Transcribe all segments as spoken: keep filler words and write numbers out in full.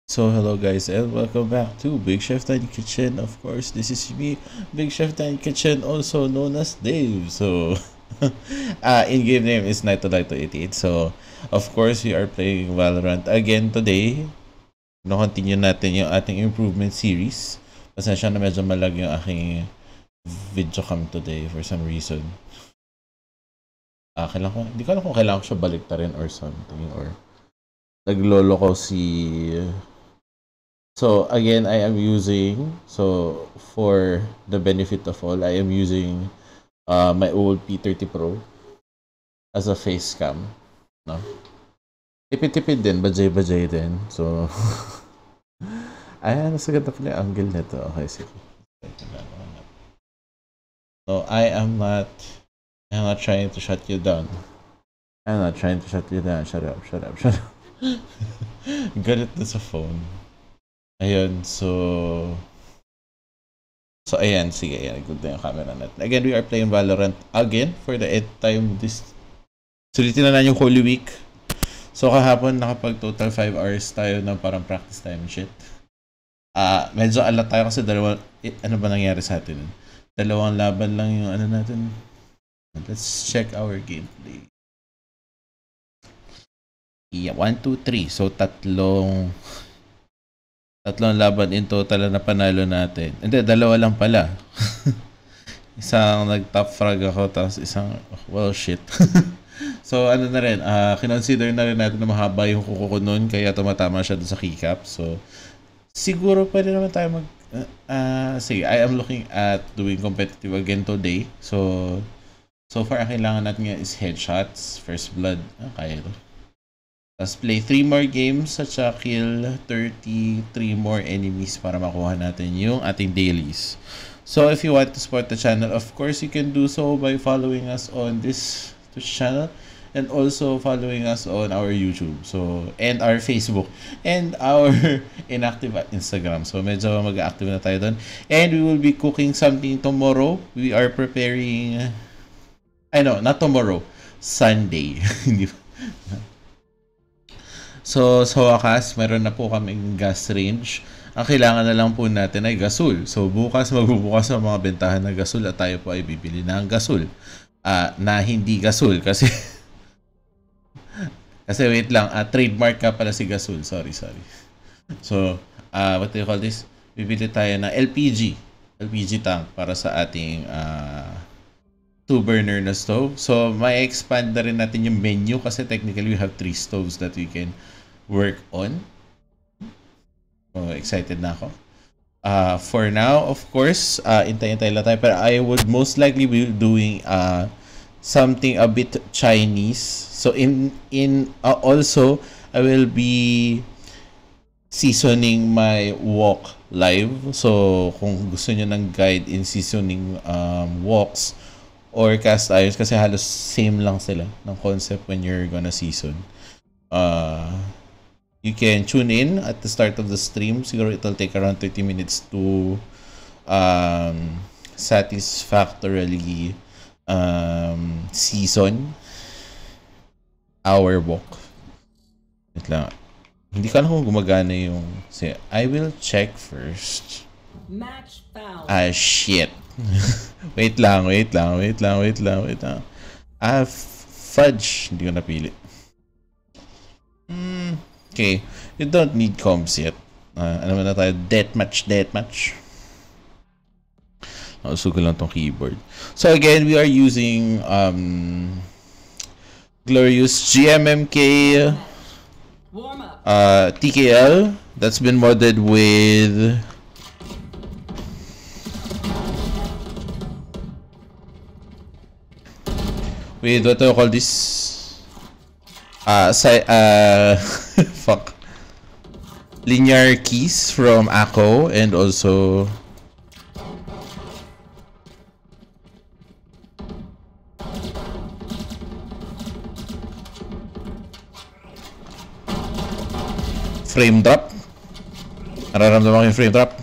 So hello guys and welcome back to Big Chef Tiny Kitchen. Of course, this is me, Big Chef Tiny Kitchen, also known as Dave. So uh, in-game name is Night to Light eighty-eight. So of course we are playing Valorant again today. No-continue natin yung ating improvement series. Pasensya na medyo malag yung aking video cam today for some reason. Ah, kailangan ko, hindi ko alam kung kailangan ko siya baliktarin or something, or naglolo ko si... So again, I am using, so for the benefit of all, I am using uh, my old P thirty Pro as a face cam. No? Tipid-tipid din, bajay-bajay din. So, ayan, nasa ganda pala yung angle nito. Okay, sige. So, I am not, I'm not trying to shut you down. I'm not trying to shut you down. Shut up, shut up, shut up. Galit na sa phone. Ayun, so... So, ayan, sige, ayan, good na yung camera natin. Again, we are playing Valorant again for the eighth time this... Sulitin na na yung Holy Week. So, kahapon, nakapag total five hours tayo ng parang practice time shit. Ah, uh, medyo alat tayo kasi dalawa... Eh, ano ba nangyari sa atin? Dalawang laban lang yung ano natin. Let's check our gameplay. Yeah, one, two, three. So, tatlong... Tatlong laban in total na panalo natin. Hindi, dalawa lang pala. Isang nag-top frag ako, tapos isang, well, shit. So, ano na rin, uh, kinonsider na rin natin na mahaba yung kuko ko nun, kaya tumatama siya dun sa keycap. So, siguro pwede naman tayo mag... Uh, uh, sige, I am looking at doing competitive again today. So, so far, ang kailangan natin nga is headshots, first blood. Ah, kaya ito. Let's play three more games at saka kill thirty-three more enemies para makuha natin yung ating dailies. So if you want to support the channel, of course you can do so by following us on this Twitch channel and also following us on our YouTube, so and our Facebook and our inactive Instagram. So medyo mag-active na tayo doon. And we will be cooking something tomorrow. We are preparing, I know, not tomorrow, Sunday. So, sa wakas, meron na po kaming gas range. Ang kailangan na lang po natin ay gasol. So, bukas magbubukas ng mga bentahan ng gasol at tayo po ay bibili ng gasol. Uh, na hindi gasol kasi... kasi wait lang, uh, trademark ka pala si gasol. Sorry, sorry. So, uh, what do you call this? Bibili tayo ng L P G. L P G tank para sa ating uh, two burner na stove. So, may expand na rin natin yung menu kasi technically we have three stoves that we can work on. Oh, excited na ako. Uh, for now, of course, uh, intay-intay lang tayo. Pero I would most likely be doing uh, something a bit Chinese. So, in in uh, also, I will be seasoning my wok live. So, kung gusto nyo ng guide in seasoning um, woks or cast irons, kasi halos same lang sila ng concept when you're gonna season. Uh, you can tune in at the start of the stream. Siguro it'll take around thirty minutes to um, satisfactorily um, season our wok. Wait lang. Hindi ko alam kung gumagana yung... Say, I will check first. Match found. Ah, shit. wait lang, wait lang, wait lang, wait lang, wait lang. Ah, fudge. Hindi ko napili. Mm, okay. You don't need comms yet. Uh, ano na tayo? Deathmatch, deathmatch. Nakasugal lang tong keyboard. So again, we are using um, glorious G M M K uh, T K L that's been modded with with what do I call this? Uh, si uh, fuck. Linear keys from Akko and also frame drop. Nararamdaman ko yung frame drop.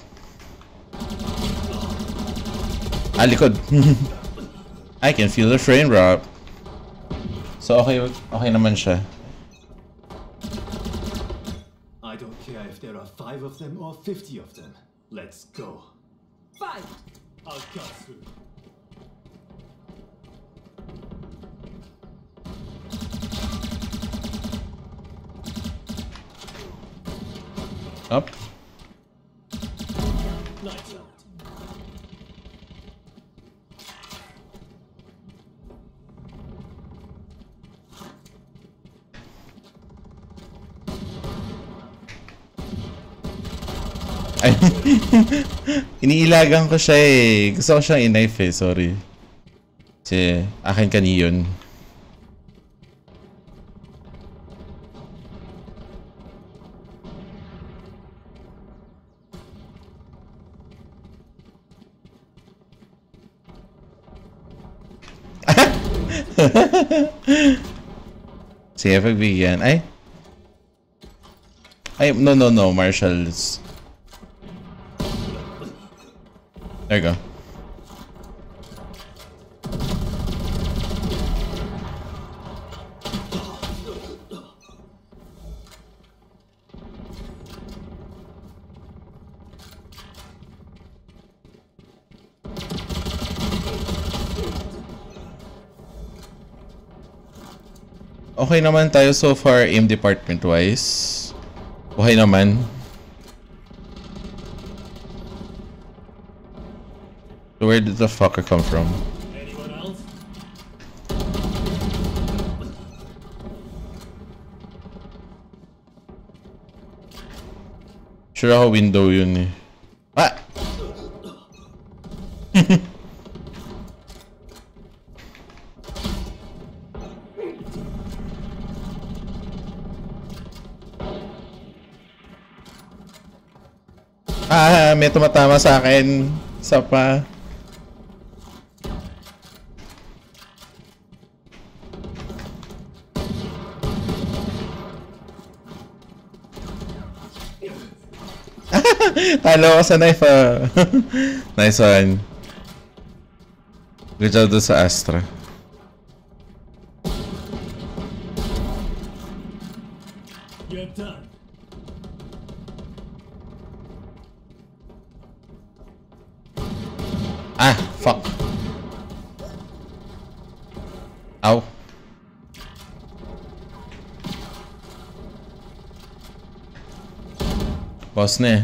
Ah, likod. I can feel the frame drop. So okay, okay naman siya. I don't care if there are five of them or fifty of them. Let's go. Five. I'll cut through. Up. Nice out. Ay, iniilagan ko siya eh. Gusto ko siyang i-knife eh, sorry. Kasi akin kaniyon. Sige, pagbigyan. Ay. Ay, no, no, no, Marshals. There you go. Okay naman tayo so far aim department wise. Okay naman. So where did the fucker come from? Anyone else? Sure ako window yun eh. Ah! Ah, may tumatama sa akin. Isa pa. Talo ko sa knife ah. Nice one. Good job doon sa Astra. You're done. Ah, fuck. Ow. Boss na eh.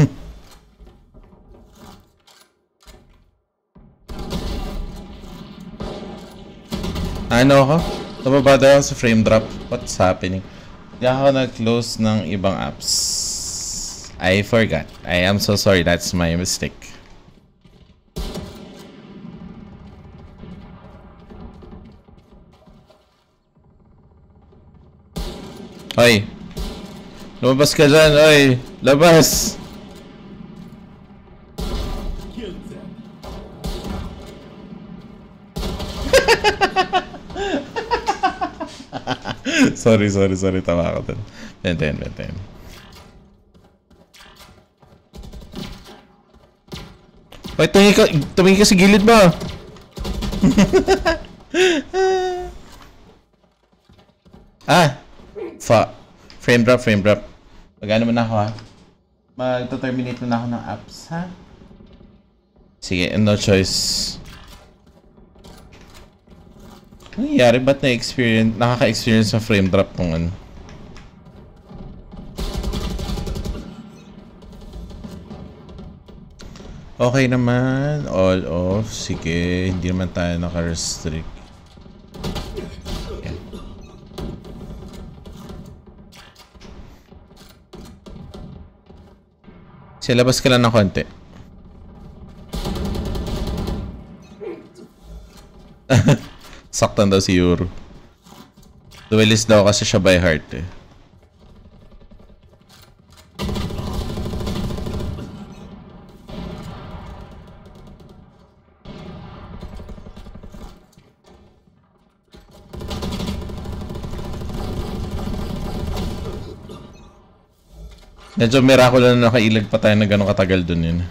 Ano ako? Nababada ako sa frame drop. What's happening? Hindi ako nag-close ng ibang apps. I forgot. I am so sorry. That's my mistake. Hoy! Lumabas ka dyan! Hoy! Labas! Kill them. Sorry, sorry, sorry. Tama ako dun. Benten, benten. Hoy, tumingin ka, tumingin ka sa gilid ba? Ah! Fa. Frame drop, frame drop. Mag-ano muna ako ha? Mag-terminate muna ako ng apps ha? Sige, no choice. Ano nangyari? Ba't na-experience? Nakaka-experience sa frame drop kung ano? Okay naman. All off. Sige, hindi naman tayo naka-restrict. Silabas ka lang ng konti. Saktan daw si Yuro. Duelist daw kasi siya by heart eh. Medyo miracle na nakailag pa tayo na gano'ng katagal dun yun.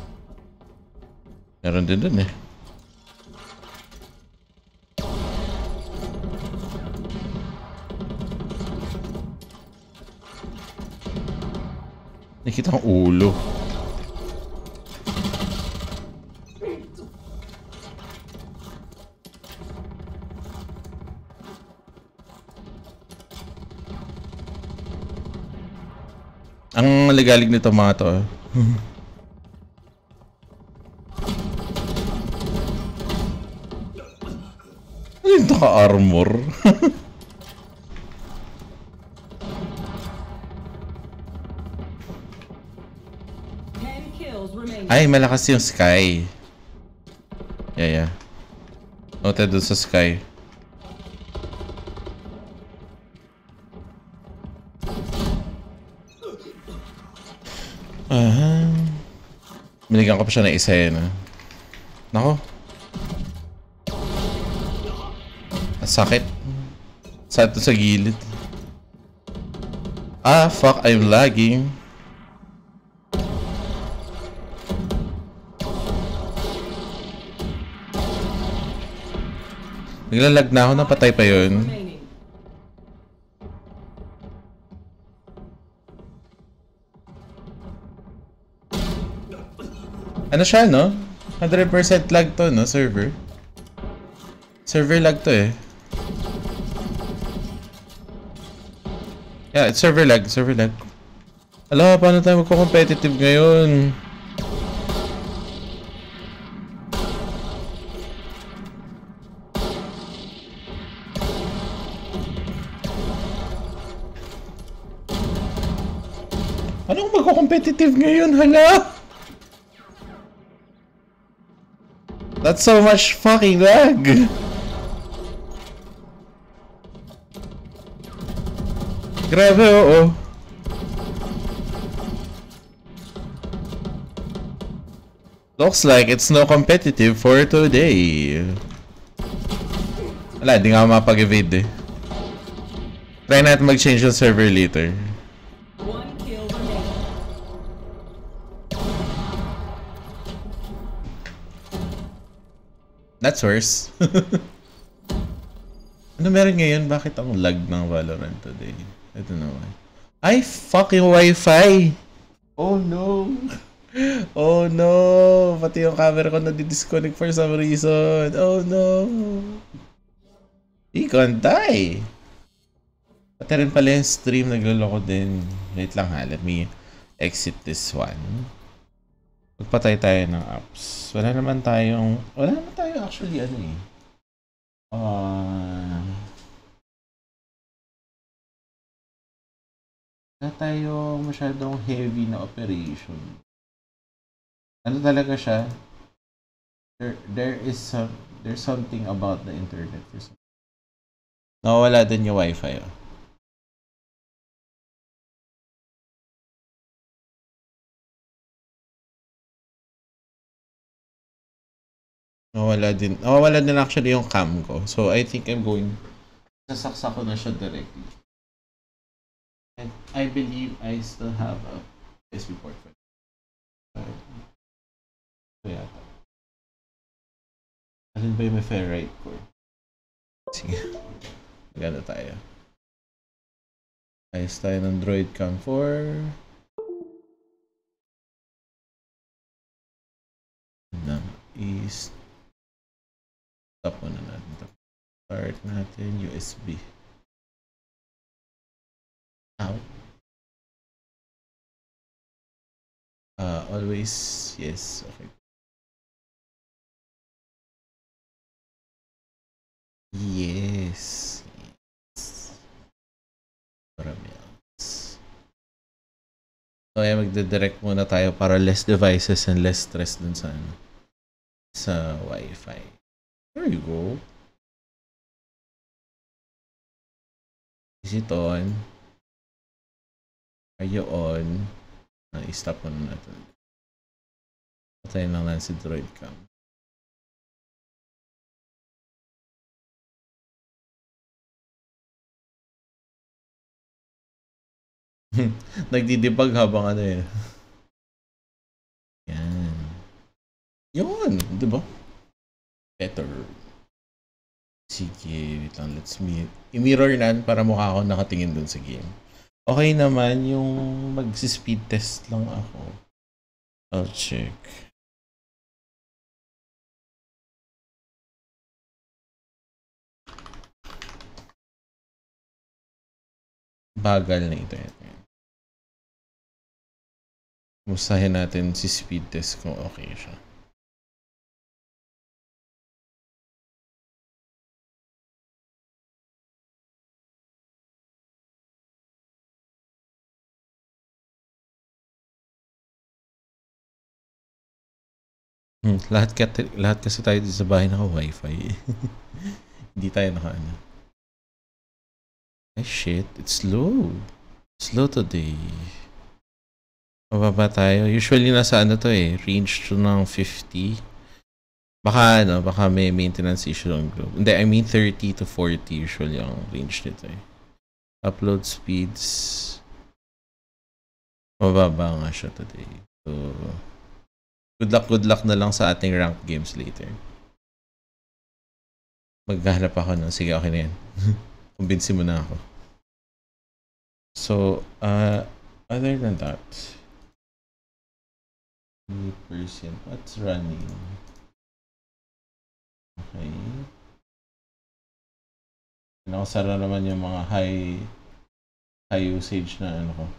Meron din dun eh. Nakita kong ulo. Ang ligalig nito mga to. Ano yung ka-armor? Ay, malakas yung Sky. Yeah, yeah. Noted doon sa Sky. Ah, binigyan ko pa siya ng isa yun. Ah. Nako. Ang sakit. Saan to sa gilid? Ah, fuck. I'm lagging. Naglalag na ako. Napatay pa yun. Ano siya, no? one hundred percent lag to, no? Server. Server lag to, eh. Yeah, it's server lag. Server lag. Ala, paano tayo magko-competitive ngayon? Ano kung magko-competitive ngayon? Hala! That's so much fucking lag! Grabe, oo. Looks like it's no competitive for today. Wala, di nga mapag-evade eh. Try natin mag-change yung server later. That's worse. Ano meron ngayon? Bakit ang lag ng Valorant today? I don't know why. Ay, fucking Wi-Fi! Oh no! Oh no! Pati yung camera ko na-disconnect for some reason. Oh no! Ikontay! Pati rin pala yung stream, nagluloko din. Wait lang ha, let me exit this one. Magpatay tayo ng apps. Wala naman tayong... Wala naman tayo actually ano eh. Uh, wala tayo masyadong heavy na operation. Ano talaga siya? There, there is some... There's something about the internet for some... Nawawala din yung wifi oh. Nawawala din. Nawawala din actually yung cam ko. So I think I'm going... Sasaksa ko na siya directly. And I believe I still have a U S B port for it. So yata. Alin ba yung may ferrite core? Sige. Maganda tayo. Ayos tayo ng Droid Cam four. Na is... Stop muna natin. Start natin U S B. Out. Uh, always yes. Okay. Yes. Yes. Marami else. So ay magde-direct muna tayo para less devices and less stress dun sa ano, sa Wi-Fi. There you go. Is it on? Are you on? Ah, i-stop mo na natin. Patayin lang lang si Droid Cam. Nagdidebug habang ano eh. Yan. Yun, di ba? Better. Sige, wait lang. Let's meet. I-mirror nan para mukha ako nakatingin dun sa game. Okay naman yung mag-speed test lang ako. I'll check. Bagal na ito. Mustahin natin si speed test kung okay siya. Hmm, lahat, kat lahat kasi tayo sa bahay naka-wifi. Hindi tayo naka-ano. Ay shit, it's slow. Slow today. Mababa tayo. Usually nasa ano to eh, range to ng fifty. Baka ano, baka may maintenance issue ng group. Hindi, I mean thirty to forty usually ang range nito eh. Upload speeds. Mababa nga siya today. So, good luck, good luck na lang sa ating ranked games later. Maghahanap ako nun. Sige, okay na yan. Kumbinsi mo na ako. So, uh, other than that, new person, what's running? Okay. Nakasara naman yung mga high high usage na ano ko.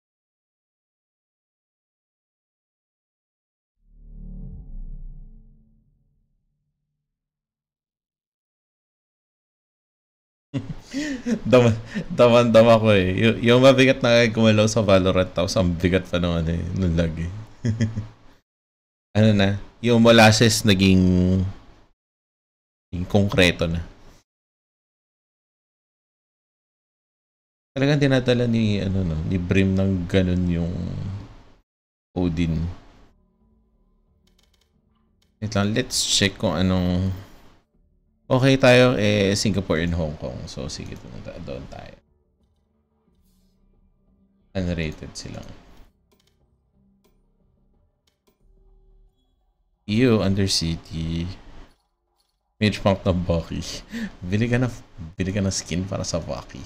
Daman, daman, dama ko eh. Y yung mabigat na kaya gumalaw sa Valorant tapos ang bigat pa naman eh, nung lag eh. Ano na, yung molasses naging, naging konkreto na. Talagang tinadala ni, ano no, ni Brim ng ganun yung Odin. Wait lang, let's check kung anong okay tayo eh Singapore and Hong Kong. So sige, doon tayo. Unrated silang. Ew, Undercity. Mage punk na Bucky. Bili ka na, bili ka na skin para sa Bucky.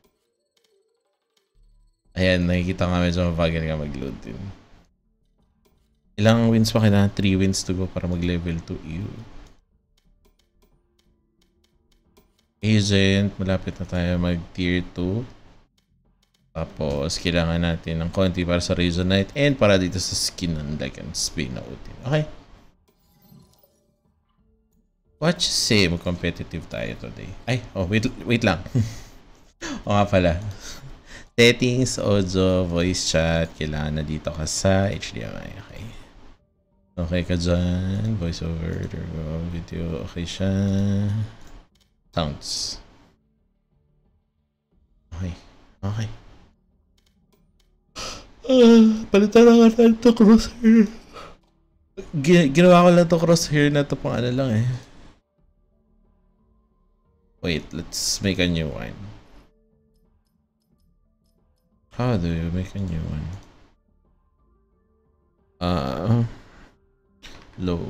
Ayan, nakikita nga medyo mabagal ka mag-load din. Ilang wins pa kailangan? three wins to go para mag-level two. Ew. Agent, malapit na tayo mag-tier two. Tapos, kailangan natin ng konti para sa Reason Knight and para dito sa skin ng Dragon Spin na utin. Okay. Watch say mag-competitive tayo today. Ay, oh, wait, wait lang. O nga pala. Settings, audio, voice chat. Kailangan na dito ka sa H D M I. Okay. Okay ka dyan. Voice over, video. Okay siya. Sounds. Okay. Okay. Uh, palitan na nga natin ito crosshair. Ginawa ko lang ito crosshair na ito pang ano lang eh. Wait, let's make a new one. How do you make a new one? Uh, low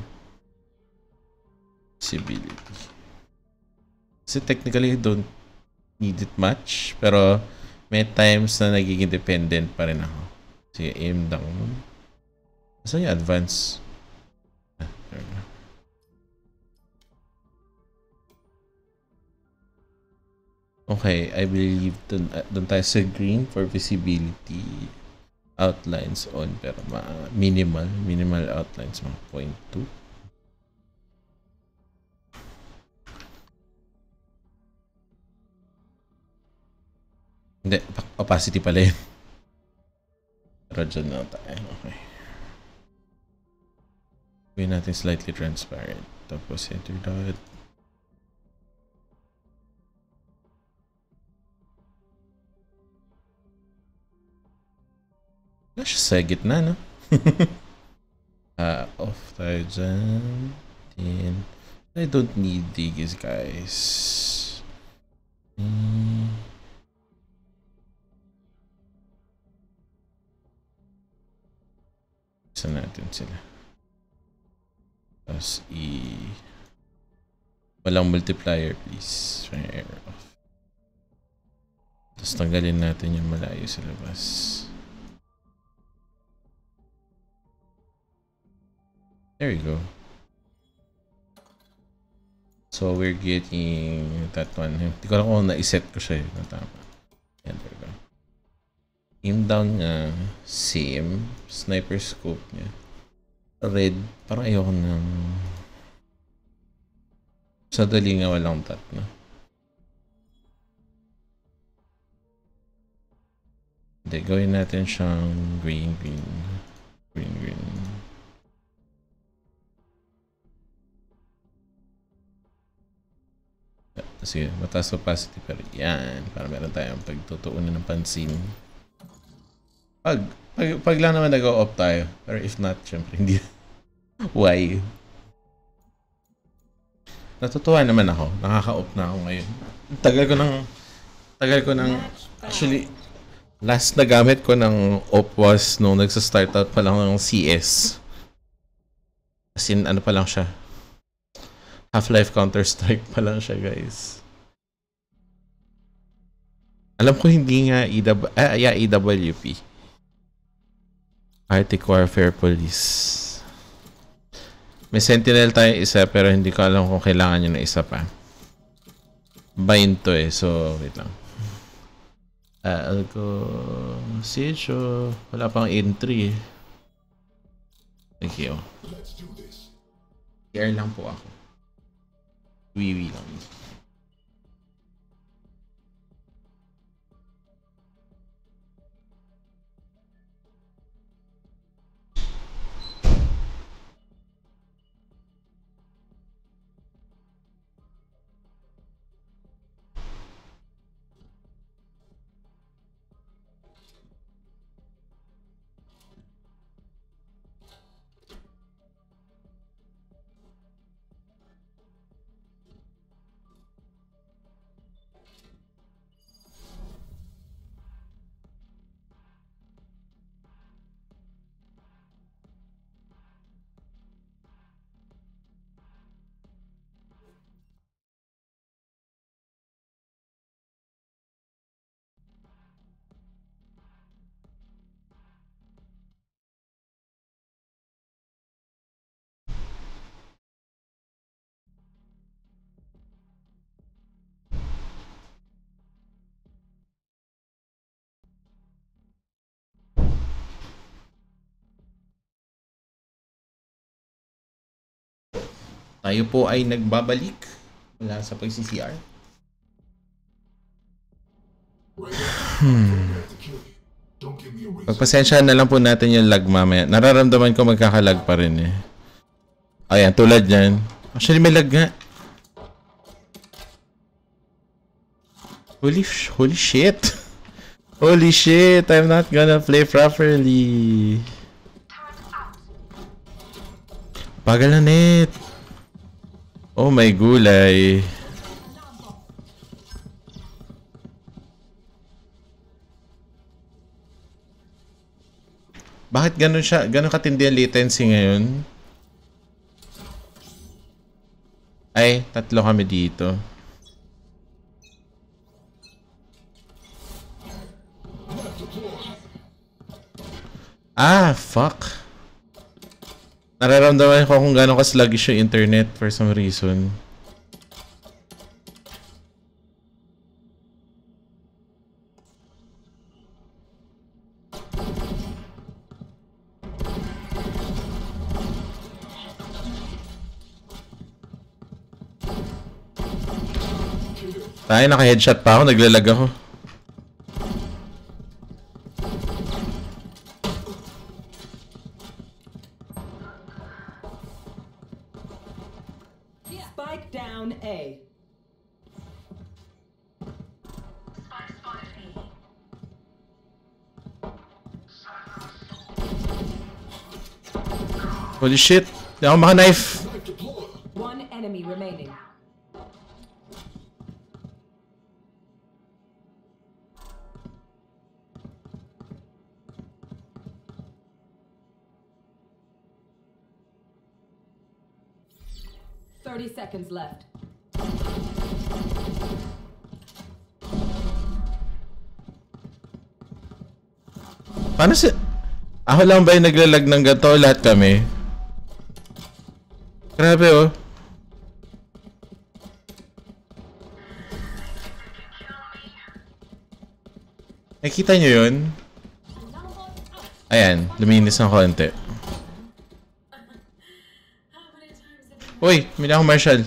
visibility. So technically you don't need it much, pero may times na nagiging dependent pa rin ako. Sige, aim down. Saan yung advance? Ah, there we go. Okay, I believe dun, uh, dun tayo sa green for visibility. Outlines on, pero ma minimal. Minimal outlines, mga zero point two. Hindi, opacity pala yun. Pero dyan na tayo. Okay. Gawin natin slightly transparent. Tapos enter dot. Wala siya sa gitna, no? uh, off tayo dyan. Then, I don't need these guys. Hmm. Isa natin sila. Tapos i... Walang multiplier, please. Fire off. Tapos tanggalin natin yung malayo sa labas. There you go. So we're getting that one. Hindi ko lang kung na-set ko siya eh. Tama. Yan, there you go. Aim down nga. Same. Sniper scope niya. Red. Parang ayoko ng... Sa dali nga walang tat na. Hindi, gawin natin siyang green, green. Green, green. Sige, mataas opacity pero yan. Para meron tayong pagtutuunan ng pansin. Pag, pag, pag lang naman nag-o-off tayo. Pero if not, syempre hindi. Why? Natutuwa naman ako. Nakaka-off na ako ngayon. Tagal ko ng... Tagal ko ng... Actually, last na gamit ko ng off was nung nagsa-start out pa lang ng C S. As in, ano pa lang siya. Half-Life Counter-Strike pa lang siya, guys. Alam ko hindi nga E W, ah, yeah, E W P. Arctic Warfare Police. May Sentinel tayo isa pero hindi ko alam kung kailangan nyo na isa pa. Bind to eh, so wait lang. Uh, I'll go... Siege, so wala pang entry eh. Thank you. Care lang po ako. Wiwi lang. Tayo po ay nagbabalik mula sa pag-C C R. Hmm. Pagpasensyahan na lang po natin yung lag mamaya. Nararamdaman ko magkakalag pa rin eh. Ayan, tulad yan. Actually may lag nga. Holy, holy shit. Holy shit, I'm not gonna play properly. Bagal na net. Oh my gulay. Bakit ganun siya? Ganun katindi ang latency ngayon? Ay, tatlo kami dito. Ah, fuck. Nararamdaman ko kung gano'n ka-sluggish yung internet for some reason. Tayo, naka-headshot pa ako, naglalag ako. Holy shit! Hindi ako maka-knife! One enemy remaining. Thirty seconds left. Paano si... Ako lang ba yung naglalag ng ganito? Lahat kami? Grabe oh. Nakikita nyo yun? Ayan, luminis ng konti. Uy, may akong Marshall.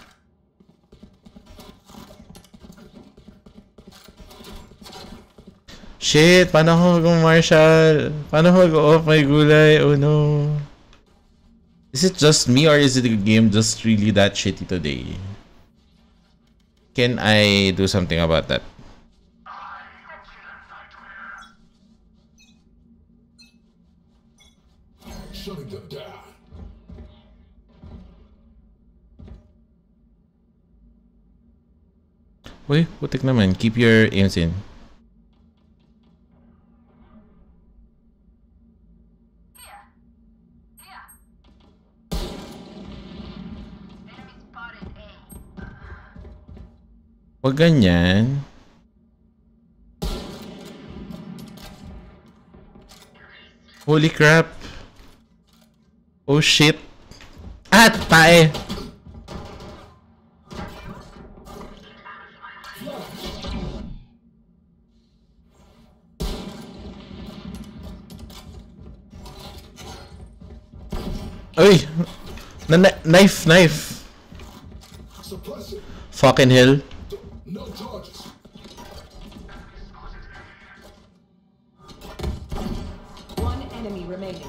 Shit, paano ako mag-Marshall? Paano ako mag-off my gulay? Oh no. Is it just me or is it the game just really that shitty today? Can I do something about that? Shutting them down. Uy, putik naman. Keep your aims in. Huwag ganyan. Holy crap. Oh shit. At tae. Uy! Na knife, knife. Fucking hell. No charges. One enemy remaining.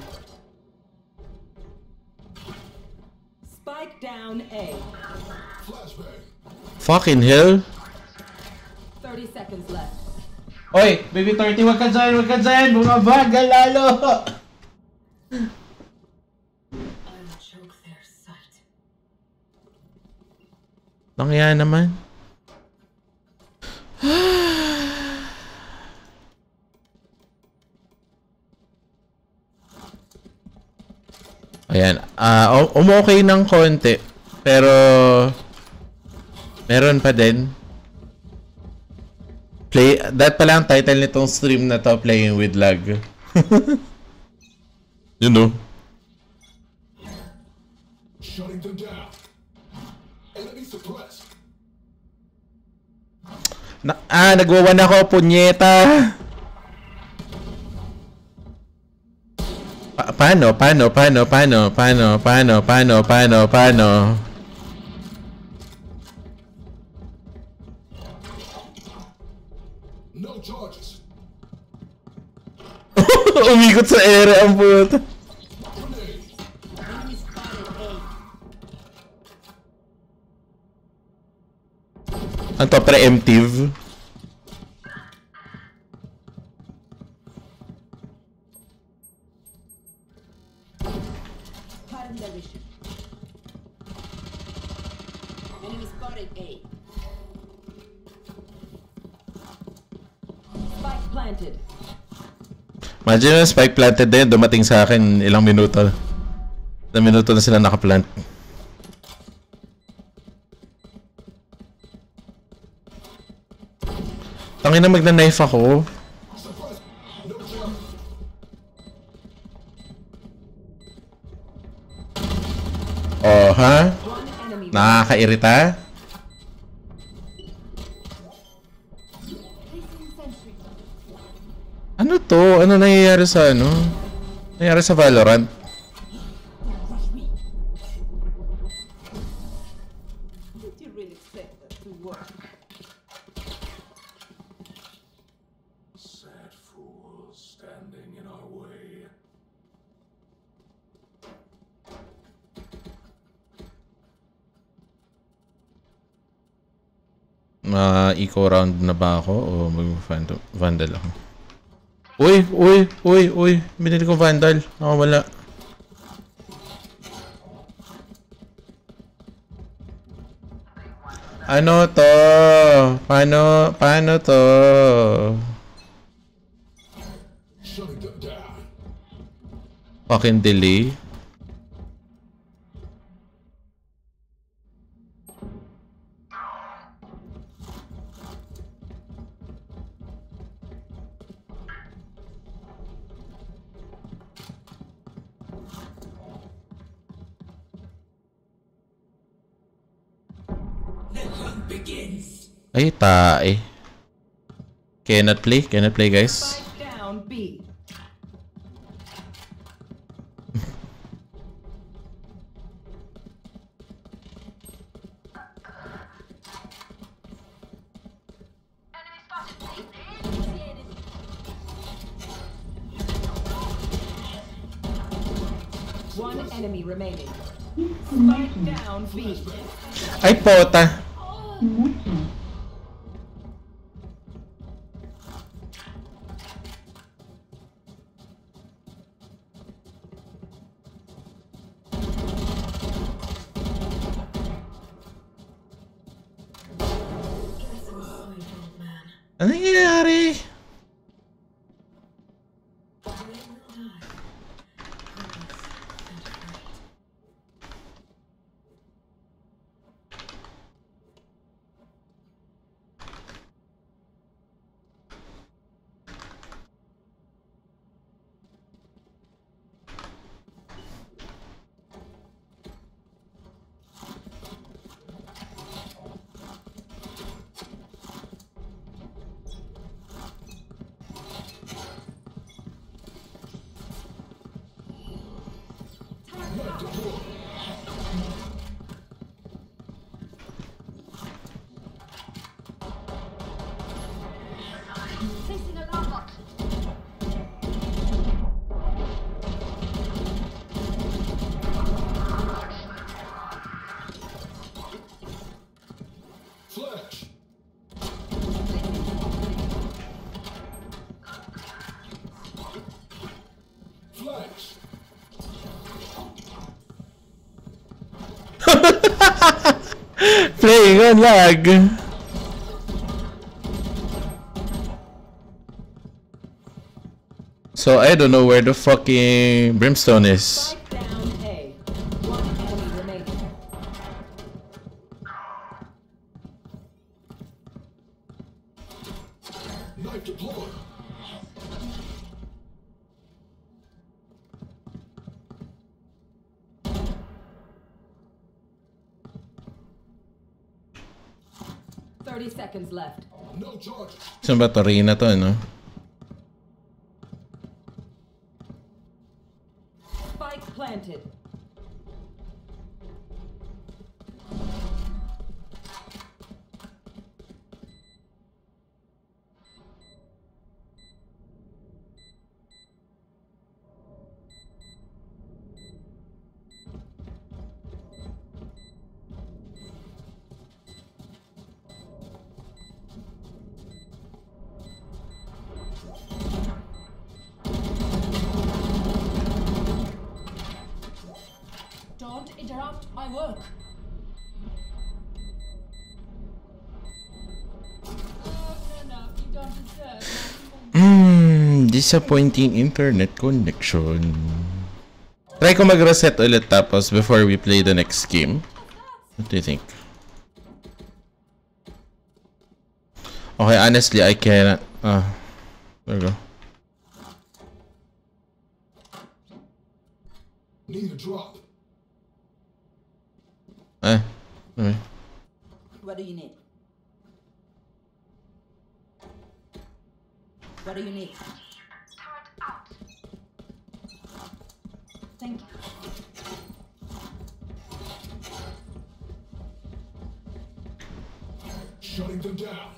Spike down A. Flashbang. Fucking hell. thirty seconds left. Oy, baby thirty, wag ka dyan, wag ka dyan. Bumabagal lalo. I'll choke their sight. Langya naman. Ayan, ah uh, umokay ng konti. Pero meron pa din. Play, that pala ang title nitong stream na to, Playing with Lag. You know. Shutting them down. Enemy suppressed. Na ah, nagwawan ako, punyeta. Pa paano, paano, paano, paano, paano, paano, paano, paano, paano? No charges. Umikot sa ere ang puto. Ang to preemptive. Enemy spotted A. Spike planted. Imagine yung spike planted din, dumating sa akin ilang minuto. Ilang minuto na sila nakaplant. Tangin na magna-knife ako. Oh, ha? Nakakairita? Ano to? Ano nangyayari sa ano? Nangyayari sa Valorant? Did you really expect that to work? Sad fools standing in our way. Ma-eco round na ba ako o mag-vandal ako? Uy! Uy! Uy! Uy! Binili ko vandal. Nakawala. Ano to? Paano? Paano to? Shutting them down. Fucking delay. Ay, tae. Cannot play? Cannot play, guys? Spike down B. One enemy remaining. Spike down B. Ay, pota. Ano nangyayari? Playing on lag. So I don't know where the fucking brimstone is. Spike down A. One enemy remaining. Knife deployed. Thirty seconds left. No charge. Saan ba to? Reyna to, no? Spike planted. Don't interrupt my work. Hmm, disappointing internet connection. Try ko mag-reset ulit tapos before we play the next game. What do you think? Okay, honestly, I cannot. Ah, there we go. Need a drop. Eh, okay. What do you need? What do you need? Thank you. Shutting them down.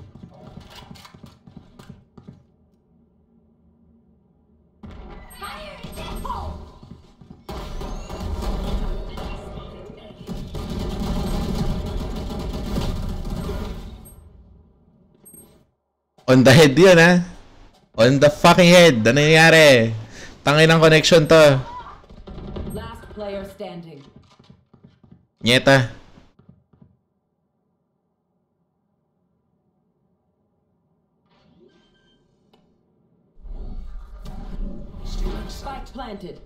Fire in the hole! On the head yun, ha? On the fucking head. Ano nangyari? Tangin ng connection to. Last player standing. Nyeta. Spike planted.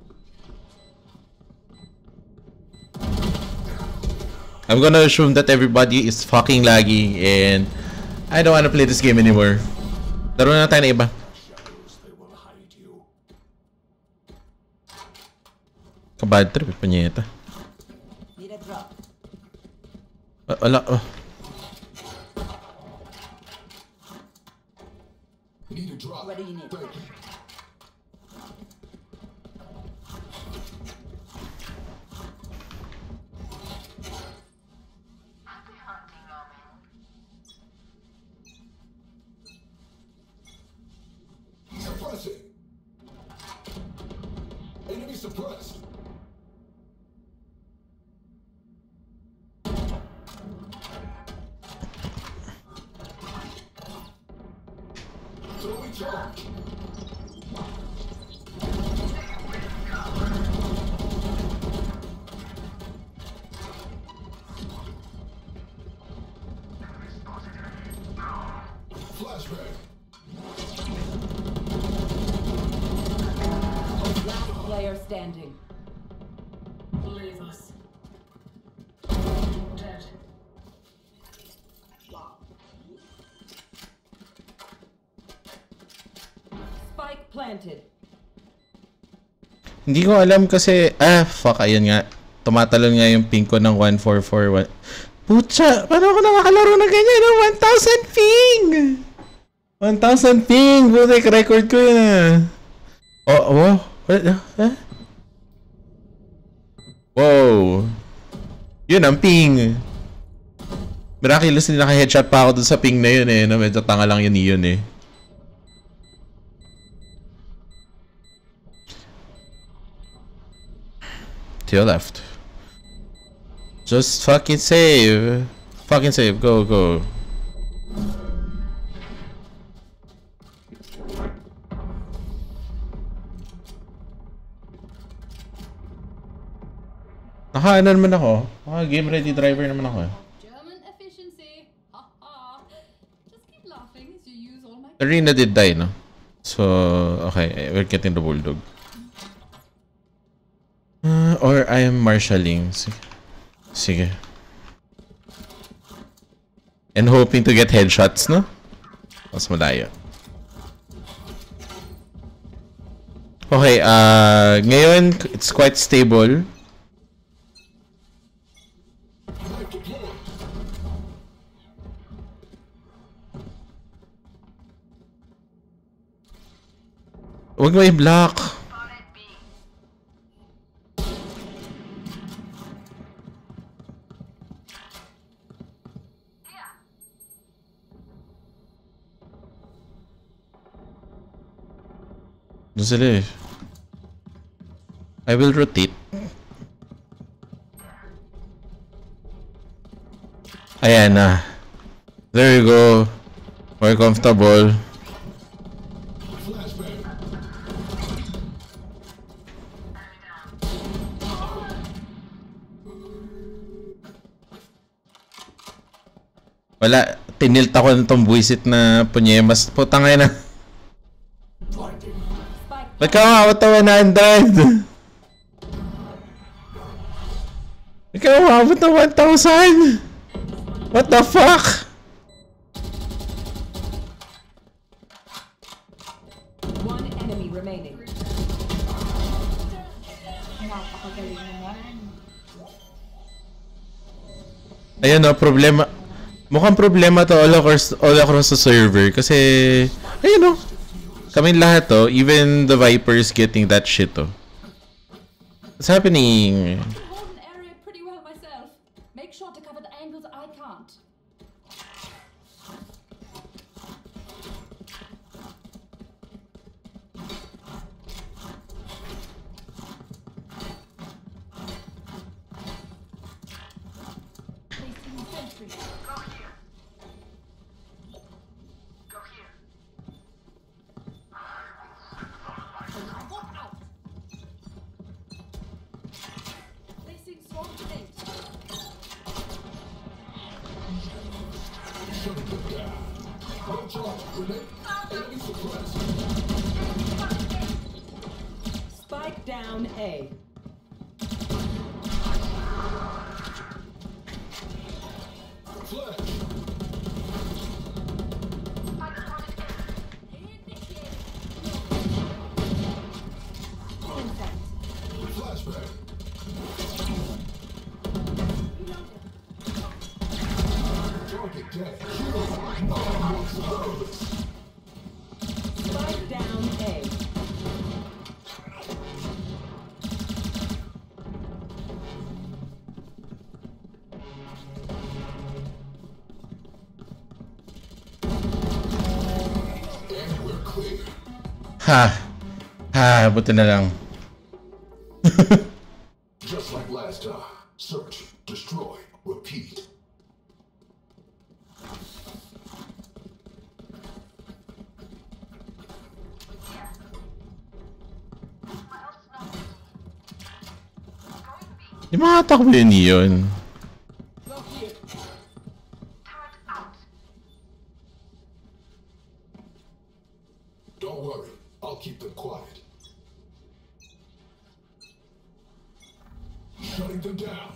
I'm gonna assume that everybody is fucking laggy and I don't wanna play this game anymore. Laro na tayo na iba. They will hide you. Kabad trip pa nyeta. Need a drop. Ah, wala. Oh. suppressed. Throwing charge. Flashback. Last player standing. Leave us. Dead. Spike planted. Hindi ko alam kasi, ah, fuck, ayun nga. Tumatalon nga yung ping ko ng one four four one. Putya, paano ako nakakalaro na ganyan? No? one thousand ping! one thousand ping! Butik, record ko yun ah. Oh, oh, what? Huh? Wow. Yun ang ping. Miraculously naka-headshot pa ako dun sa ping na yun eh. No? Medyo tanga lang yun yun eh. To your left. Just fucking save. Fucking save. Go, go. Naka ano naman ako? Naka game ready driver naman ako eh. German efficiency. Ha ha. Just keep laughing as you use all my. Arena did die, no? So, okay, we're getting the bulldog. Uh, or I am marshalling. Sige. Sige. And hoping to get headshots, no? Mas malayo. Okay, uh, ngayon, it's quite stable. Huwag mo i-block. Doon sila eh. I will rotate. Ayan na. There you go. More comfortable. Wala, tinilt ako nitong buwisit na punyemas. Putang ina na. Ba't ka umabot na one hundred? Ba't ka umabot na one thousand? What the fuck? One enemy remaining. Napakagaling naman. Ayun o, problema. Mukhang problema to all across, all across the server. Kasi, ayun o. Kami lahat to, even the Vipers getting that shit to. What's happening? Hold an area pretty well myself. Make sure to cover the angles I can't. Placing sentry. Go here. Go here. Walk out. Placing swarm grenade. Spike down A. Spike down A. Ha. Ha, buti na lang. Just like last time. Search, destroy, repeat. Di makatakbo yun yun. Don't worry, I'll keep them quiet. Shutting them down.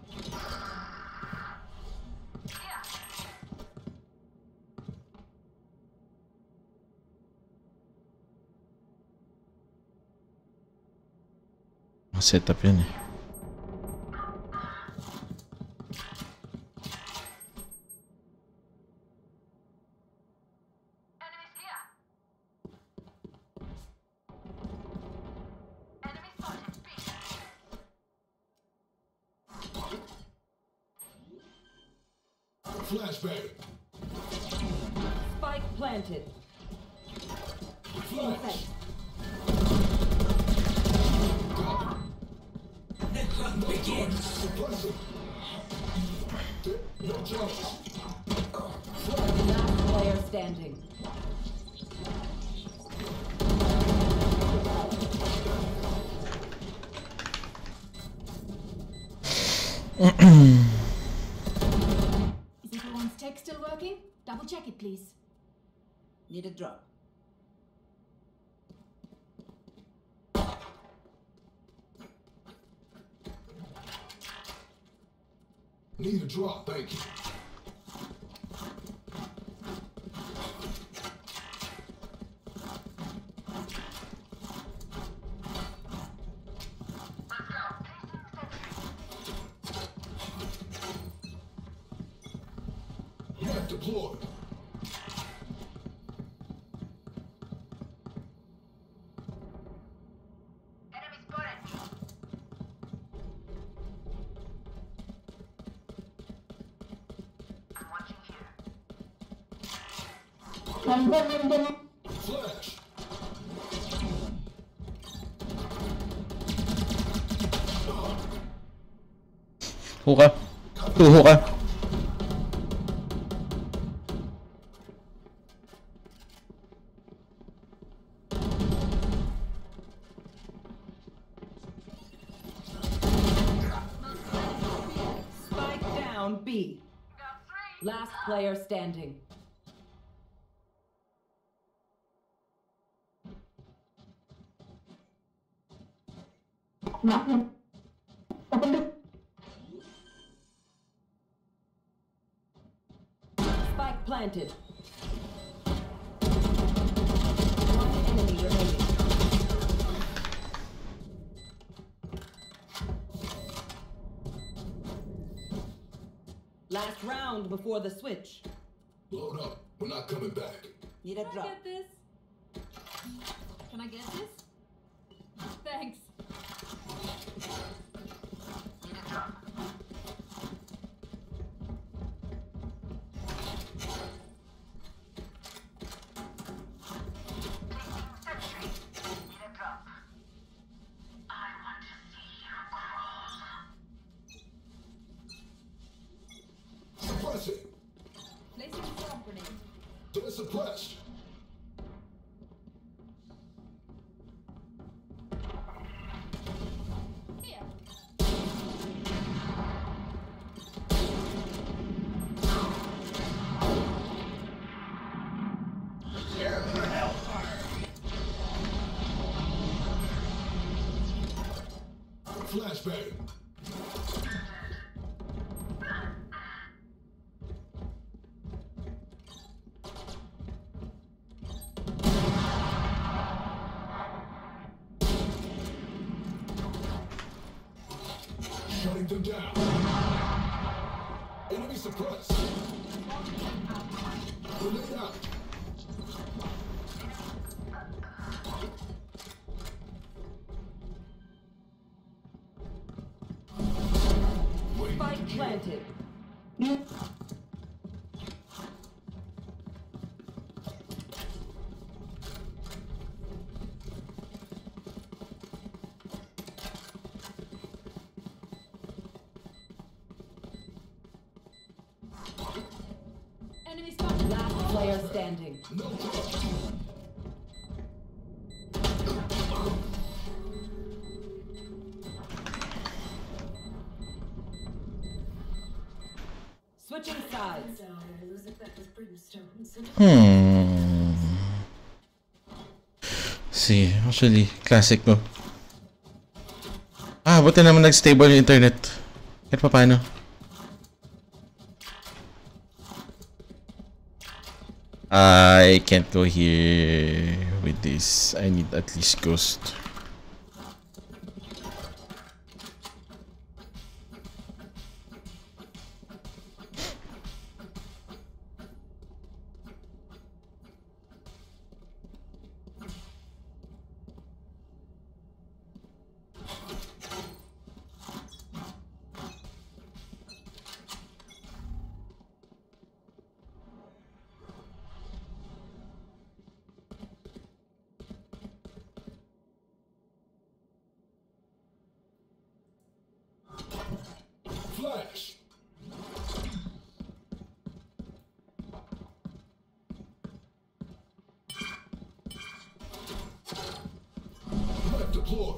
Setup yun eh. Flashbang. Spike planted. Flash. Begins. Suppressing. No choice. Last player standing. Is everyone's tech still working? Double check it, please. Need a drop. Need a drop, thank you. Net deployed. Enemy spotted. I'm watching here. Flash. Huka. Tuho ka. Spike down B. Last player standing. Spike planted. One enemy remaining. Last round before the switch. Load up. We're not coming back. Need a Can I drop. get this? Can I get this? Thanks. Need a drop. Placing sentry. Need a drop. I want to see you crawl. Suppressing. Placing a swamp grenade. They're suppressed. Here. Flashbang. Shutting them down. Enemy suppressed. Grenade out. Wait. Spike planted. they started. Last player standing. Switching sides. Hmm. See, actually, classic no. Ah, buti naman nag-stable yung internet. Kahit pa paano. I can't go here with this. I need at least ghost. Flash. Left deploy.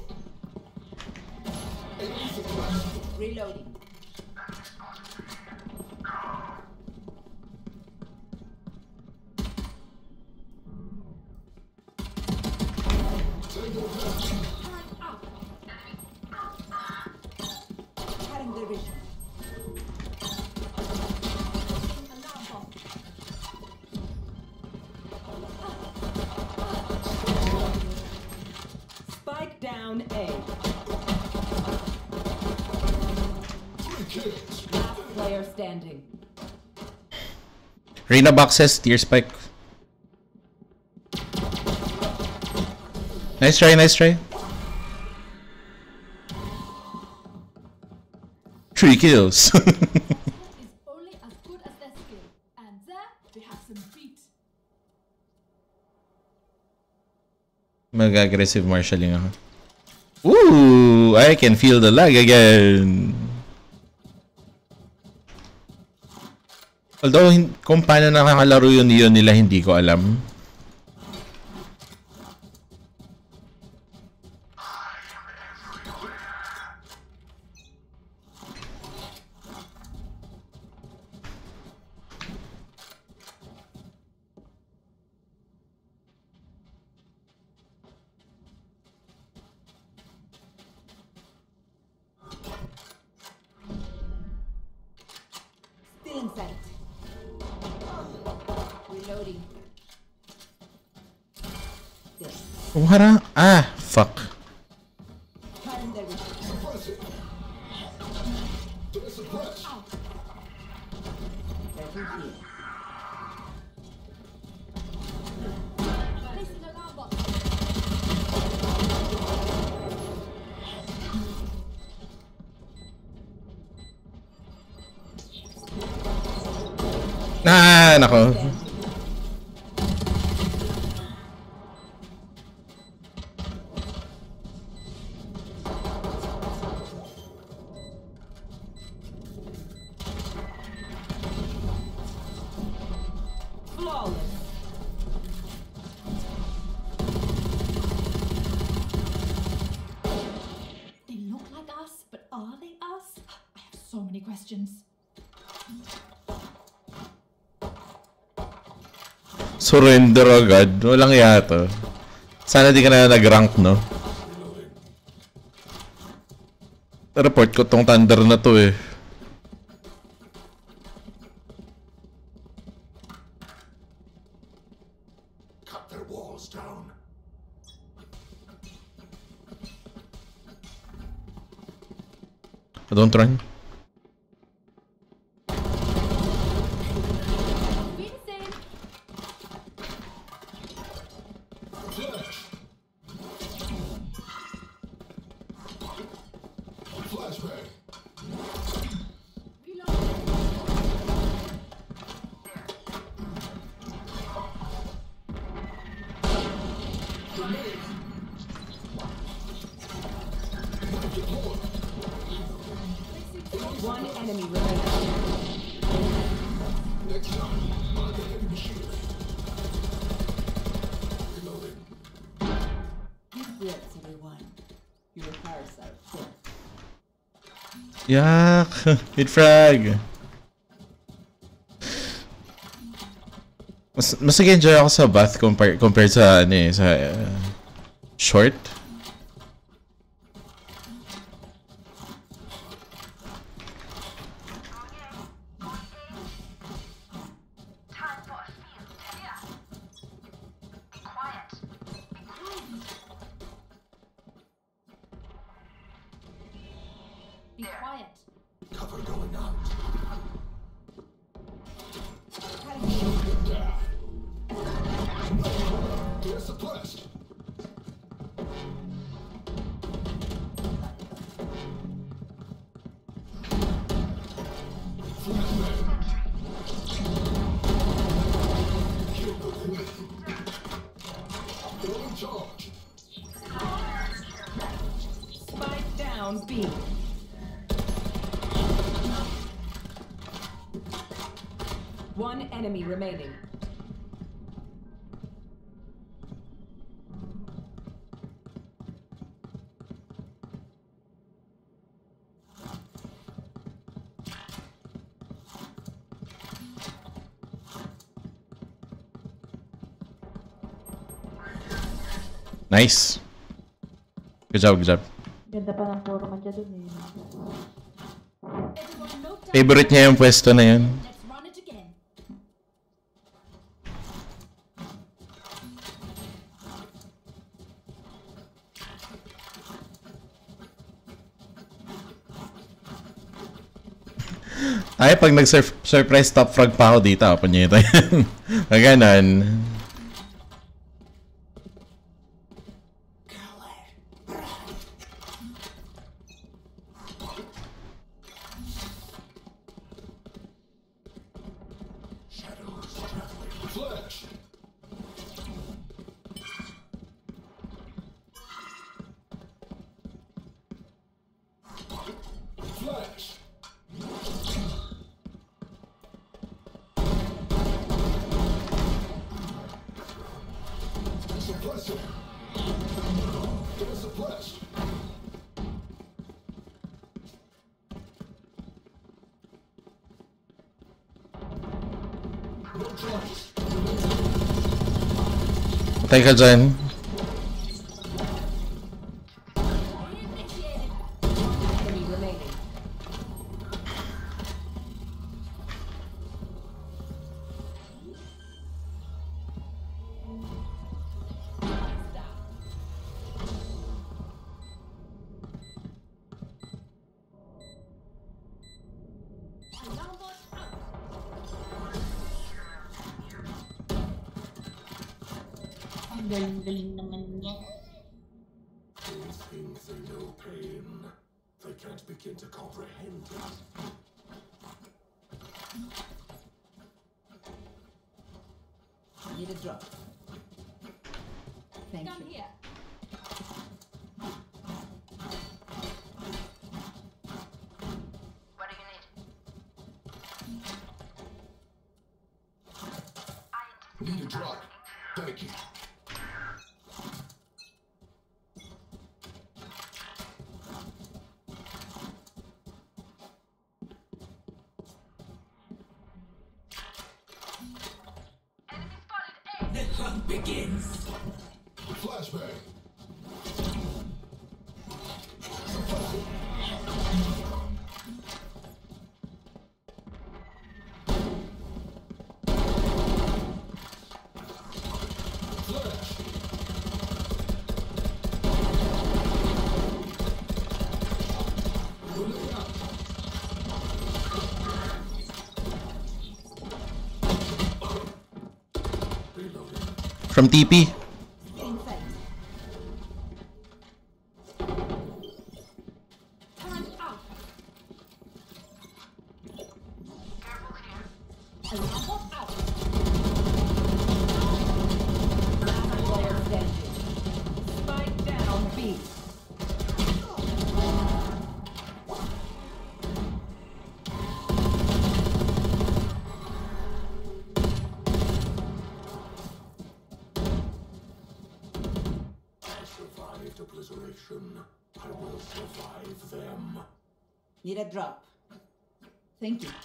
Reloading. Cutting their vision. Alarm bomb. Spike down A. Last player standing. Reyna boxes, tier spike. Nice try, nice try. Three kills. Is only as good as their skill. And there they have some beat. Mag-aggressive marshalling ako. Ooh, I can feel the lag again. Although, kung paano nakakalaro yun yun nila, hindi ko alam. Still in sight. Reloading. There. What? Ah, fuck. Cutting their vision. Careful here. Placing alarm bomb. Ah, nako. Flawless. They look like us, but are they us? I have so many questions. Surrender agad. Walang yata. Sana di ka na nag-rank, no? Report ko tong thunder na to eh. Cut their walls down. Don't run. Be the same. Flashbang. One enemy remaining. Next time. Deep breaths, everyone. Your hearts are full. Yak! Hit frag! Mas, mas nag-enjoy ako sa bath compare, compared sa ano eh, sa uh, short. Be quiet. Cover going out. They're suppressed. Throwing charge. Spike down B. One enemy remaining. Nice. Good job, good job. Ganda pa ng forma niya dun eh. Everyone note down. Favorite niya yung pwesto na yun. Let's run it again. Ay, pag nag-surprise top frag pa ako dito, ako niya ito yan. Maganon. Flash. Flash. Suppressor. They're suppressed. No choice. Tay ka dyan. Enemy remaining. Alarm bot out. Ang galing-galing naman niya. These things are no pain. They can't begin to comprehend it. Need a drop. Thank Gun you. here. What do you need? Need a drop. Thank you. Enemy spotted A. Flashbang. Flash. Look out. Reloading. From T P. In sight. Turn out. Careful here. Alarm bot out. Last player standing. Spike down B. operation. I will survive them. Need a drop. Thank you.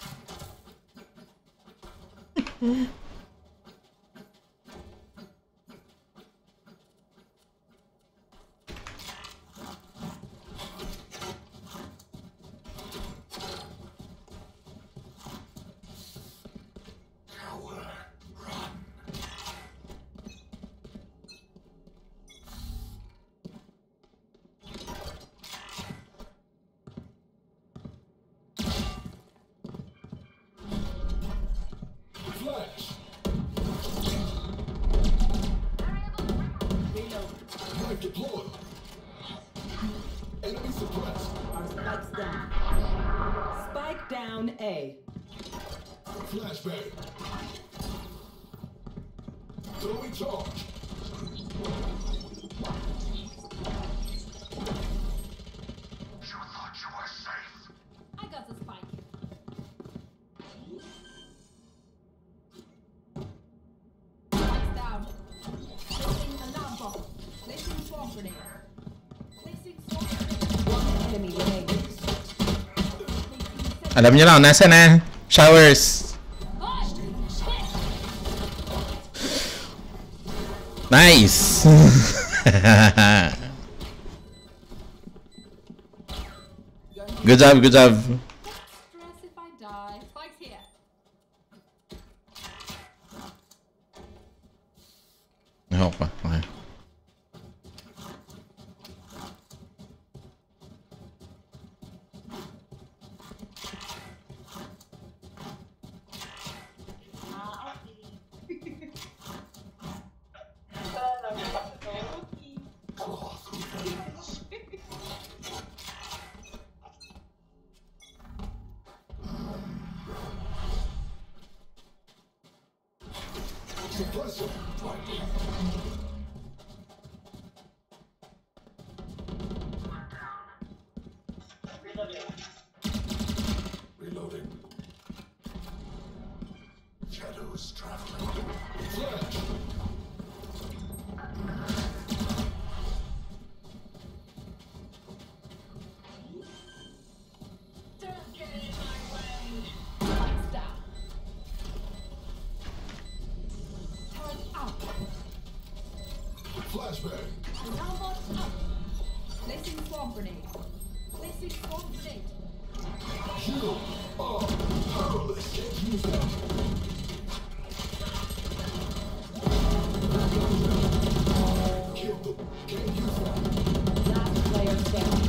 A. Flashbang. Throwing charge. You thought you were safe. I got the spike. Spike's down. Placing alarm bomb. Placing swarm grenade. Placing swarm grenade. One enemy remaining. Alam niyo lang, nasa na? Showers. Nice. Good job, good job. Stress if I die. Spike's here. Ako pa. Okay. Reloading. Shadows traveling. Flash. Don't get in my way. Spike's down. Turn out. Flashbang. Alarm bot up. Placing swarm grenade. Placing swarm grenade. You are powerless. Can't use that. Kill them. Can't use that. Last player standing.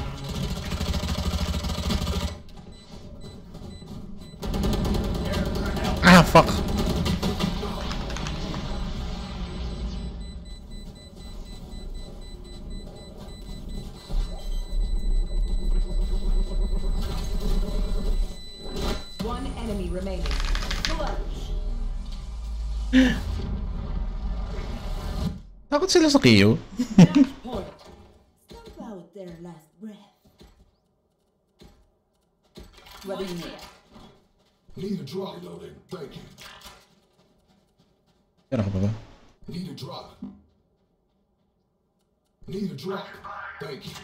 Ah, fuck. One enemy remaining. Takot sila sa K O. Match point. Stomp out their last breath. What do you need? Need a drop. Reloading. Thank you. Pero ka pa ba? Need a drop. Need a drop. Thank you.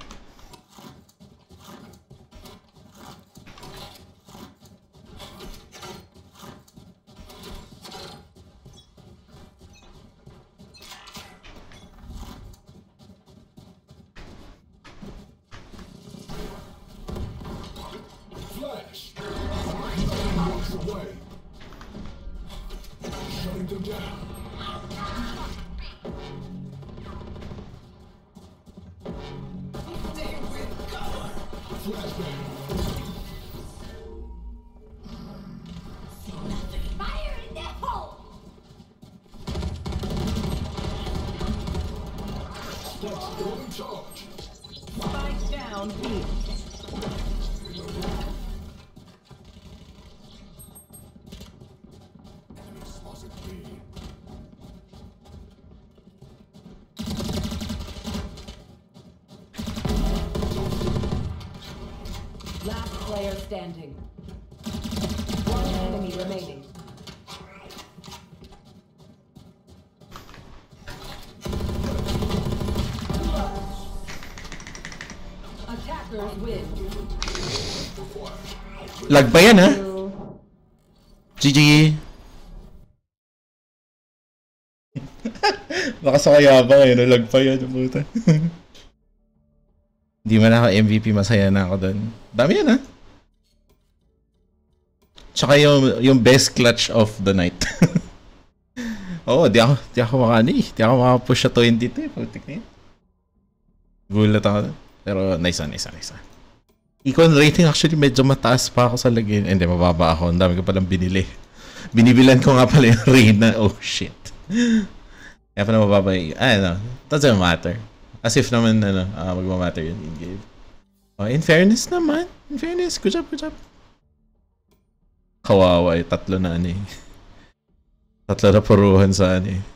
Flash. Walks away. Shutting them down. Flashbang. Fire in the hole! Steps throwing charge. Spike down B. Enemy spotted B. Last player standing. One enemy remaining. Attackers win. Lag ba yan, ha? G G. Baka sa kayabang eh, nalag pa yan. Puta. Hindi man ako M V P, masaya na ako doon. Dami yan, ha? Tsaka yung, yung best clutch of the night. Oo, oh, di ako, di ako makani. Di ako makapush sa twenty-two eh. Putik na yun. Gulat ako. Pero nice na, nice na, nice na. Icon rating actually medyo mataas pa ako sa lagin. Hindi, mababa ako. Ang dami ko palang binili. Binibilan ko nga pala yung Reyna. Oh, shit. Kaya pala mababa yung... Ah, no. Doesn't matter. As if naman, ano, uh, magmamatter yun in-game. Oh, in fairness naman. In fairness. Good job, good job. Kawawa eh. Tatlo na ano eh. Tatlo na puruhan sa ano eh.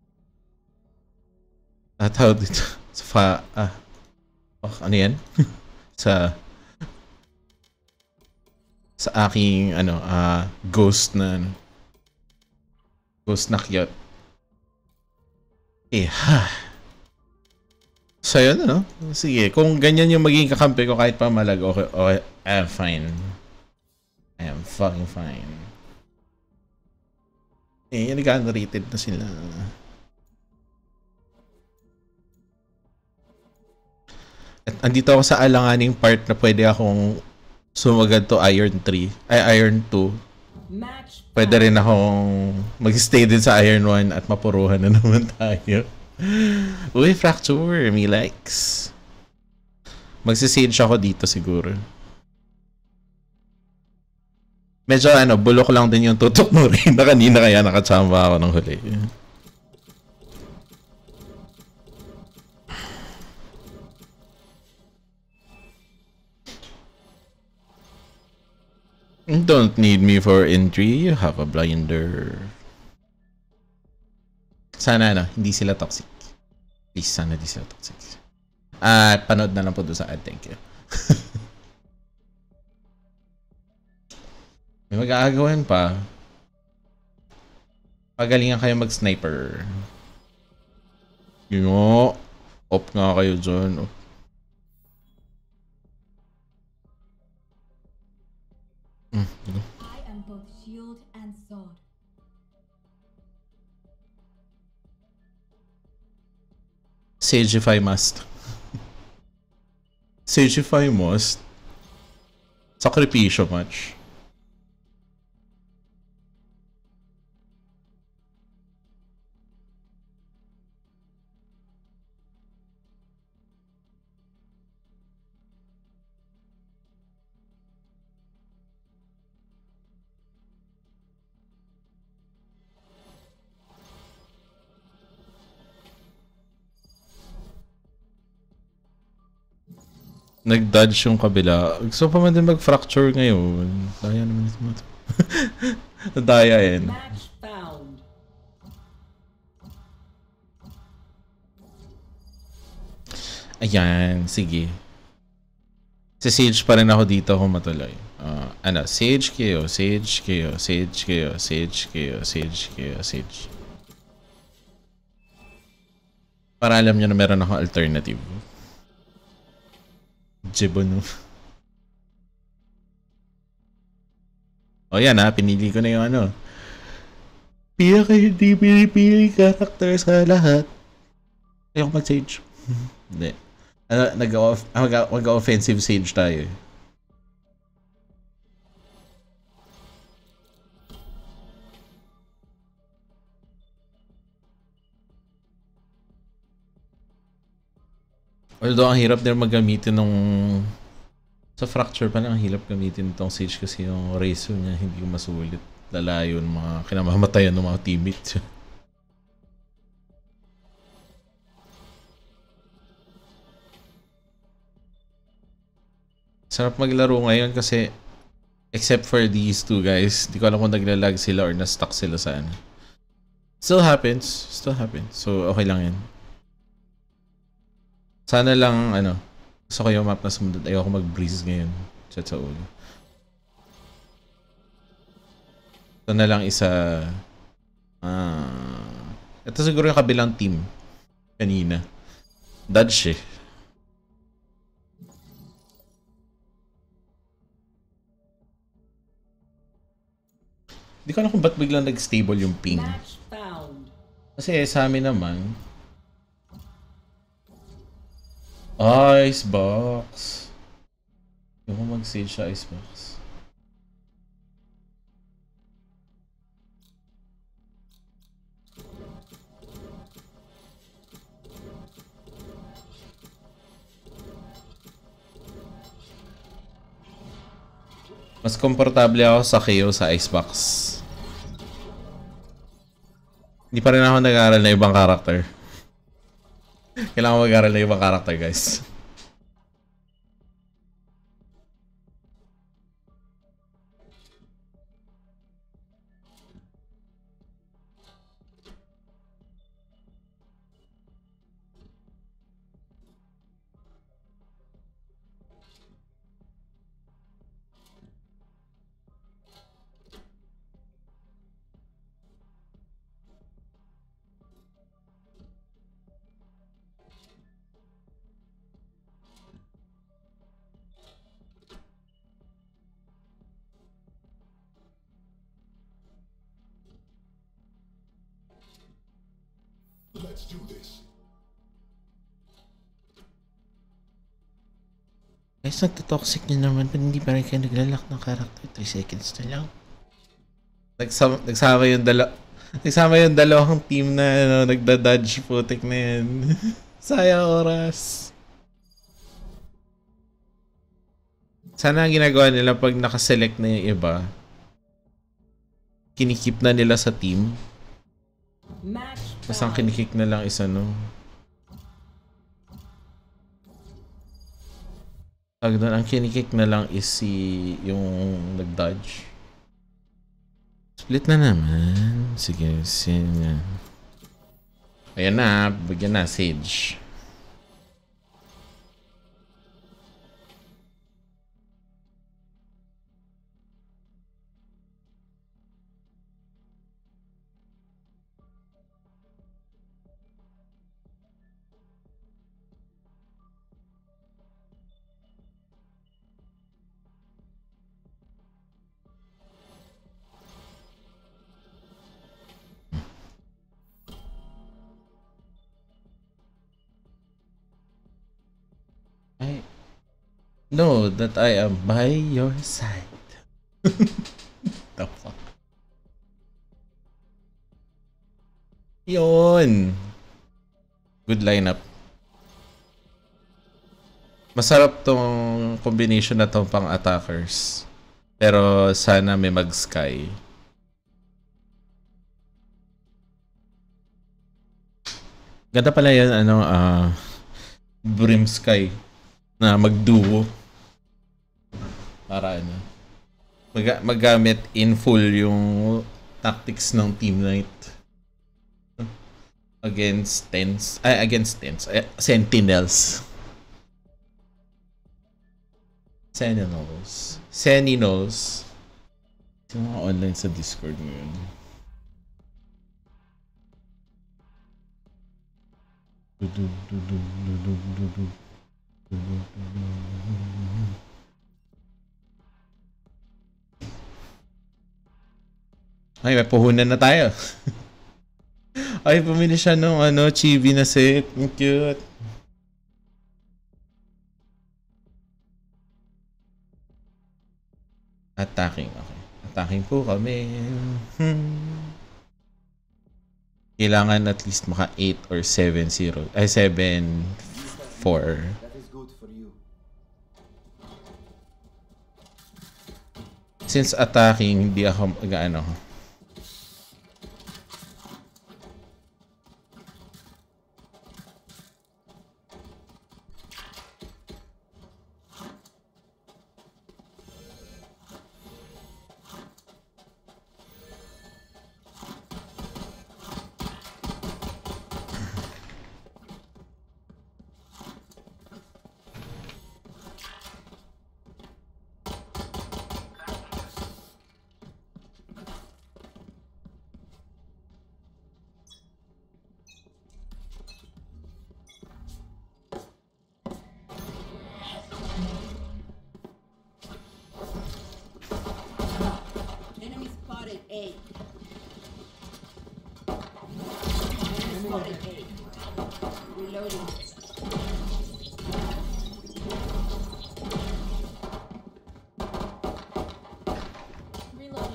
At how dito? Sa fa... Ah. Oh, ano yan? sa... Sa aking, ano, ah... Uh, ghost na, ano. Ghost na cute. Eh, ha. So, yun, ano? Sige, kung ganyan yung magiging kakampi ko kahit pa malag, okay, okay, I'm fine. I am fucking fine. Eh, yung nag-underrated na sila. At andito ako sa alanganing part na pwede akong sumagad to Iron three, ay Iron two. Pwede rin akong mag-stay din sa Iron one at mapuruhan na naman tayo. Uy, Fracture, me likes. Magsisage ako dito siguro. Medyo ano, bulok lang din yung tutok mo rin na kanina kaya nakachamba ako ng huli. Don't need me for entry, you have a blinder. Sana ano, hindi sila toxic. Please, sana hindi sila toxic. At panood na lang po doon sa ad, thank you. May mag-aagawan pa. Pagalingan kayo mag-sniper. Yun o. Op nga kayo dyan. Op. Mm, I am both shield and sword. Sagify must. Sagify must. Sakripisyo much. Nag-dodge yung kabila. Gusto pa man din mag-fracture ngayon. Daya naman ito mo ito. Daya yan. Match found. Ayan, sige. Si Sage pa rin ako dito kung matuloy. Uh, ano, Sage kayo, Sage kayo, Sage kayo, Sage kayo, Sage kayo, Sage. Para alam nyo na meron akong alternative. Jibon. O yan ha, pinili ko na yung ano. Pila kayo hindi pinipili character sa lahat. Ayoko mag-Sage. Hindi. Ano, nag-offensive Sage tayo. Although ang hirap din magamitin nung sa Fracture pa lang ang hirap gamitin itong Sage kasi yung ratio niya hindi ko masulit. Lalayo ng mga kinamamatayan ng mga teammates. Sarap maglaro ngayon kasi except for these two guys, di ko alam kung naglalag sila or na-stuck sila sa ano. Still happens. Still happens. So okay lang yan. Sana lang, ano, gusto ko yung map na sumunod. Ayoko mag-breeze ngayon. Chat sa ulo. Ito na lang isa. Ah, ito siguro yung kabilang team. Kanina. Dodge eh. Hindi ko alam kung ba't biglang nag-stable yung ping. Match found. Kasi sa amin naman, Icebox. Yung ko mag-sage sa Icebox. Mas komportable ako sa K O sa Icebox. Hindi pa rin ako nag-aaral na ibang karakter. Kailangan mag-aaral na ibang karakter, guys. Let's do this. Guys, nagtotoxic nyo naman pero hindi pa rin kayo naglalak ng character. three seconds na lang. Nagsama, nagsama yung dala nagsama yung dalawang team na ano, nagda-dodge putik na yan. Sayang oras. Sana ang ginagawa nila pag nakaselect na yung iba, kinikip na nila sa team. Match Tapos ang found. kinikik na lang is ano. Pag doon, ang kinikik na lang is si yung nag-dodge. Split na naman. Sige, sige. Ayan na, bigyan na, Sage. I know that I am by your side. The fuck? Yun. Good lineup. Masarap tong combination na tong pang attackers. Pero sana may mag-sky. Ganda pala yun, ano, ah, uh, Brim Sky na mag-duo. Para ano, mag maggamit in full yung tactics ng Team Knight against tens, ay against tens, ay, Sentinels. Sentinels. Sentinels. Yung mga online sa Discord ngayon. Ay, may puhunan na tayo. Ay, pumili siya nung ano, chibi na set. Ang cute. Attacking, okay. Attacking po kami. Hmm. Kailangan at least maka eight or seven zero. Ay, seven four. That is good for you. Since attacking, hindi ako mag-ano.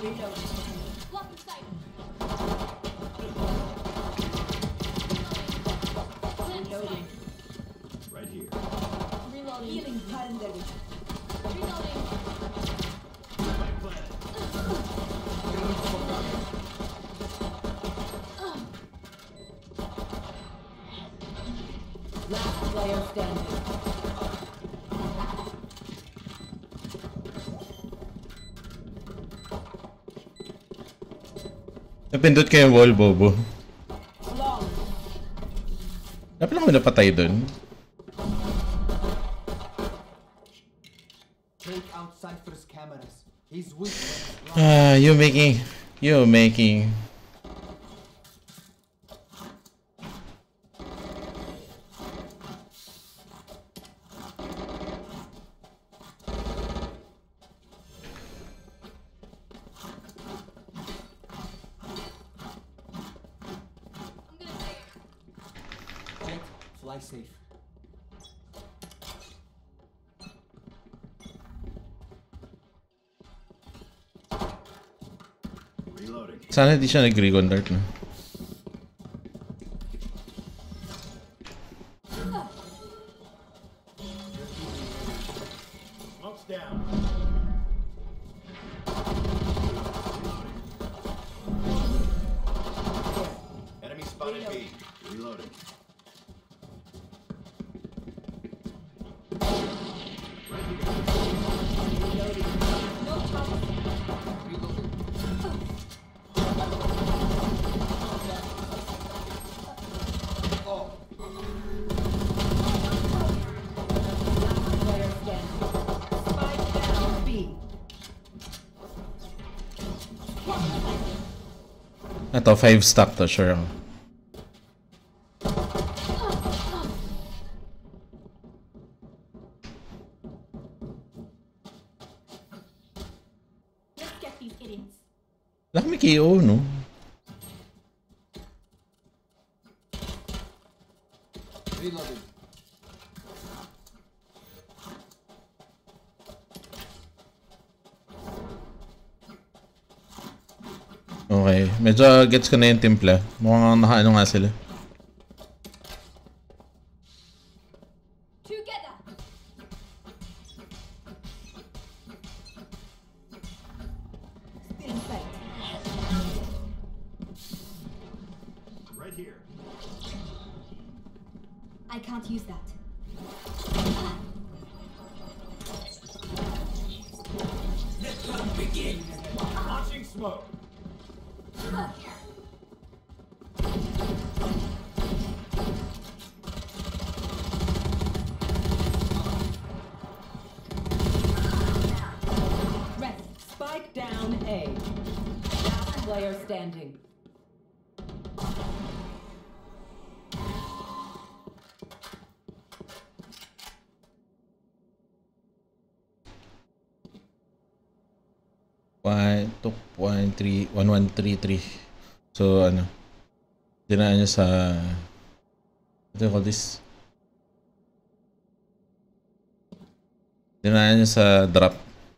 Blocking sight. Reloading. Right here. Reloading. Healing legendary. Reloading. My planet. Last player standing. Napindot ko yung wall, Bobo. Long. Dapat lang kami napatay dun. Take out Cypher's cameras. He's weak. Ah, you making... You making... Jet, fly safe. Reloading. Sana di siya nag-recon dart, no? Smoke's down. Enemy spotted B. Reloading. Player standing. Spike down B. Ito, five stack to, sure ako. Let's get these idiots. Wala kami K O, no? Reloading. Okay, medyo gets ko na yung timpla. Mukhang nakaano nga sila. Together. Still in sight. Right here. I can't use that. Launching smoke. Rest. Spike down A. Last player standing. one, two, one, three, one, one, three, three. So, ano, dinaan niya sa, what do you call this? Dinaan niya sa drop.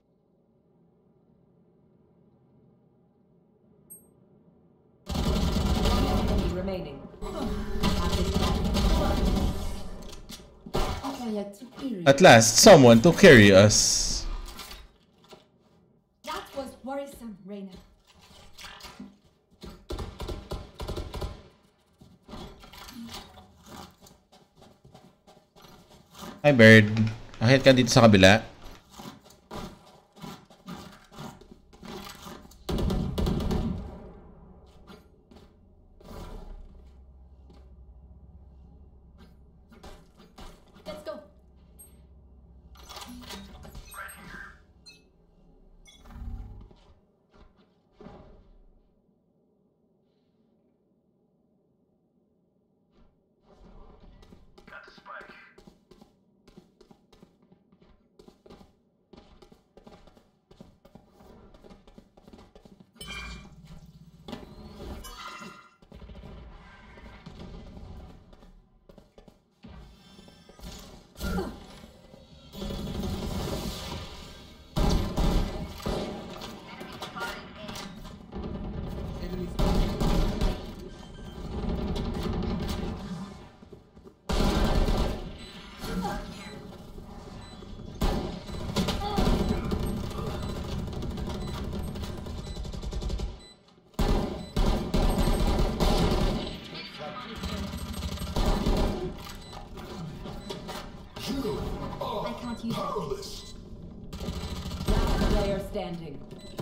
Enemy remaining. At last, someone to carry us. That was worrisome, Reina. Hi, Bird. Akit ka dito sa kabila. Let's go. Got the spike. can't use it. Powerless. Last player standing.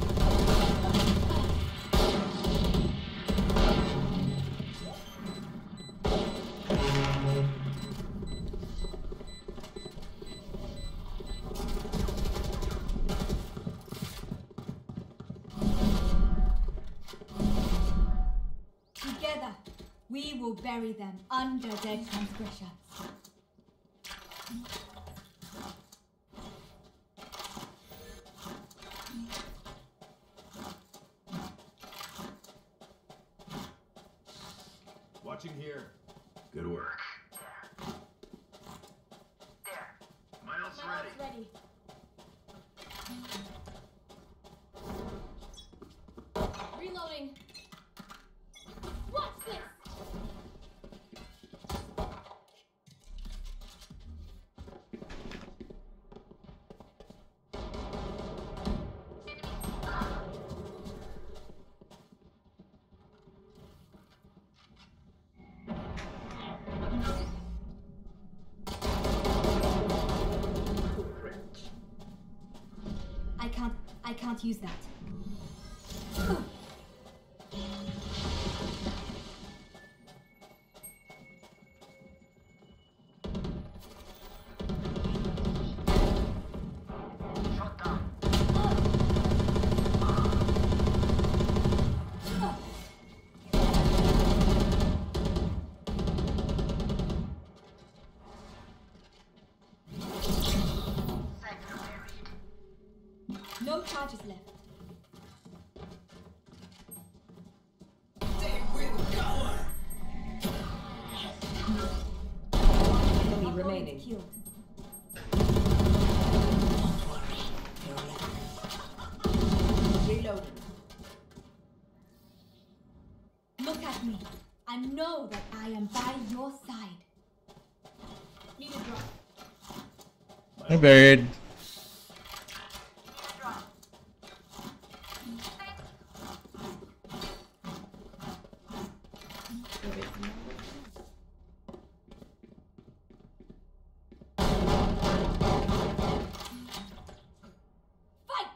Together, we will bury them under their transgressions. Watching here. Good work. There. Miles My ready. ult's ready. Reloading. Watch this. I can't. I can't use that. Shut down. Cypher buried. No charges left. Enemy Opponent remaining. killed. Reloading. Look at me. I know that I am by your side. Need a drop. Hey, bird. Fight!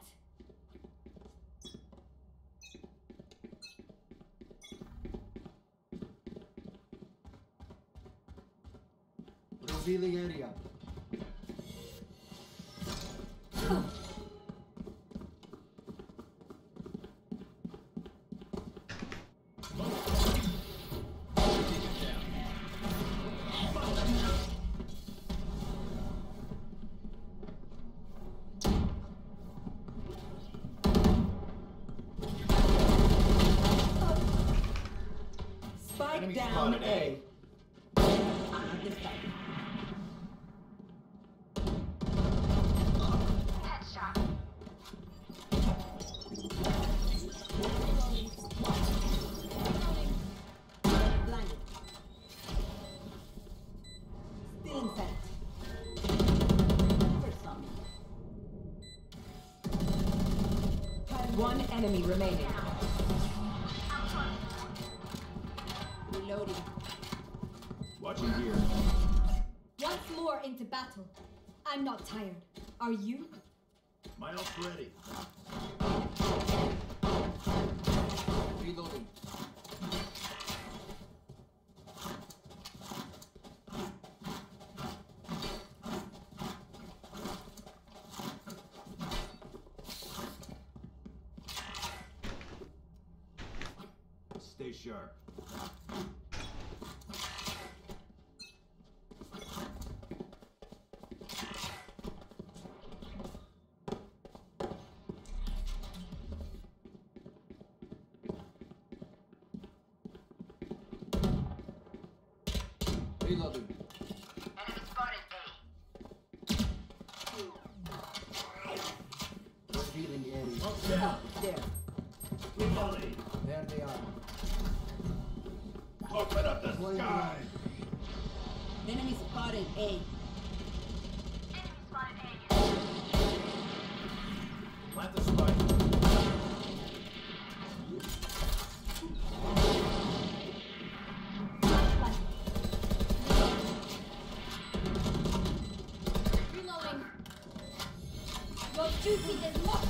Revealing area. Spike Enemy down spotted A. A. This side. Headshot. Blinded. Still in sight. For some. One enemy remaining. Reloading. Watching here. Once more into battle. I'm not tired. Are you? Miles ready. Reloading. Stay sharp. Reloading. Enemy spotted A. Revealing area. There. Reloading. There they are. Open up the Deploying sky. drone. Enemy spotted A. Enemy spotted A. Plant the spike. Reloading. Your duty is not.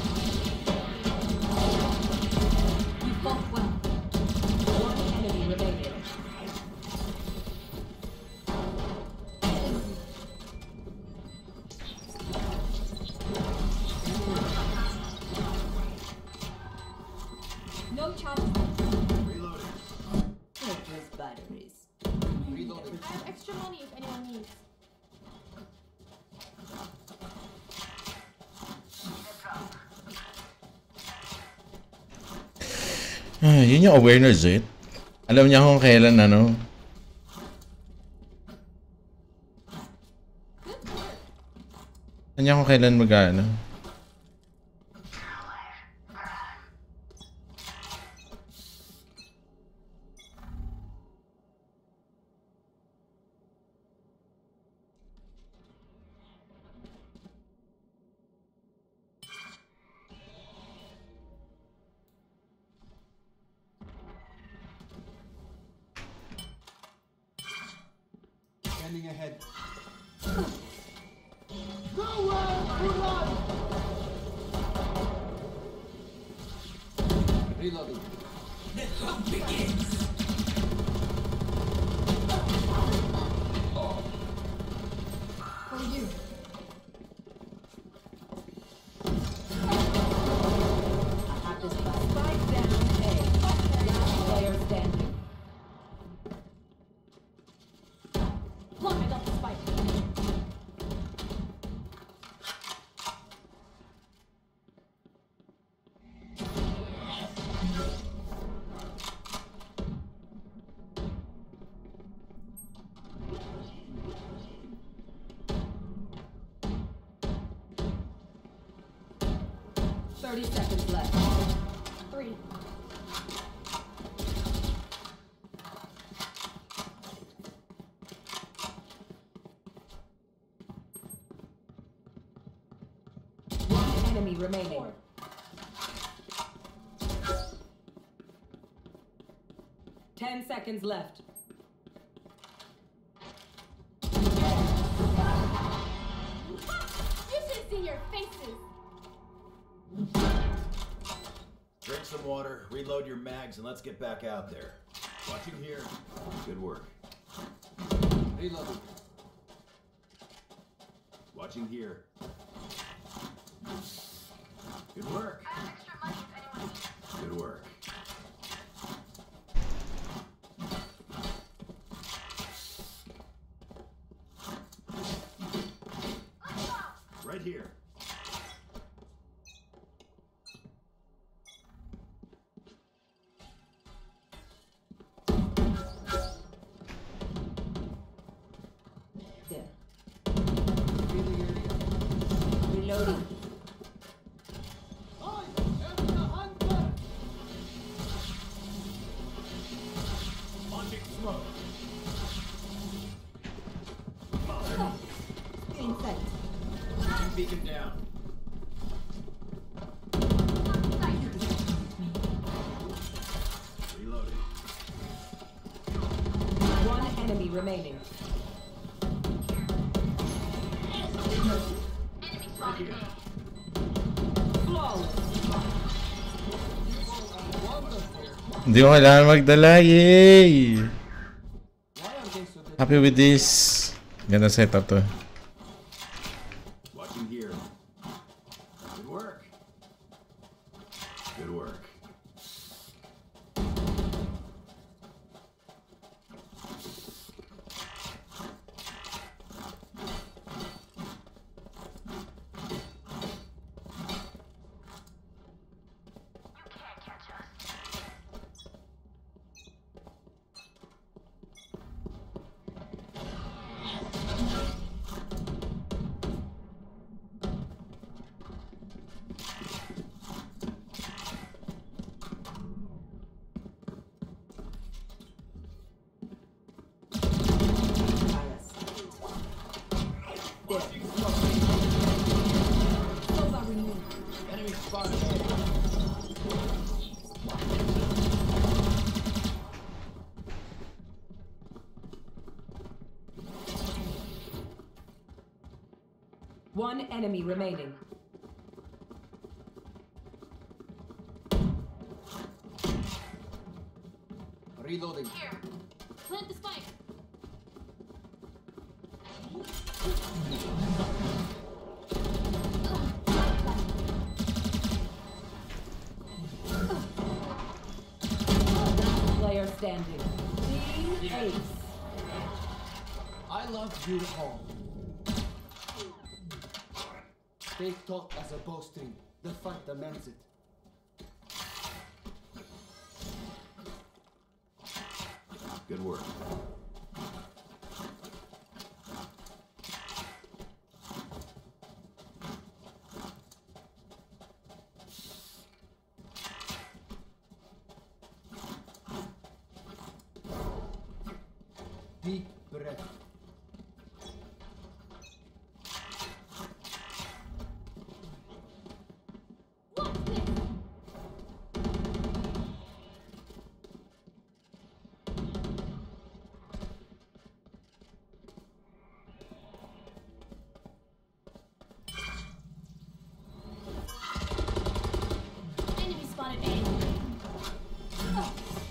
You fought well. One enemy remaining. No chance. Reloading. Fortress batteries. Reloading. I have extra money if anyone needs. Ah, yun yung awareness eh. Alam niya kung kailan ano. Alam niya kung kailan mag-ano. Standing ahead. Reloading. For you. Spike down A. Last player standing. One, I got the spike. Thirty seconds left. Three. One enemy remaining. Four. Ten seconds left. You should see your faces. Drink some water, reload your mags, and let's get back out there. Watching here. Good work. Reloading. Watching here. Good work. Good work. Right here. There. Revealing area. Reloading. I am the hunter. Launching smoke. In sight. Shooting beacon down. Reloading. One enemy remaining. Right here. Flawless. Hindi ko kailangan magdala. Yay! Why are they so different? Happy with this. Ganda setup to. Watching here. Good work. Good work. Enemy spotted. One enemy remaining. Reloading. Here. Plant the spike. Player standing. Team Ace. I love you all. Take talk as a bowstring. The fight demands it. Good work. Deep breath. Enemy spotted A. Oh.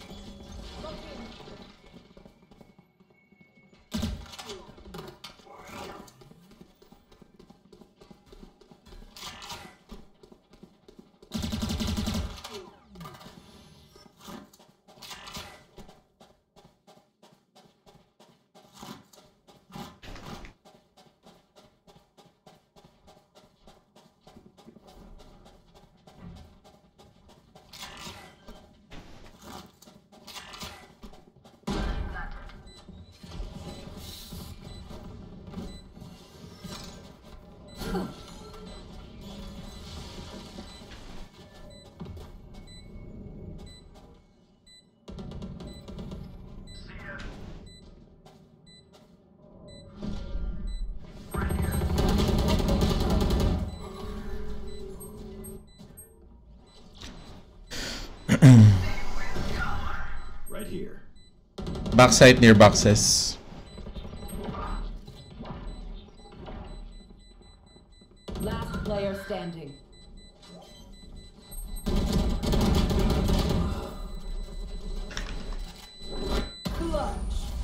Right here. Backside near boxes. Last player standing. Clutch.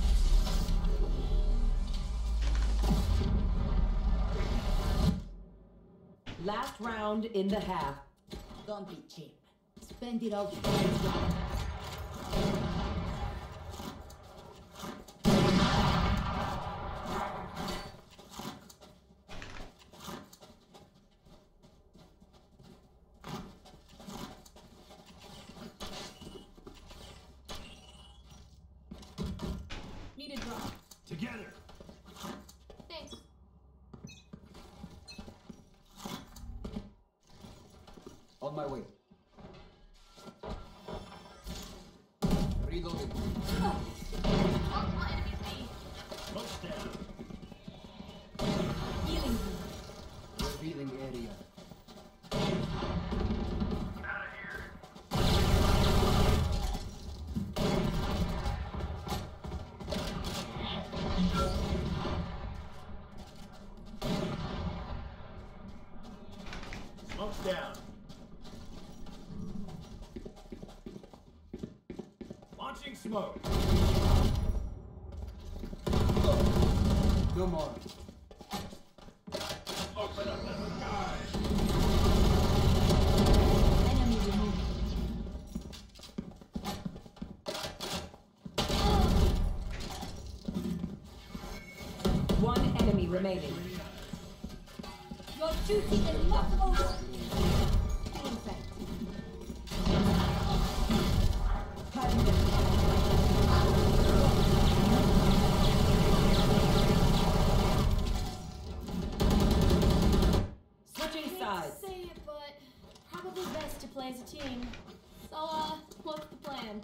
Last round in the half. Don't be cheap. Spend it all. Need a drop. Together. Thanks. On my way. Reloading. Multiple enemies B. Smoke's down. Healing. Revealing area. Smoke's down. Launching smoke. No more. Open up the sky. Enemy removed. One enemy remaining. Your duty is not over. Feeling fact. Switching Hate sides. to say it, but probably best to play as a team. So, uh, what's the plan?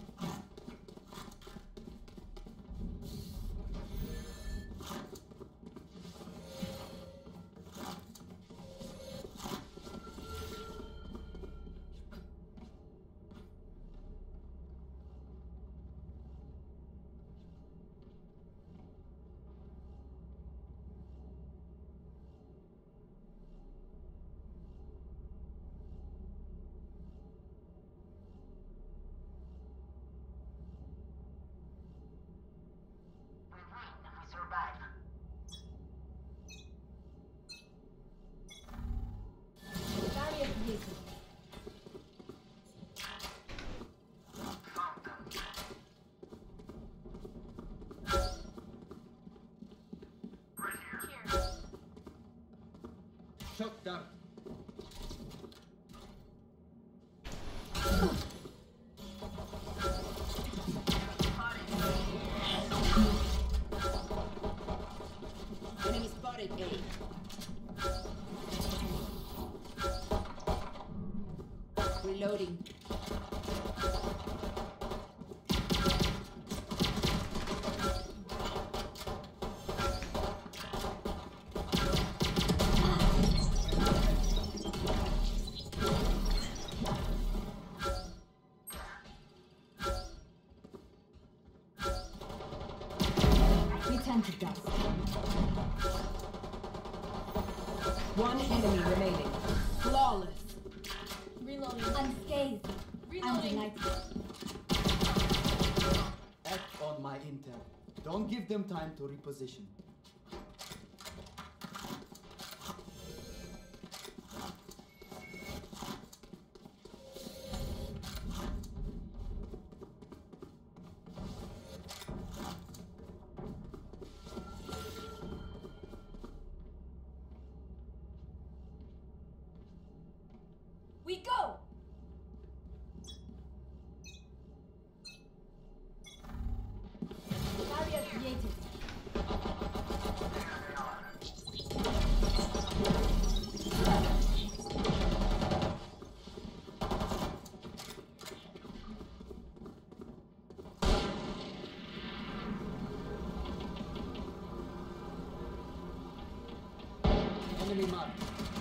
Shock dart. Enemy spotted A. Reloading. Return to dust. One enemy remaining. Flawless. Reloading. Unscathed. Reloading. Undeniable. Act on my intel. Don't give them time to reposition. We go! Barrier created. Enemy mark.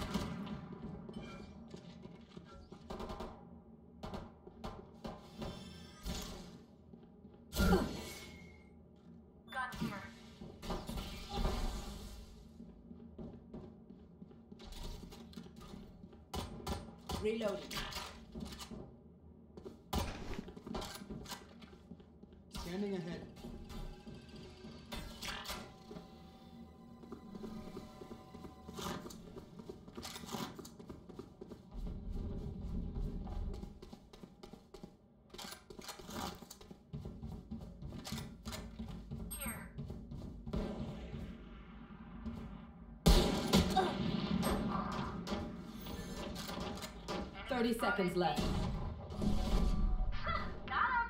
Gun here. Reloading. Scanning ahead. Here. Thirty seconds left. Got him.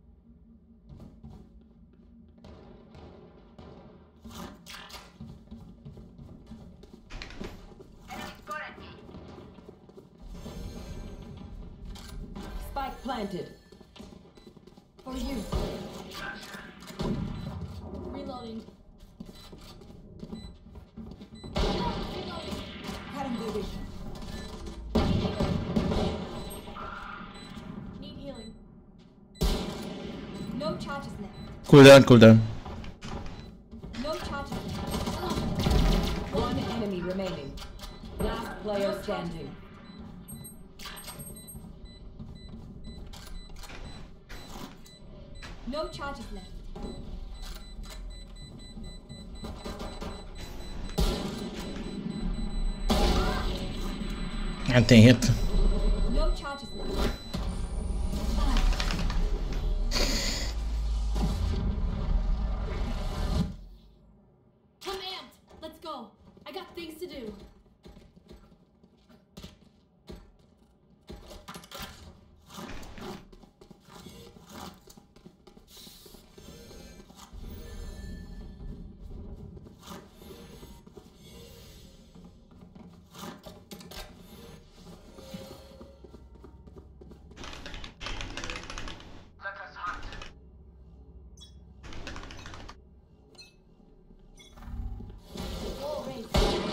Enemy spotted me. Spike planted. For you. Reloading. Cutting the vision. Need healing. No charges left. Cooldown, cooldown. No charges left. One enemy remaining. Last player standing. No charges left. God dang it. No charges left. I'm amped. Let's go. I got things to do. Let us hunt. Wall raised.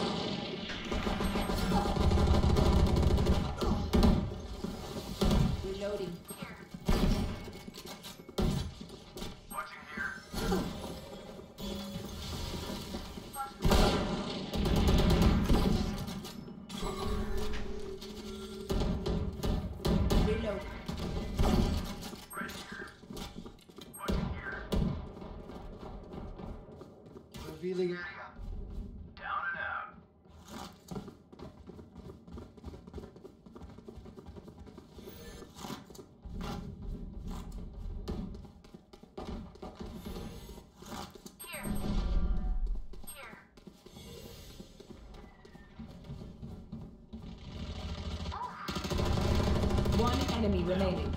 Reloading. Watching here. Reloading. Right here. Watching here. Revealing area. Down and out. Here. Here. One enemy remaining.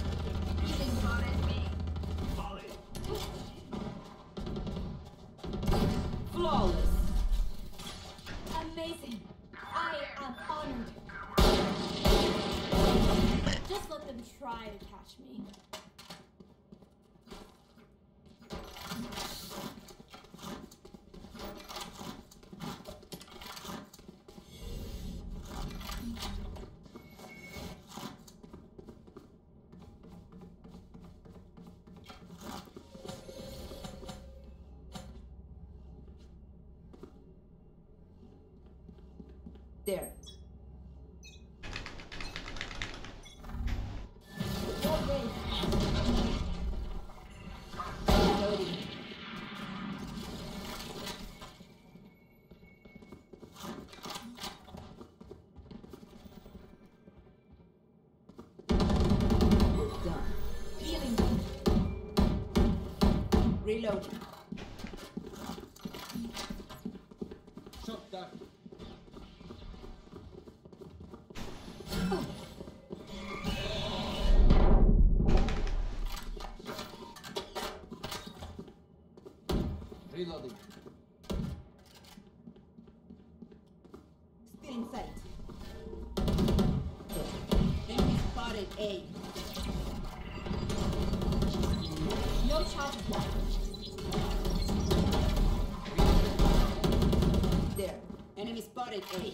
Flawless. Amazing. I am honored. Just let them try to catch me. There. Reloading. Done. Healing. Reloading. Shot down. Reloading. Still in sight. Enemy spotted A. No charges left. There. Enemy spotted A.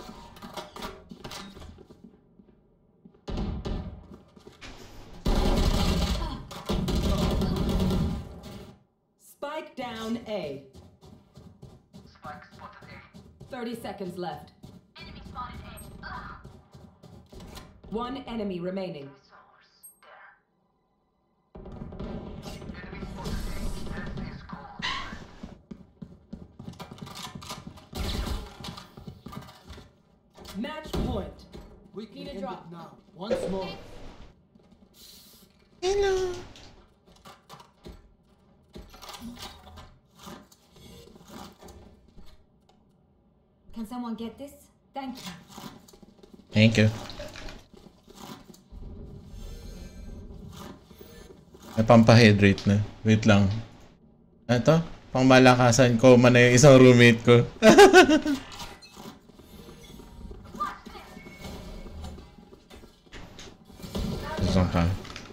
Spike down A. Spike spotted A. thirty seconds left. Enemy spotted A. Ugh. One enemy remaining. Source. There. Enemy spotted A. Death is cold. Match point. We can Need a end drop. it now. Once more. Hello. Can someone get this? Thank you. Thank you. May pampahydrate na. Wait lang. Ito, pang malakasan ko man na yung isang roommate ko. Isang pa.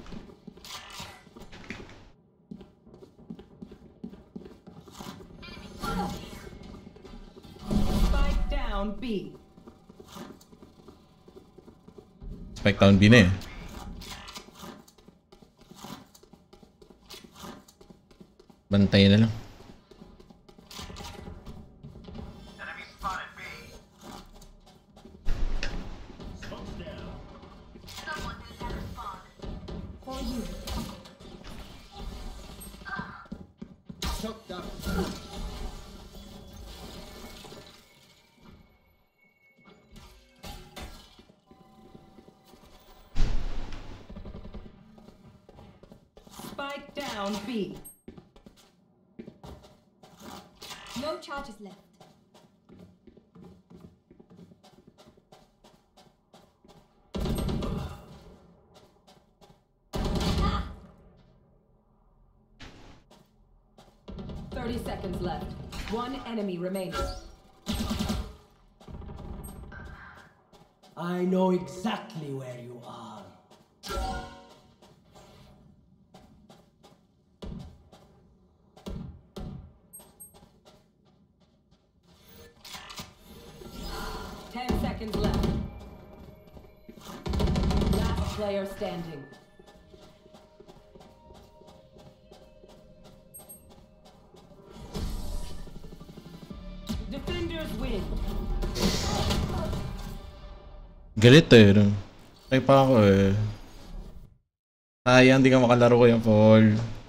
Spike down B. Spike down B na eh. Bantay na lang. Enemy spotted B. Smoke's down. Someone needs to respond. For you. Shot down. Spike down B. No charges left. thirty seconds left. One enemy remaining. I know exactly where you are. Ten seconds left. Last player standing. Defenders win. Galit eh. No? Try pa ako eh. Sayang, di ka makalaro ko yung fall.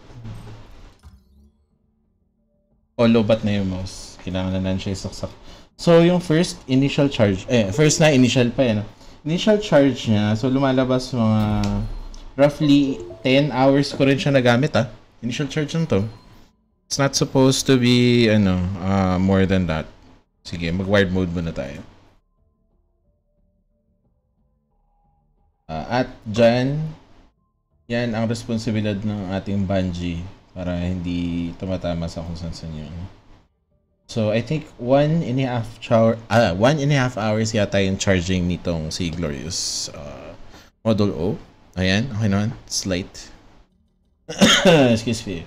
Follow ba't na yung mouse? Kailangan na siya isaksak. So, yung first initial charge, eh, first na initial pa eh, no? Initial charge niya, so lumalabas mga roughly ten hours ko rin siya nagamit ah. Initial charge lang to. It's not supposed to be, ano, uh, more than that. Sige, mag-wired mode muna tayo. Ah, uh, at dyan, yan ang responsibilidad ng ating Bungie para hindi tumatama sa kung saan yun. So I think one and a half hour, ah, one and a half hours yata yung charging nitong si Glorious uh, Model O. Ayan, okay naman. Slight. Excuse me.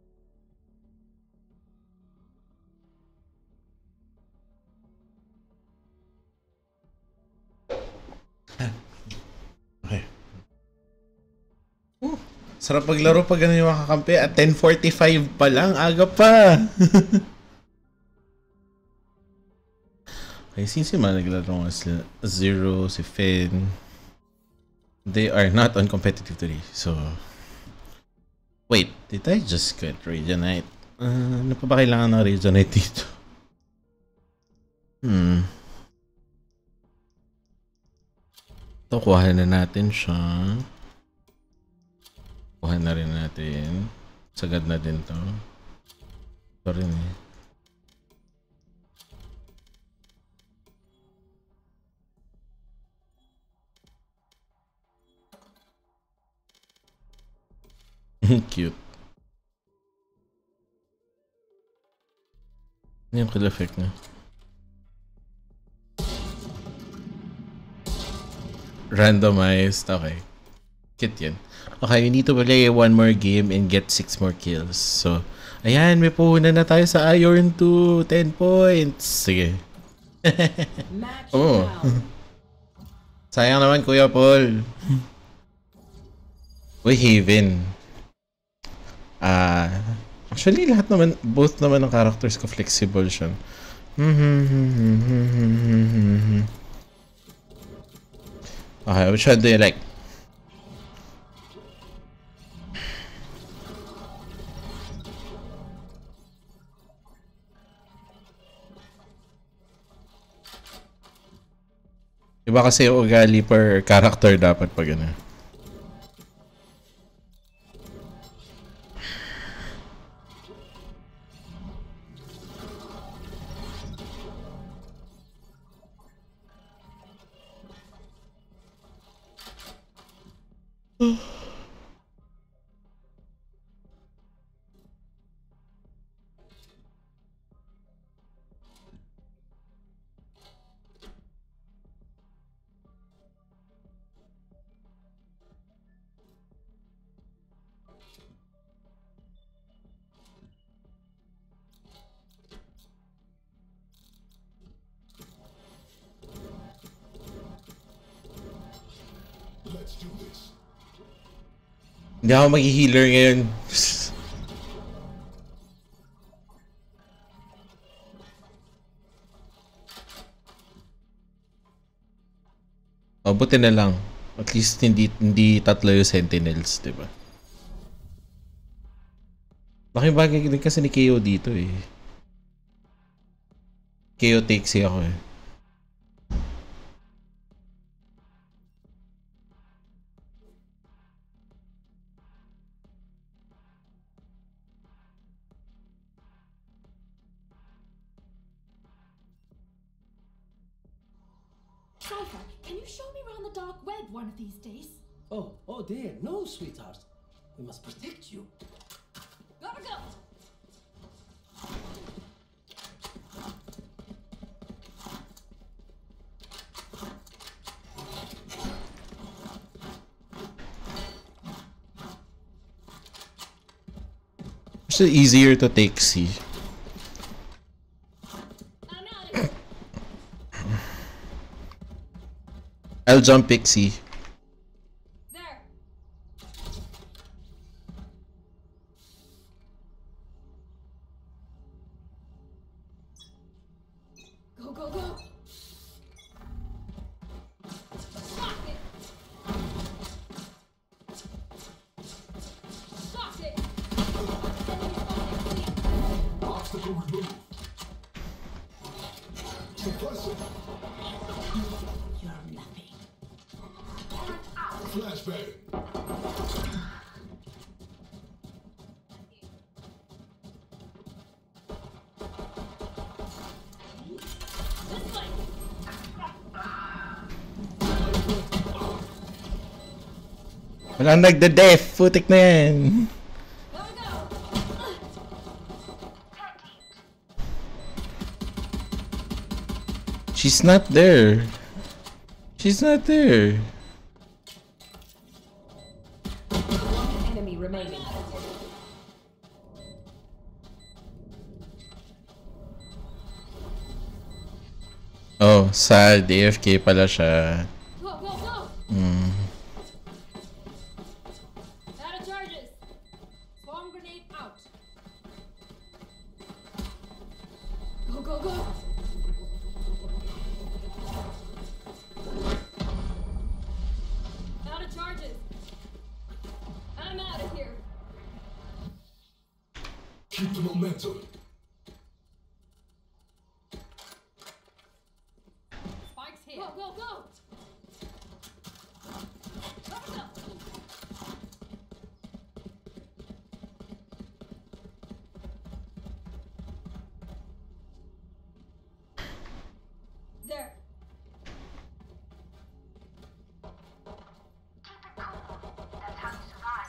Okay. Oh, sarap maglaro pag ganun yung makakampi. At ten forty-five pa lang, aga pa. Okay, since yung mga naglaro nga sila, Zero, si Finn, they are not on competitive today. So, wait, did I just get Regionite? Uh, ano pa ba kailangan ng Regionite dito? Hmm. Ito, kuha na natin siya. Kuha na rin natin. Sagad na din to. Ito rin eh. Cute. Ano yung kill effect niya? Randomized. Okay. Cute yan. Okay, we need to play one more game and get six more kills. So, ayan, may puhunan na tayo sa Iron two. ten points. Sige. Oh. Sayang naman, Kuya Paul. Uy, Haven. Ah, uh, actually, lahat naman, both naman ng characters ko flexible siya. Okay, which one do you like? Iba kasi yung ugali per character dapat pag ano. Hindi ako mag-healer ngayon. Oh, buti na lang. At least hindi hindi tatlo yung sentinels, di ba? Laking bagay din kasi ni K O dito eh. K O takes ako eh. Can you show me around the dark web one of these days? Oh, oh dear, no, sweetheart. We must protect you. Gotta go! It's easier to take C. I'll jump pick C. There. Go, go, go. Lock it. Lock it. Obstacle removed. Suppressing. You're nothing. Flashbang. This way. Walang nagde-def. Putik na yan. She's not there. She's not there. One enemy remaining. Oh, sad. A F K pala siya. Go, go, go! Hmm. Out of charges. Swarm grenade out. Go, go, go! Out of charges. I'm out of here. Keep the momentum. Spike's here. Go, go, go! Go, go! There. Keep it cool. That's how you survive.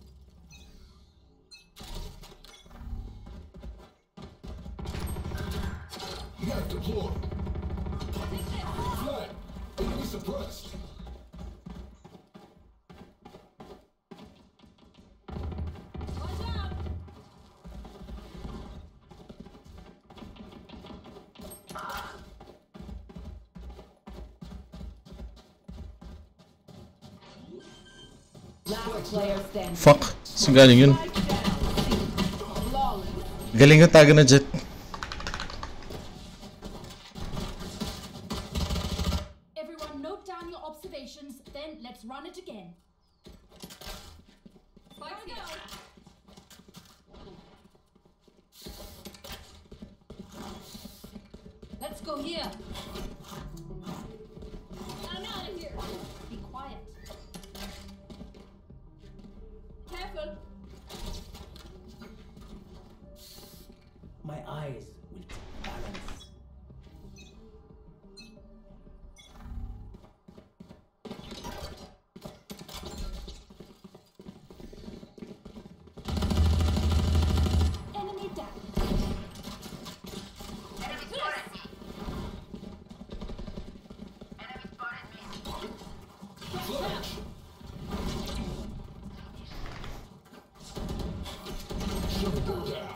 Map deployed. Flag. Enemy suppressed. Watch out! Last player standing. Fuck. Saan galing yun? Spike down. Flawless. Galing yung taga na Jet. Everyone note down your observations, then let's run it again. Spike's here. Let's go here. I'm out of here. Be quiet. Careful. My eyes will take balance. Enemy down. Enemy spotted me. Enemy spotted me. Flash. Should go down.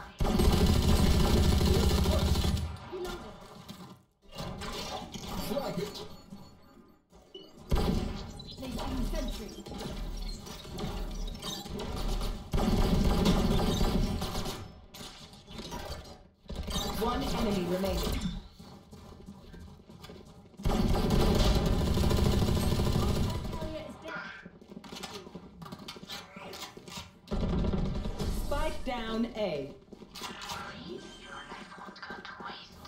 Flag it. Placing sentry. One enemy remaining. Carrier is dead. Spike down A. Your life won't go to waste.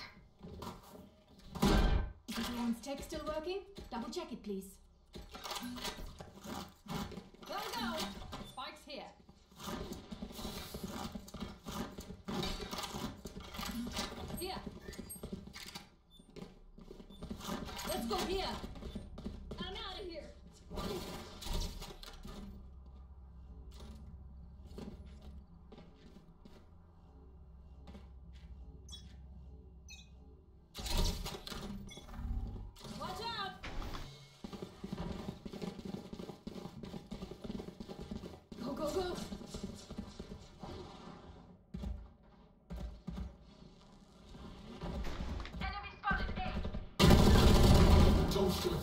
Is everyone's tech still working? Double check it, please. Go, go! Spike's here. Here. Let's go here. I'm out of here. Watch out! Go, go, go! Enemy spotted A. Toaster.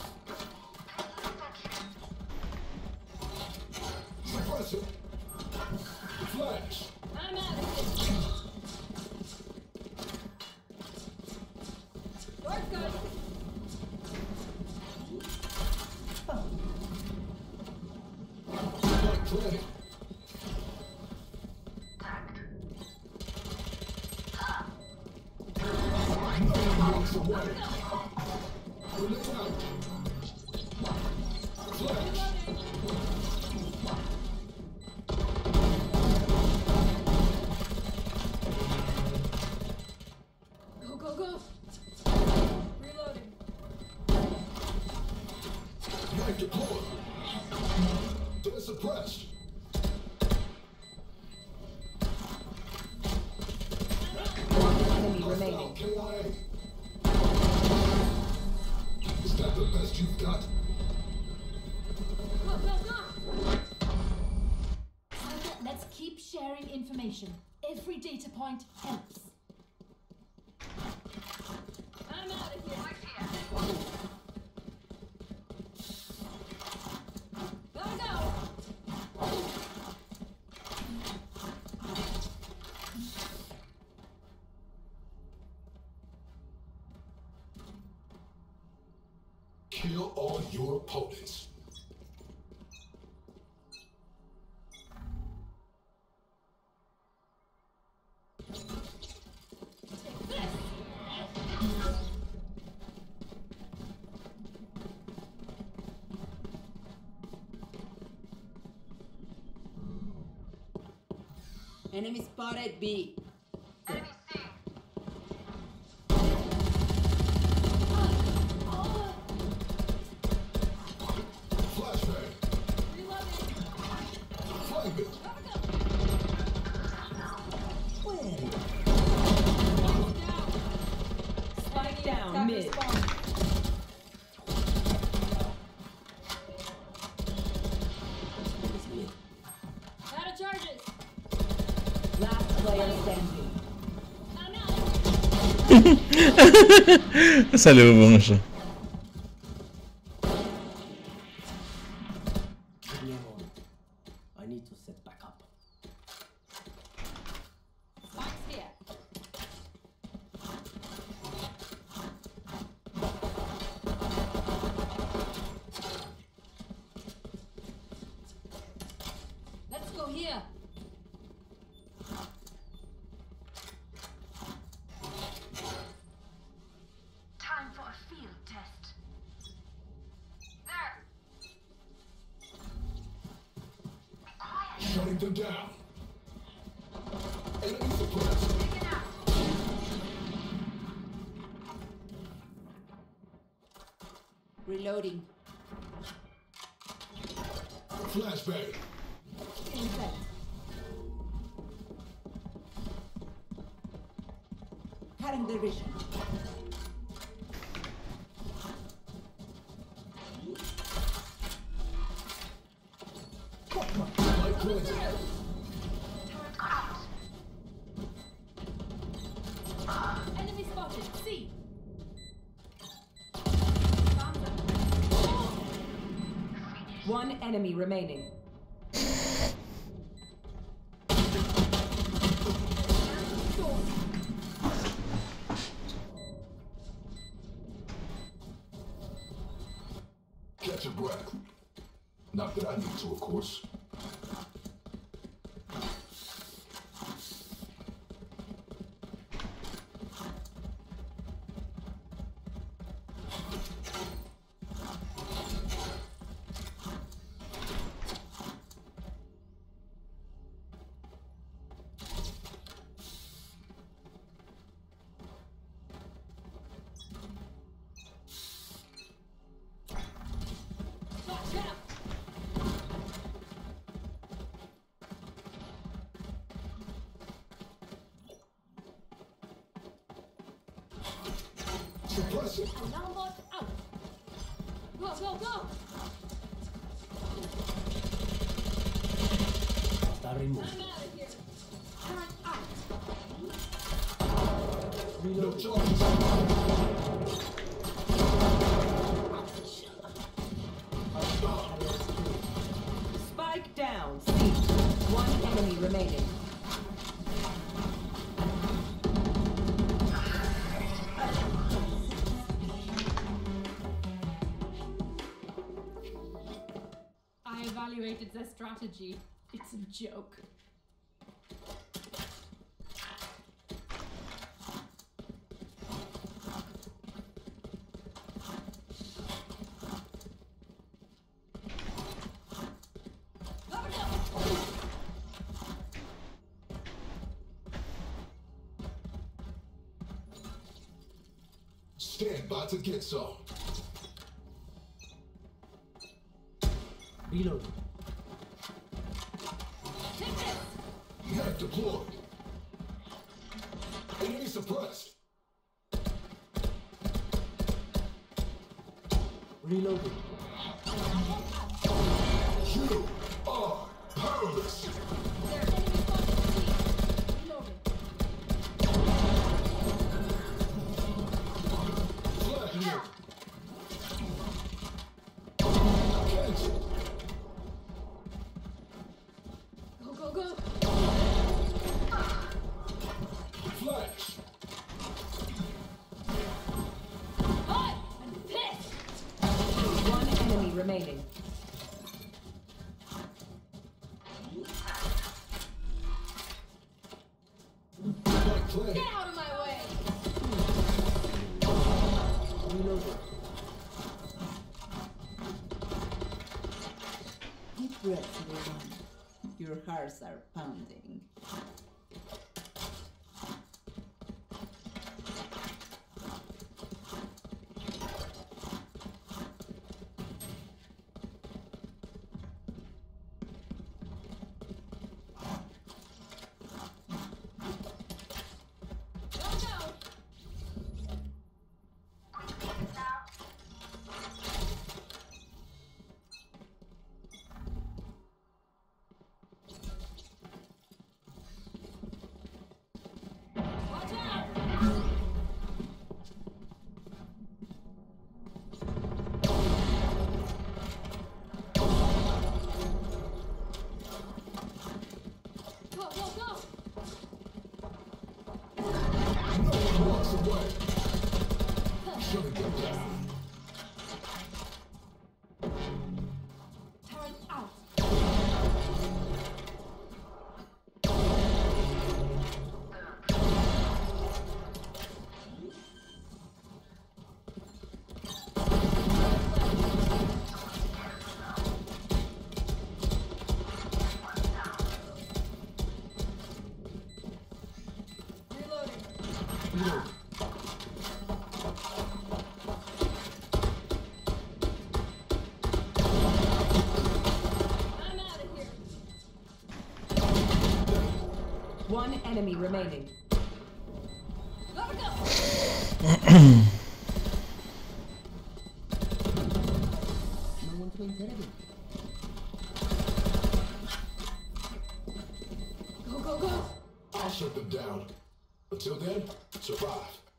Suppress it. Flash. I'm out of here. Door's good. Flag planted. Blocks away. Grenade out. Flash. Go, go, go! Reloading. Knife deployed. They're suppressed. One enemy remaining. K I A. Is that the best you've got? Go, go, go! Sandra, let's keep sharing information. Every data point helps. I'm out of here. Right here. Gotta go! Kill all your opponents. Enemy spotted B. Enemy C. Flashbang. Reloading. Flag it. Gotta go! Spike down Attacker mid. spawn. Out of charges. Last player standing. I'm out. Salubong siya. Give me a moment. I need to set back up. Spike's here. Let's go here. Time for a field test. There. Be quiet. Shutting them down. Enemy suppressed. Take it out. Reloading. Flashbang. Inside. Cutting their vision. Light planted. Turret out. Enemy spotted. C. One enemy remaining. Catch your breath. Not that I need to, of course. Watch out. Suppress it. Alarm bot out. Go, go, go. Start removing. I'm out of here. Turret out. No charges. Spike down. C. One enemy remaining. I evaluated their strategy. It's a joke. Gotta go. Stand by to get some. Reload. deployed. Enemy suppressed. Reloading. You are powerless. Their enemy spotted C. Reloading. Flash. Cancel. Go, go, go. Flash. Hot and pissed. One enemy remaining. Spike planted. Get out of my way. Reloading. Deep breaths, everyone. Your hearts are pounding. Go, go. Watch out. Go, go, go. No one walks away. Shutting them down. Turret out. Reloading. Reloading. I'm out of here. One enemy remaining. Go, go. No one to interrogate. Go, go, go. I'll shut them down. Until then, survive.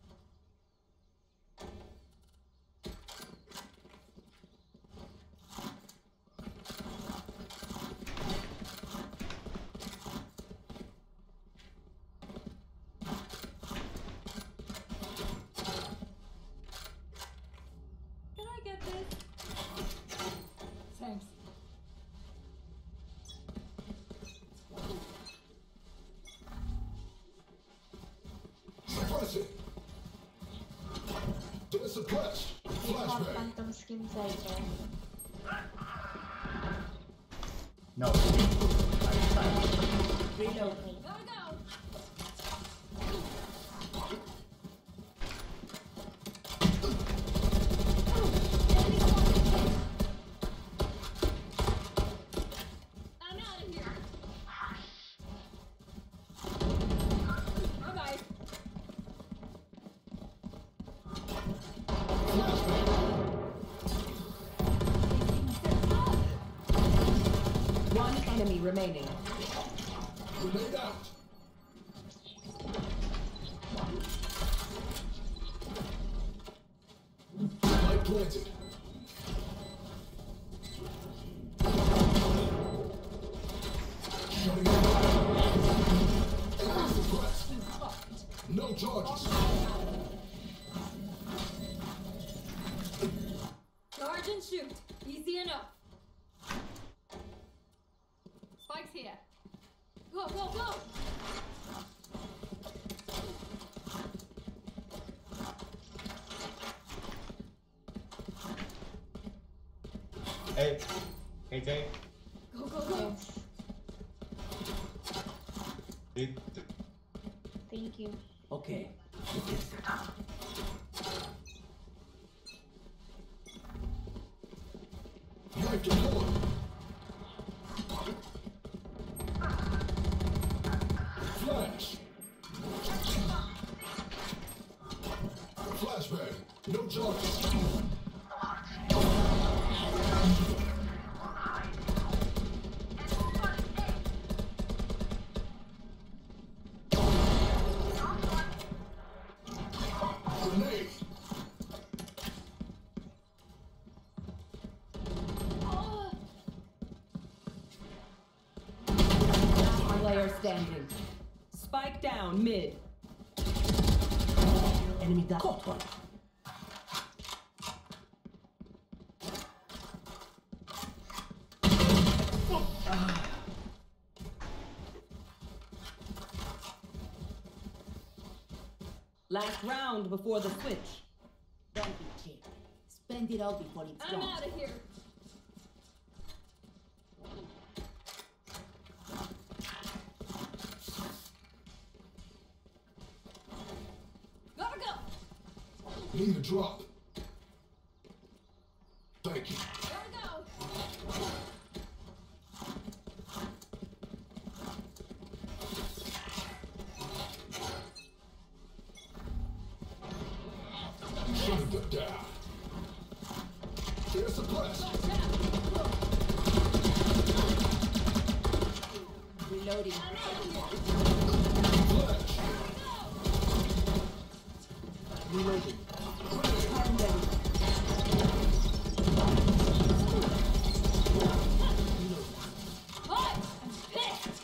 Can I get this? Thanks. Suppress it. They're suppressed. Flashbang. Phantom skin side. No. Reload. Gotta go. I'm out of here. Bye bye. One enemy remaining. Grenade out. Light planted. Shutting them down. Enemy suppressed. No charges. Charge and shoot. Easy enough. Spike's here. Go, go, go. Hey, K J. Go, go, go. Did Thank you. Okay. Knife deployed. player standing. Spike down mid. Enemy down. Caught one. Last round before the switch. Don't be cheap. Spend it all before it's I'm gone. out of here. Gotta go. Need a drop. Thank you. Gotta go. Shutting them down. Here's the press. Reloading. Flash. Reloading. Hi, I'm pissed.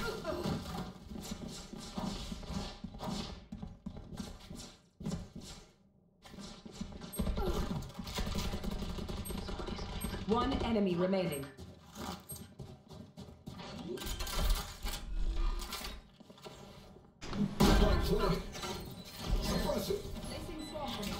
One enemy remaining. Spike planted. Suppress it. Placing swamp grenade.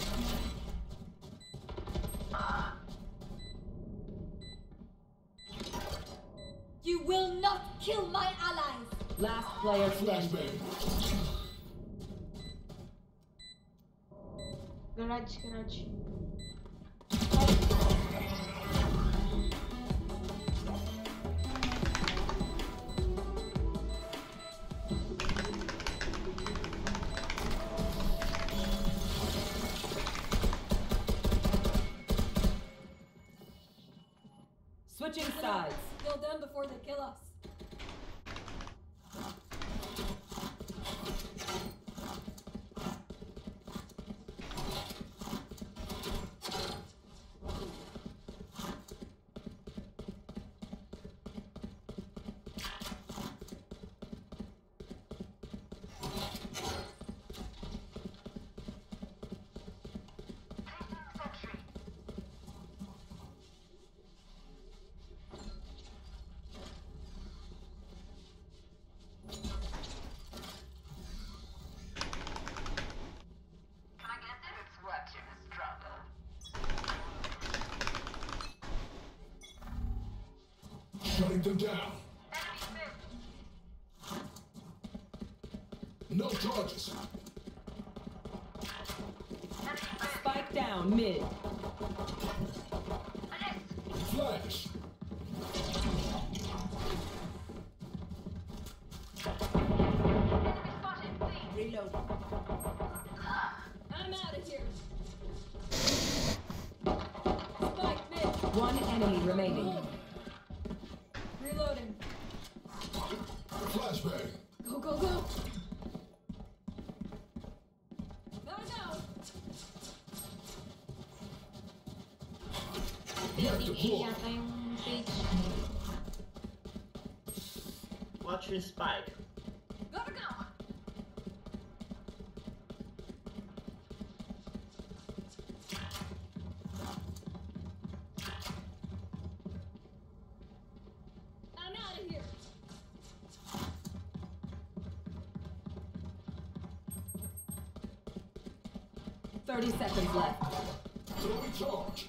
You will not kill my allies. Last player standing. Flashbang. Garage, garage. Switching sides. Kill them before they kill us. Shutting them down. No charges. Spike down mid. Flash. Reload. I'm out of here. Spike mid. One enemy remaining. Reloading. Flashbang. Go, go, go. Gotta go. Building A yata yung stage. Watch your spike. Gotta go. I'm out of here. Thirty seconds left. Throwing charge.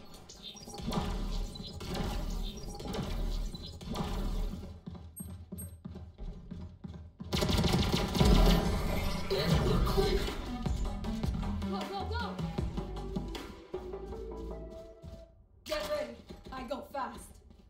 And we're clear. Go, go, go. Get ready. I go fast.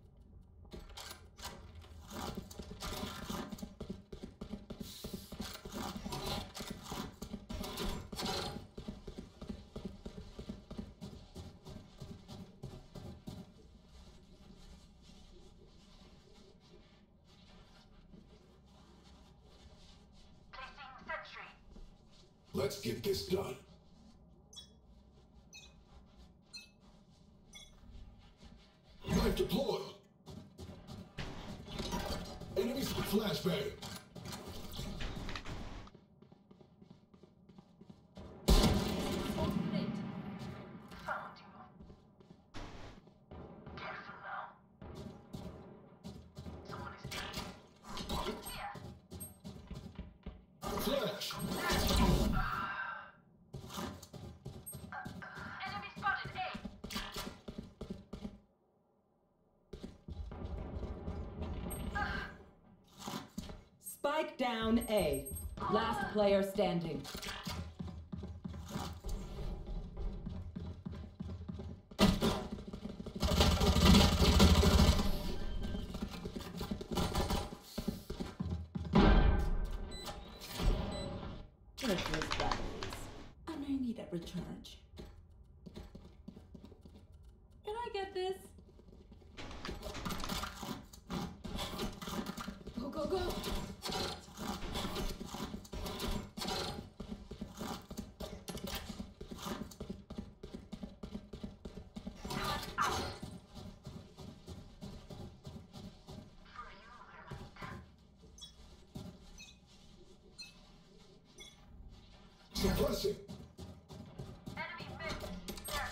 Let's get this done. Knife deployed. Enemies flashbang. Flash. Enemy spotted A. Spike down A. Last player standing. Worthless batteries. And I need a recharge. Can I get this? Go, go, go! Suppressing. Enemy mid. There.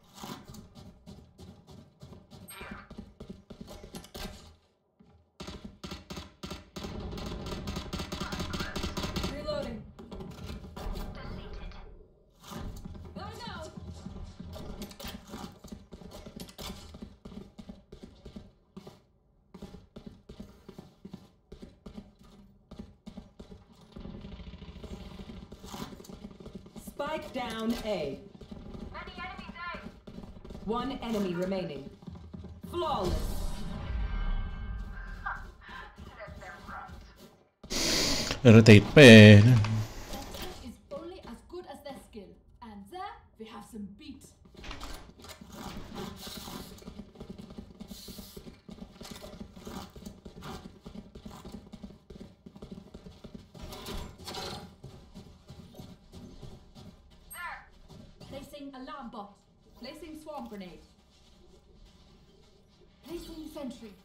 Here. Reloading. Deleted. Gotta go! Spike down A. Many enemies A. One enemy remaining. Flawless. Let them rot. Rotate pa eh. Is only as good as their skill. And there we have some beat. There. Placing alarm bot. Placing swarm grenade. Placing sentry.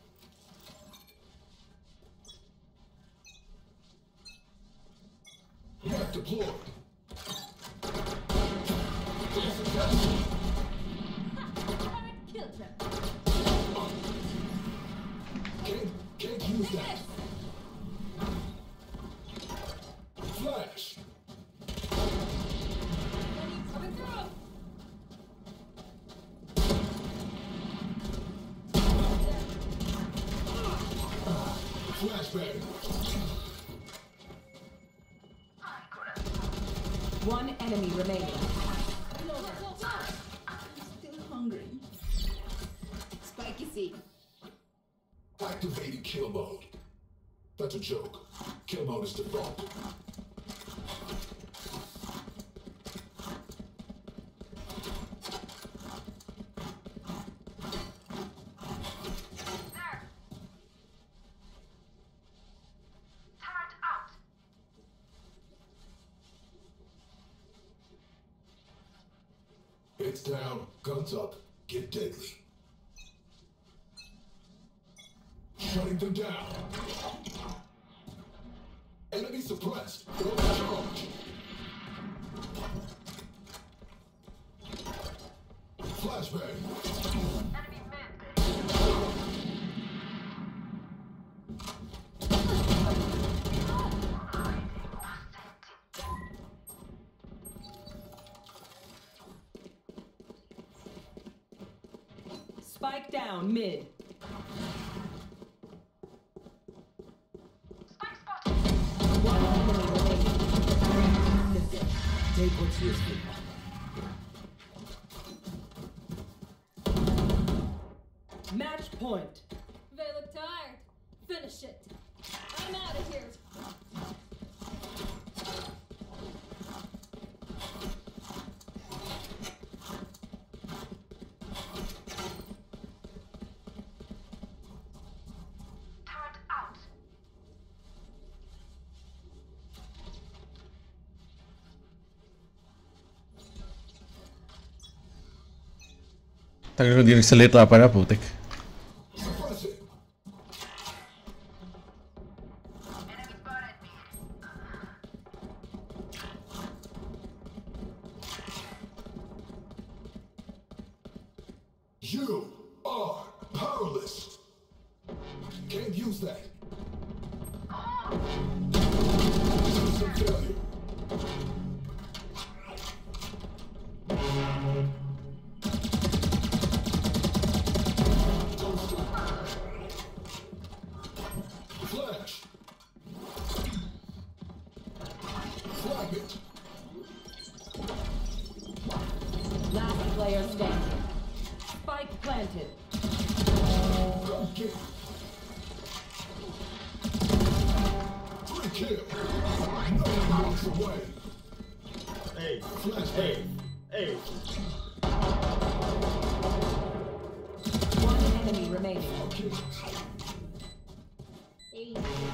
Map deployed. Turret killed them. Can't, can't use that. Flash. Enemy coming through. Flashbang. One enemy remaining. I'm still hungry. Spiky C. Activating kill mode. That's a joke. Kill mode is default. There. Turret out. It's down, guns up, get deadly. Shutting them down. Enemy suppressed. Or charge. Flashbang. Enemy mid. Spike down mid. Spike spotted. One enemy remaining. Take what's useful. Match point. They look tired. Finish it. I'm out of here. Turret out. Tagal ko di nagsalita para putik. Suppressing. Enemy spotted me. You are powerless. Can't use that. Some failure. you. Free kill. No one walks away. Hey, Flashbang. hey, hey. One enemy remaining. Hey.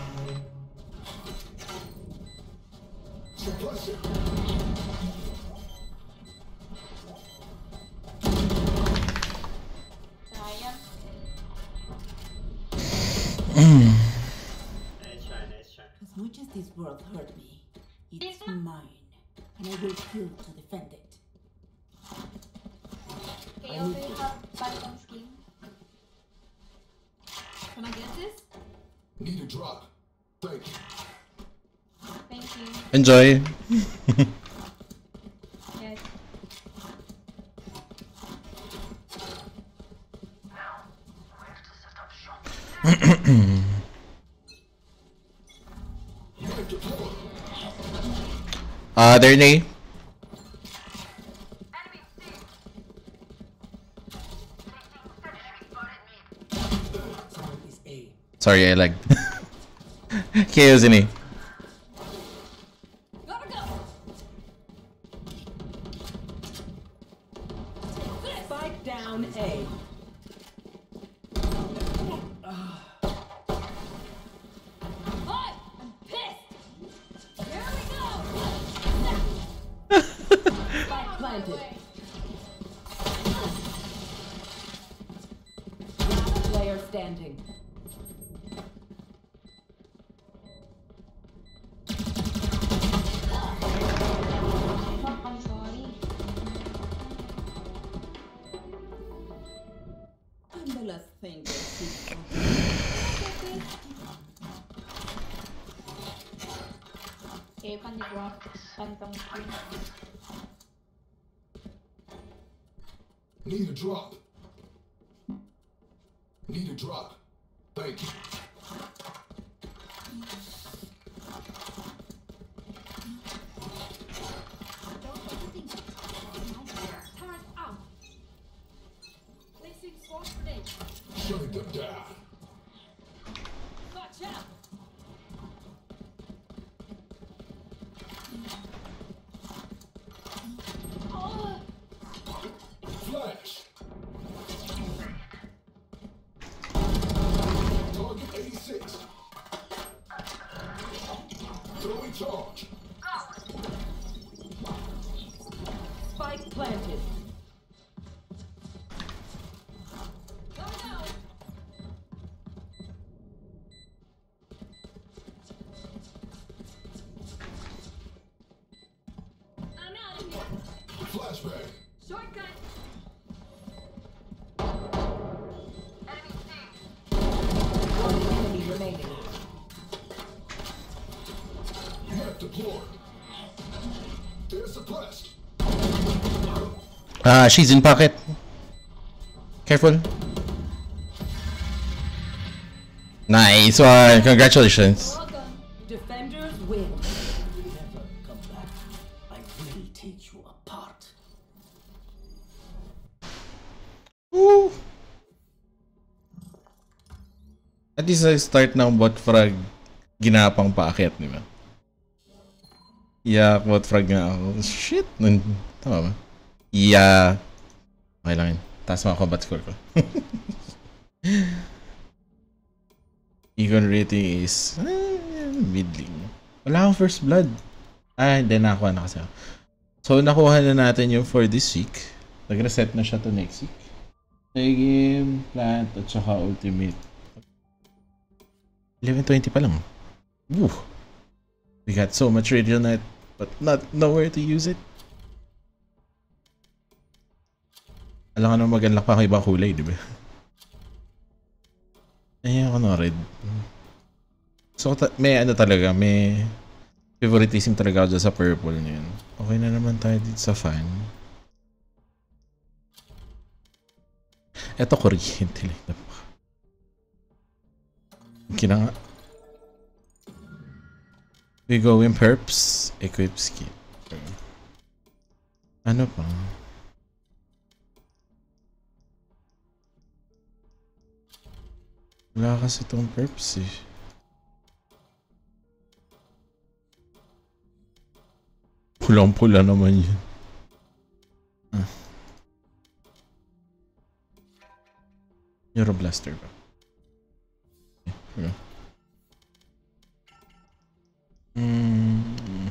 Suppressor. Sayang. Nice try, nice try. As much as this world hurt me, it's mine, and I will kill to defend it. Okay, do you have Phantom skin? Can I get this? Need a drop. Thank you. Thank you. Enjoy. Yes. Uh, there nay. Sorry, I lagged. Chaos in A. Gotta go. Spike down A. Hi, I'm pissed. Here we go. Spike planted. Player standing. I'm sorry. I'm the last thing they see. Okay, panik ko. Phantom skin. Need a drop. Need a drop. Thank you. Turret out. Placing swarm grenade. Shutting them down. Watch out. Oh. Flash. Target eighty-six. Throwing charge. Spike planted. Go now. I'm out of here. Flashbang. Shortcut. One enemy remaining. Map deployed. They're suppressed. Ah, she's in pocket. Careful. Nice one. Congratulations. Welcome. Defenders win. Never come back. I will take you apart. Woo. At least I start ng bot frag ginapang paakyat, di ba? Yeah, bot frag nga ako. Shit. Nun, tama ba? Yeah. Okay lang yun. Taas mga combat score ko. Econ rating is eh, middling. Wala akong first blood. Ah, hindi. Nakakuha na kasi ako. So, nakuha na natin yung for this week. Nag-reset na siya to next week. Play game, plant, at saka ultimate. eleven twenty pa lang. Woo! We got so much radio net, but not nowhere to use it. Alam ka naman mag-unlock pa ako ibang kulay, di ba? Ayan ako na red. So, may ano talaga, may favoritism talaga ako dyan sa purple niyan. Okay na naman tayo dito sa fan. Eto kuryente lang. Kina nga. We go in perps, equip skin. Ano pa? Wala kasi itong perps eh. Pulang-pula naman yun. Ah. Euroblaster ba? Okay. Yeah. Mm.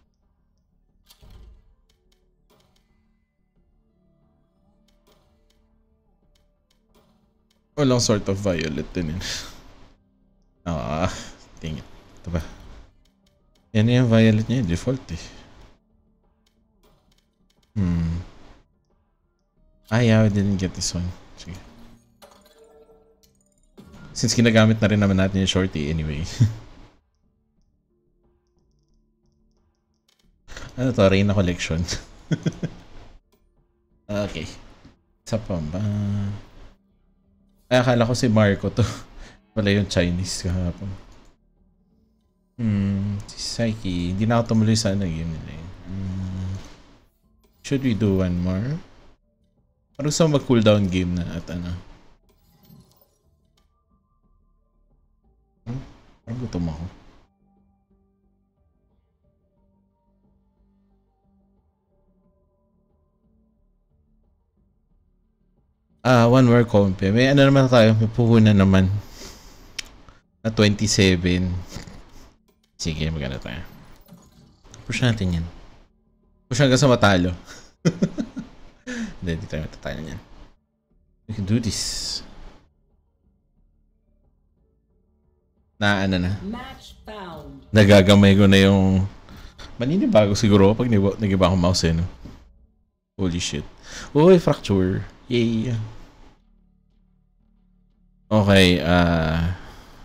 Walang sort of violet din yun. Ah, dang it. Ito ba? Yan yung violet niya, default eh. Hmm. Ah, yeah, I didn't get this one. Sige. Since ginagamit na rin naman natin yung shorty anyway. Ano to? Reyna collection. Okay. Isa pa ba? Ay, akala ko si Marco to. Wala yung Chinese kahapon. Hmm. Si Psyche. Hindi na ako tumuloy sa ano yun nila yun. Hmm. Should we do one more? Parang gusto mag cooldown game na at ano. Hmm? Parang gutom ako. Ah, one more comp. May ano naman tayo, may puhunan naman. Na twenty-seven. Sige, maganda tayo. Push natin yan. Push hanggang sa matalo. Hindi, hindi tayo matatalo yan. We can do this. Na ano na. Match found. Nagagamay ko na yung... Maninibago siguro pag nag-iba akong mouse eh, no? Holy shit. Uy, fracture. Yay. Okay, ah... Uh...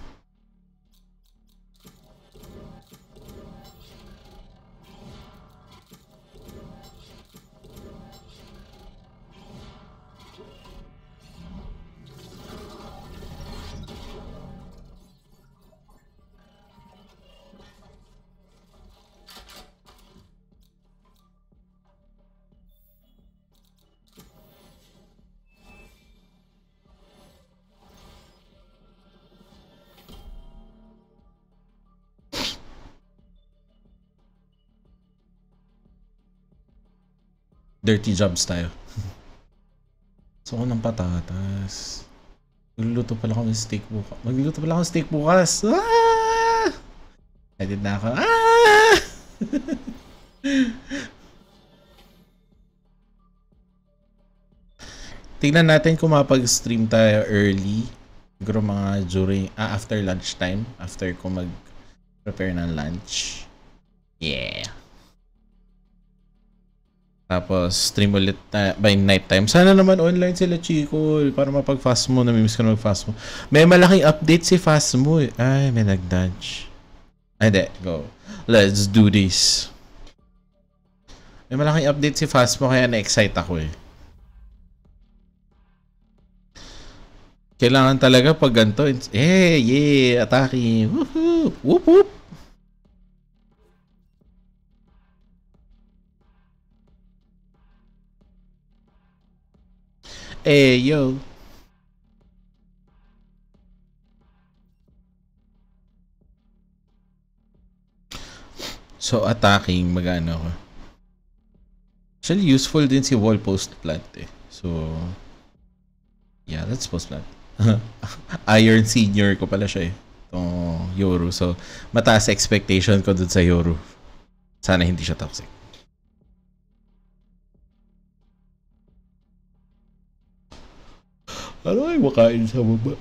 dirty jobs tayo. So, ako ng patatas. Magluluto pala ako ng steak bukas. Magluluto pala ako ng steak bukas. Ah! Edit na ako. Ah! Tingnan natin kung mapag-stream tayo early. Siguro mga during, ah, after lunchtime. After ko mag-prepare ng lunch. Yeah. Tapos, stream ulit uh, by night time. Sana naman online sila, Chico. Para mapag-fast mo. Namimiss ko na mag-fast mo. May malaking update si fast mo. Eh. Ay, may nag-dodge. Ay, de. Go. Let's do this. May malaking update si fast mo. Kaya na-excite ako eh. Kailangan talaga pag ganito. Eh, yeah. Atake. Woohoo. Whoop, whoop. Eh, yo. So, attacking, magano ko. Actually, useful din si wall post plant eh. So, yeah, let's post plant. Iron senior ko pala siya eh. Itong Yoru. So, mataas expectation ko dun sa Yoru. Sana hindi siya toxic. Ano ay makain sa baba?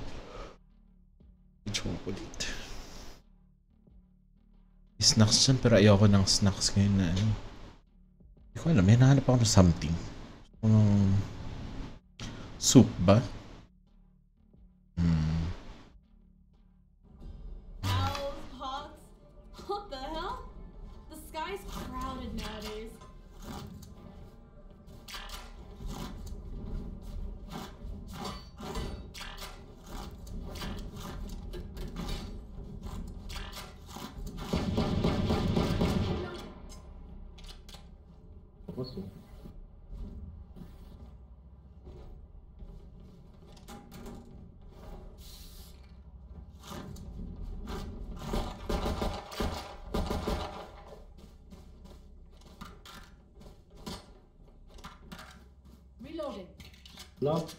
Chocolate. Snacks dyan, pero ayoko ng snacks ngayon na ano. Hindi ko alam, may nahanap ako ng something. Um, soup ba? Hmm. Owls, hawks. What the hell? The sky's crowded nowadays. What's it? Lock.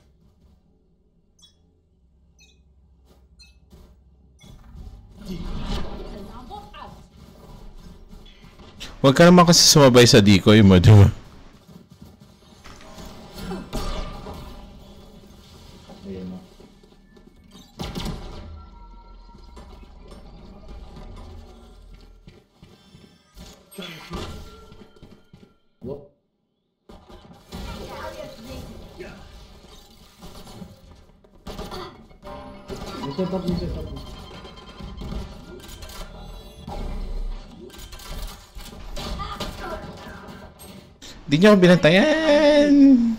Huwag ka naman kasi sumabay sa decoy mo, di ba? Ayan na. What? Set up, set up. Di niyo ako binantayan!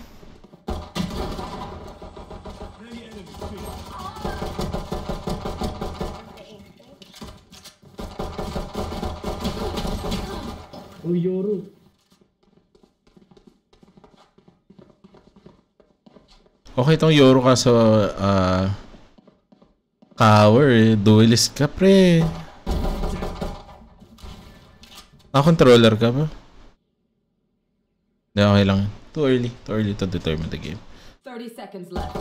Oh, Yoru. Okay tong Yoro ka sa uh, tower eh. Duelist ka pre. Ah, controller ka ba? Hindi, okay lang. Too early. Too early to determine the game. thirty seconds left.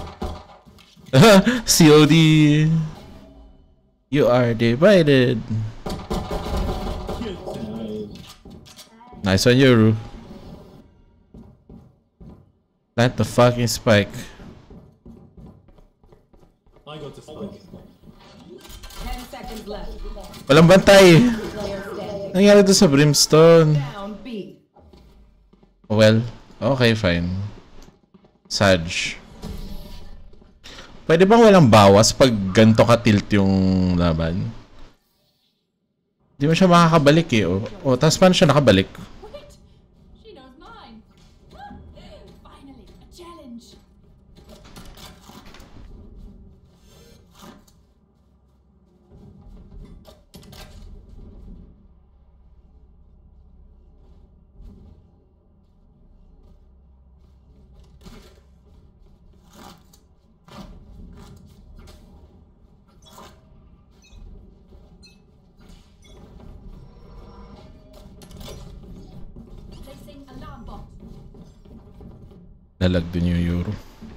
C O D. You are divided. Nice one, Yoru. Plant the fucking spike. I got the spike. ten seconds left. Walang bantay. Player standing. Nangyari doon sa Brimstone. Down B. Well, okay, fine. Saj. Pwede bang walang bawas pag ganito ka-tilt yung laban? Di mo siya makakabalik eh. O, o tapos paano siya nakabalik? Wait! She knows mine! Finally, a challenge! Placing alarm bot. Lalag din yung Euro.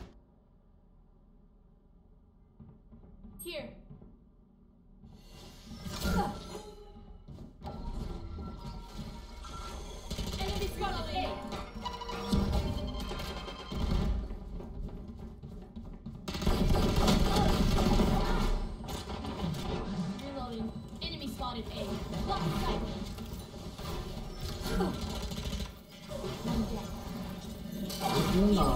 Here. Enemy spotted A. Reloading. Enemy spotted A. Block sight. One down. Yun na.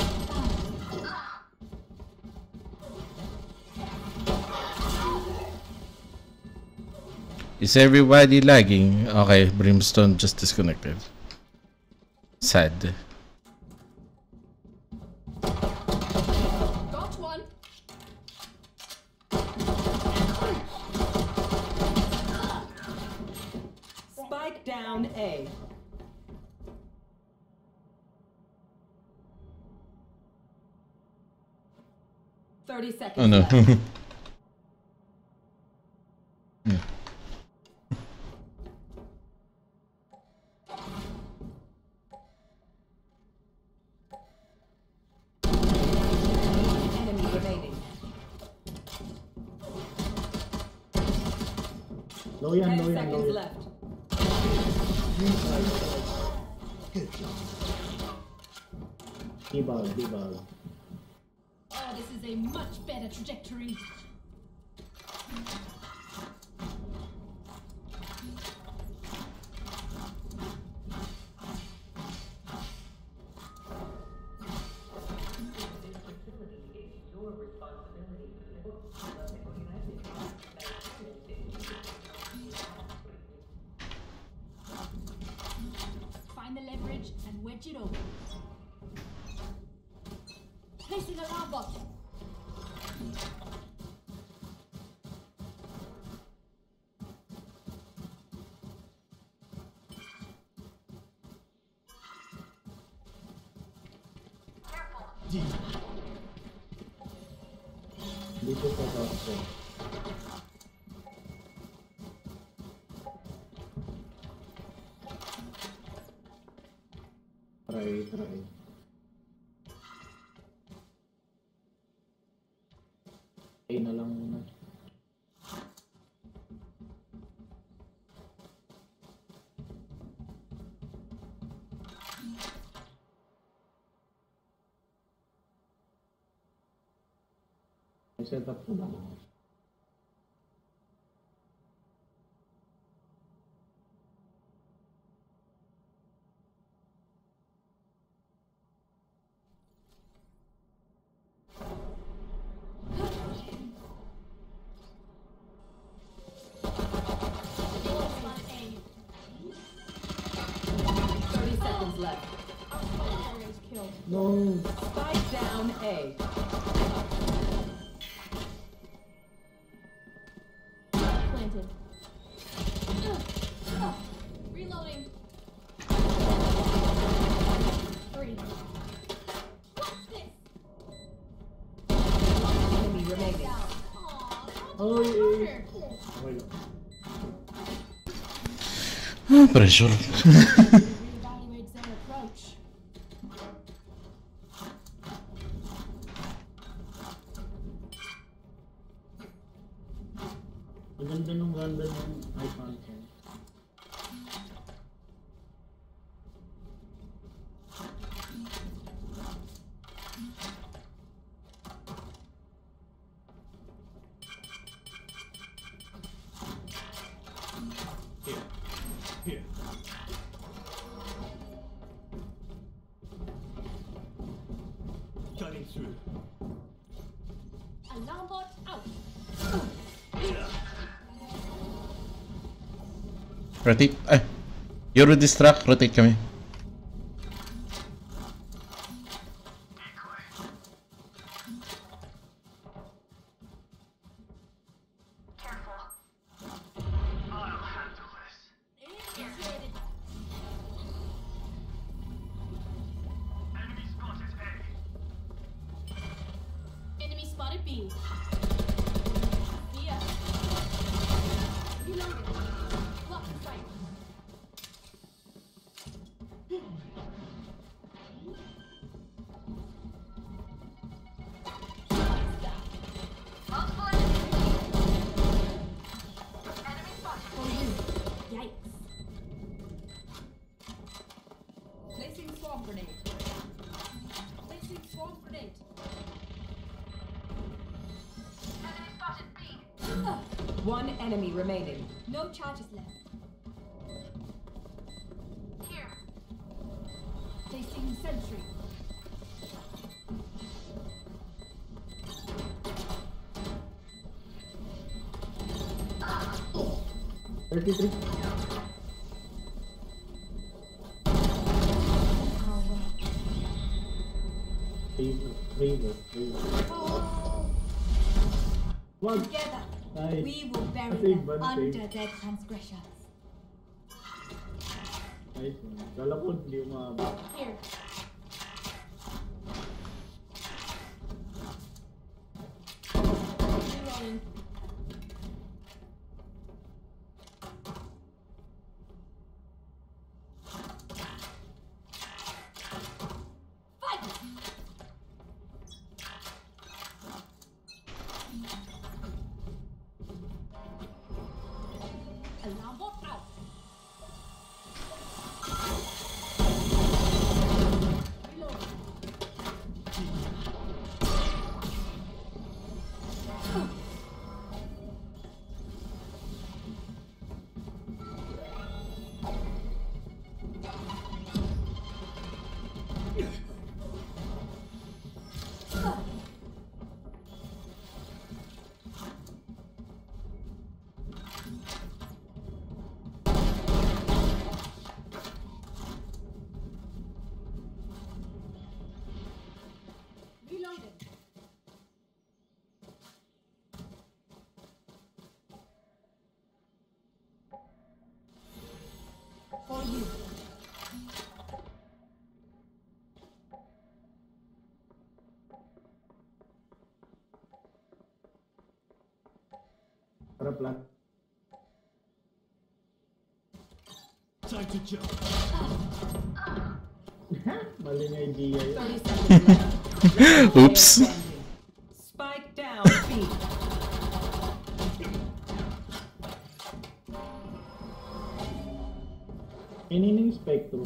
Is everybody lagging? Okay, Brimstone just disconnected. Sad. Got one. Spike down A. thirty seconds Oh no. left. Hmm. Enemy remaining. Low yan, ten low yan, low seconds yan. left. Dibal, dibal. Oh, this is a much better trajectory. Find the leverage and wedge it over. Placing alarm bot. Dito sa top ko. Try, try. A na lang muna. May setup ko lang. thirty seconds left. No. Spike down A. Planted. Reloading. Three. What's this? Enemy remaining. Oh, yeah. Okay lang. Ah, pressure. Reevaluate their approach. Ang ganda nung ganda ng icon ko. Here. Here. Cutting through. Alarm bot out. Rotate. Ay. Euro distract. Rotate kami. Enemy spotted B. Yeah. Reloading. Block the sight. Yikes. Placing swarm grenade. Placing swarm grenade. One enemy remaining. No charges left. Here. Placing sentry. thirty-three. Favor, favor, favor. One. Together, Nice. we will bury Save, them buddy, under save. their transgressions. Nice one. Kala ko hindi umabot. Here. Reloading. Fight! Alarm bot out. Reloading. Reloading. For you. Tara, plan. Time to jump. Maling idea yun. thirty seconds left. Oops. Spike down B. Inining Spectrum.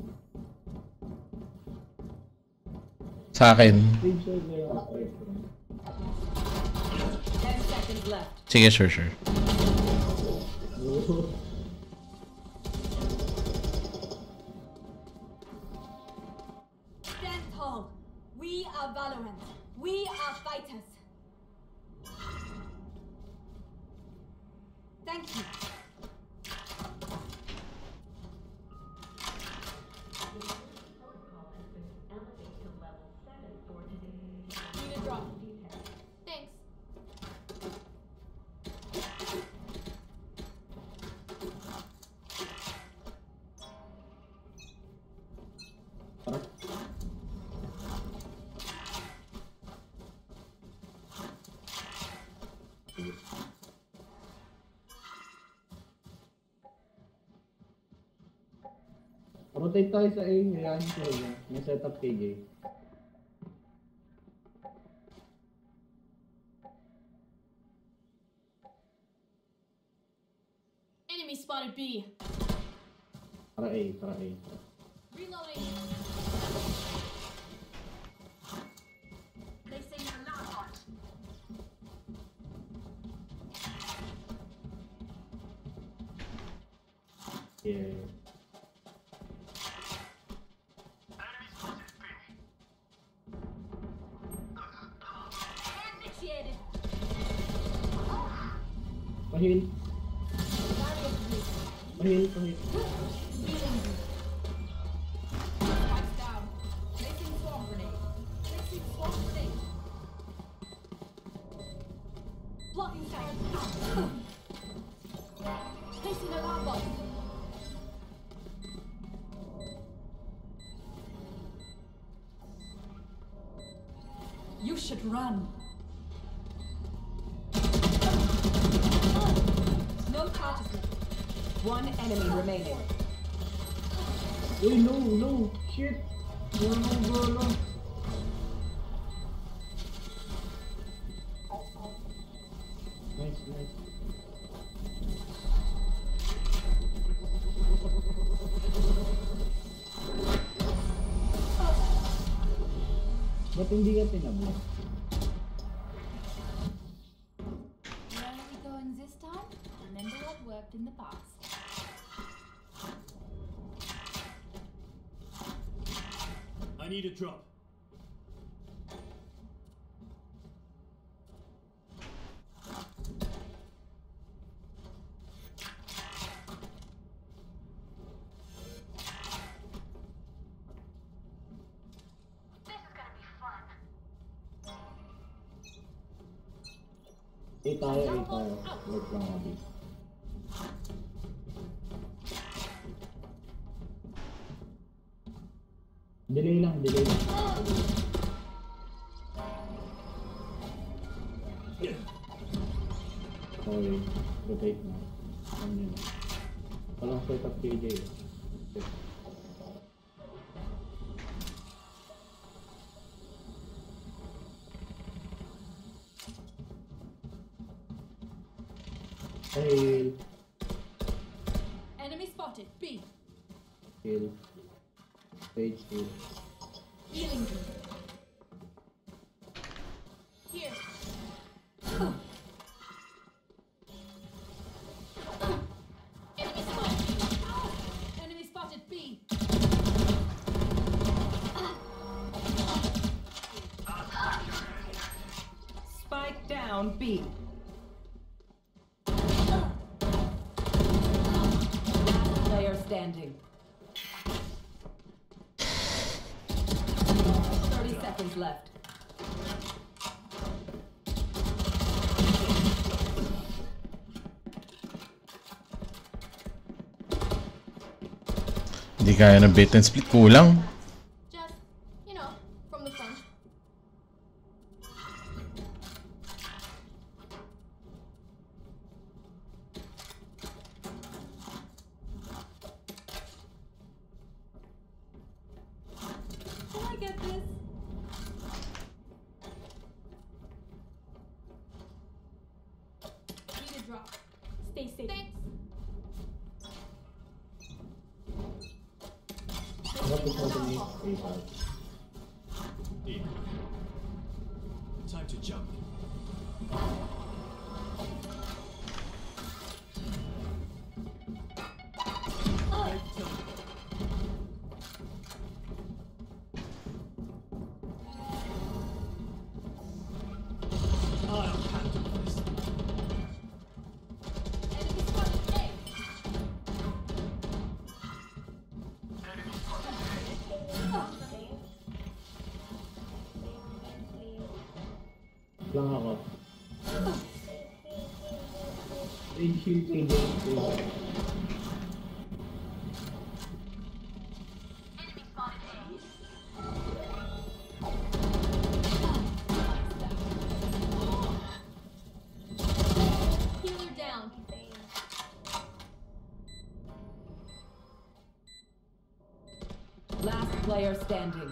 Sa akin. Stage shot na yung Spectrum. Ten seconds left. Sige, sure, sure. Stand tall. We are Valorant. We are fighters. Thank you. Need a drop. Thanks. Rotate tayo sa A. Hayaan ko yun. May setup K J. Enemy spotted B. Para A, para A. Reloading. Placing alarm bot. Yeah. Initiated. Pahil. Pahil, pahil. Spikes down. Placing swarm grenade. Placing swarm grenade. Blocking sight. Placing alarm bot. You should run. No charges left. One enemy remaining. Uy, no, no. Shit. No, no, no, no. Nice, nice. Ba't hindi ka tinabla? Where are we going this time? Remember what worked in the past. I need a drop. This is gonna be fun. A tayo, A tayo. Wait lang natin. Delay lang, delay lang. Okay, rotate na. Ano yun? Walang setup K J. Hey, Enemy spotted B. heal. Stage heal. Healing you. Here. Enemy spotted. Enemy spotted B. Spike down B. Last player standing. Thirty seconds left. Hindi kaya ng bait and split. Kulang. Just, you know, from the front. Can I get this? Need a drop. Stay safe. Thanks. Time to jump. Lang ako. Rage shield kay James. Healer down. Last player standing.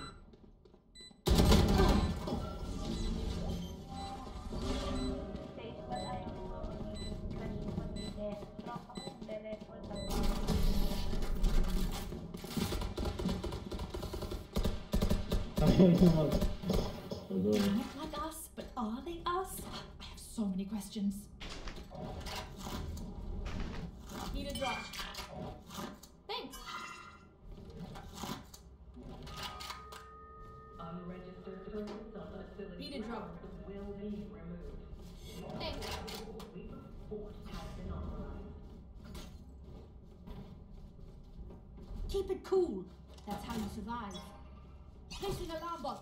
They look like us, but are they us? I have so many questions. Need a drop. Thanks. Unregistered persons of the facility Need a drop. will be removed. Thanks. Week of force has been authorized. Keep it cool. That's how you survive. Placing alarm bot.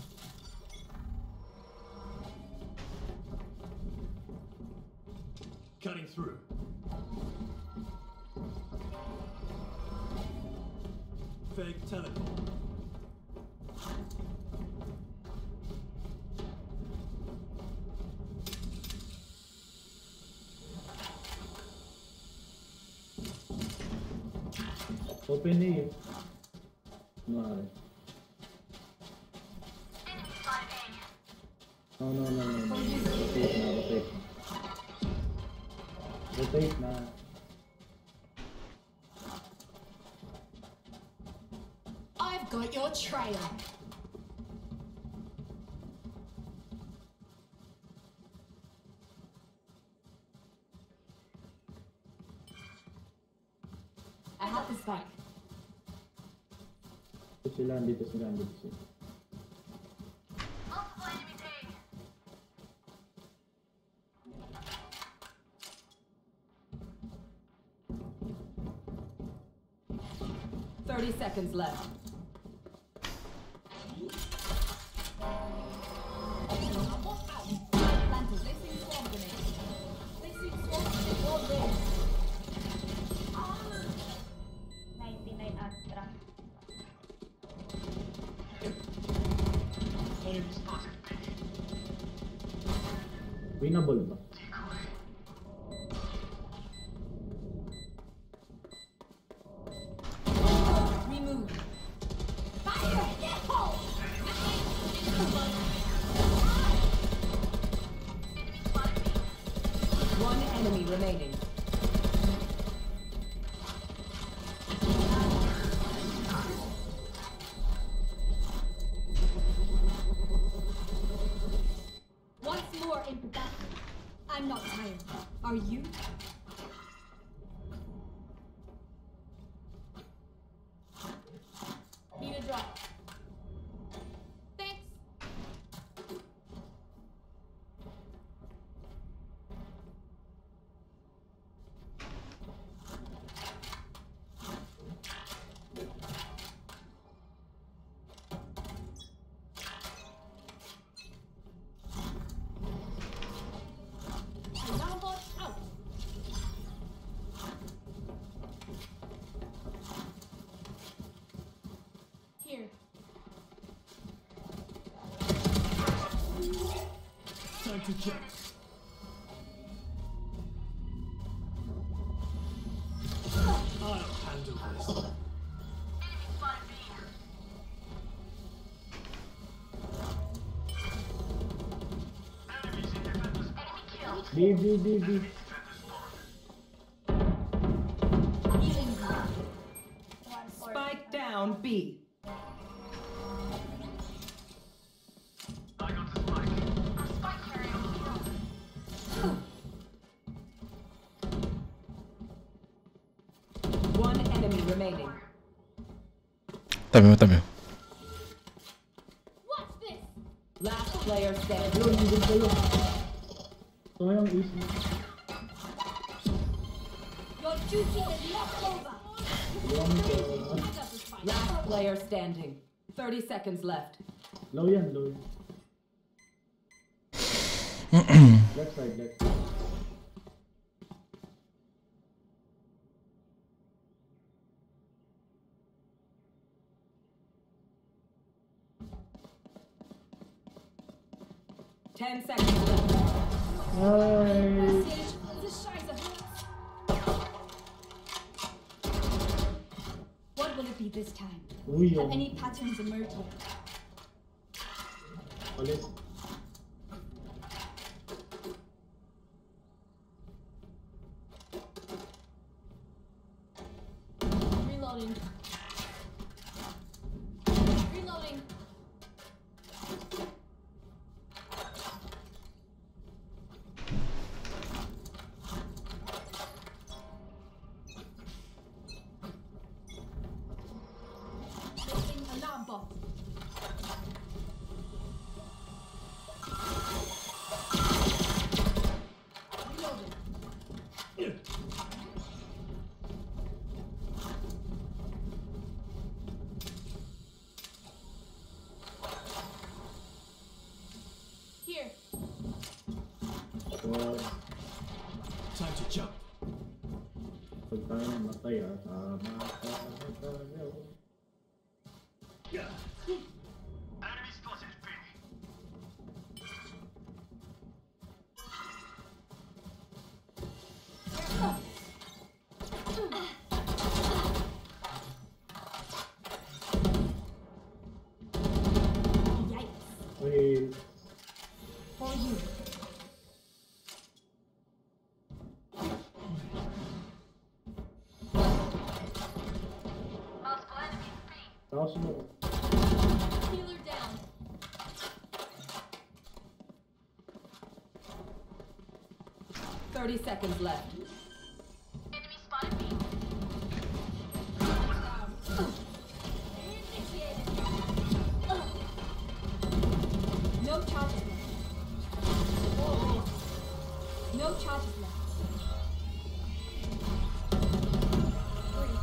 Cutting through. Fake teleport. Open it. No. No, no, no, no, no. Rotate na, rotate na. Rotate na. I've got your trail. I have the spike. Dito sila, dito sila, dito sila. Thirty seconds left. Planted. Placing swarm grenade. Placing swarm grenade. All day. ninety-nine Astra. Winnable ba? Remove. Fire! Hole! One enemy remaining. Once more in production. I'm not tired. Are you? Need a drop. Thanks. Alarm bot out. Here. Time to check. I'll handle this. B, B, B, B. Spike down B. Tabi mo, tabi mo. Watch this. Last player standing. Ayun, hindi kayo. So yung easy. Your duty is not over. Last player standing. thirty seconds left. Low yan, low yan. Left side, left side. Ten seconds left. Nice. What will it be this time? Uy, Have oh. any patterns emerged yet? Ulit. Reloading. Reloading. Placing alarm bot. Reloading. Here. So, Time to jump. pag tayo namatay ah, tama tayo. Enemy spotted B. Yikes. Wait. For you. Multiple enemies B. Tapos mo. Healer down. thirty seconds left. Enemy spotted B. Initiated. No charges left. No charges left. Three.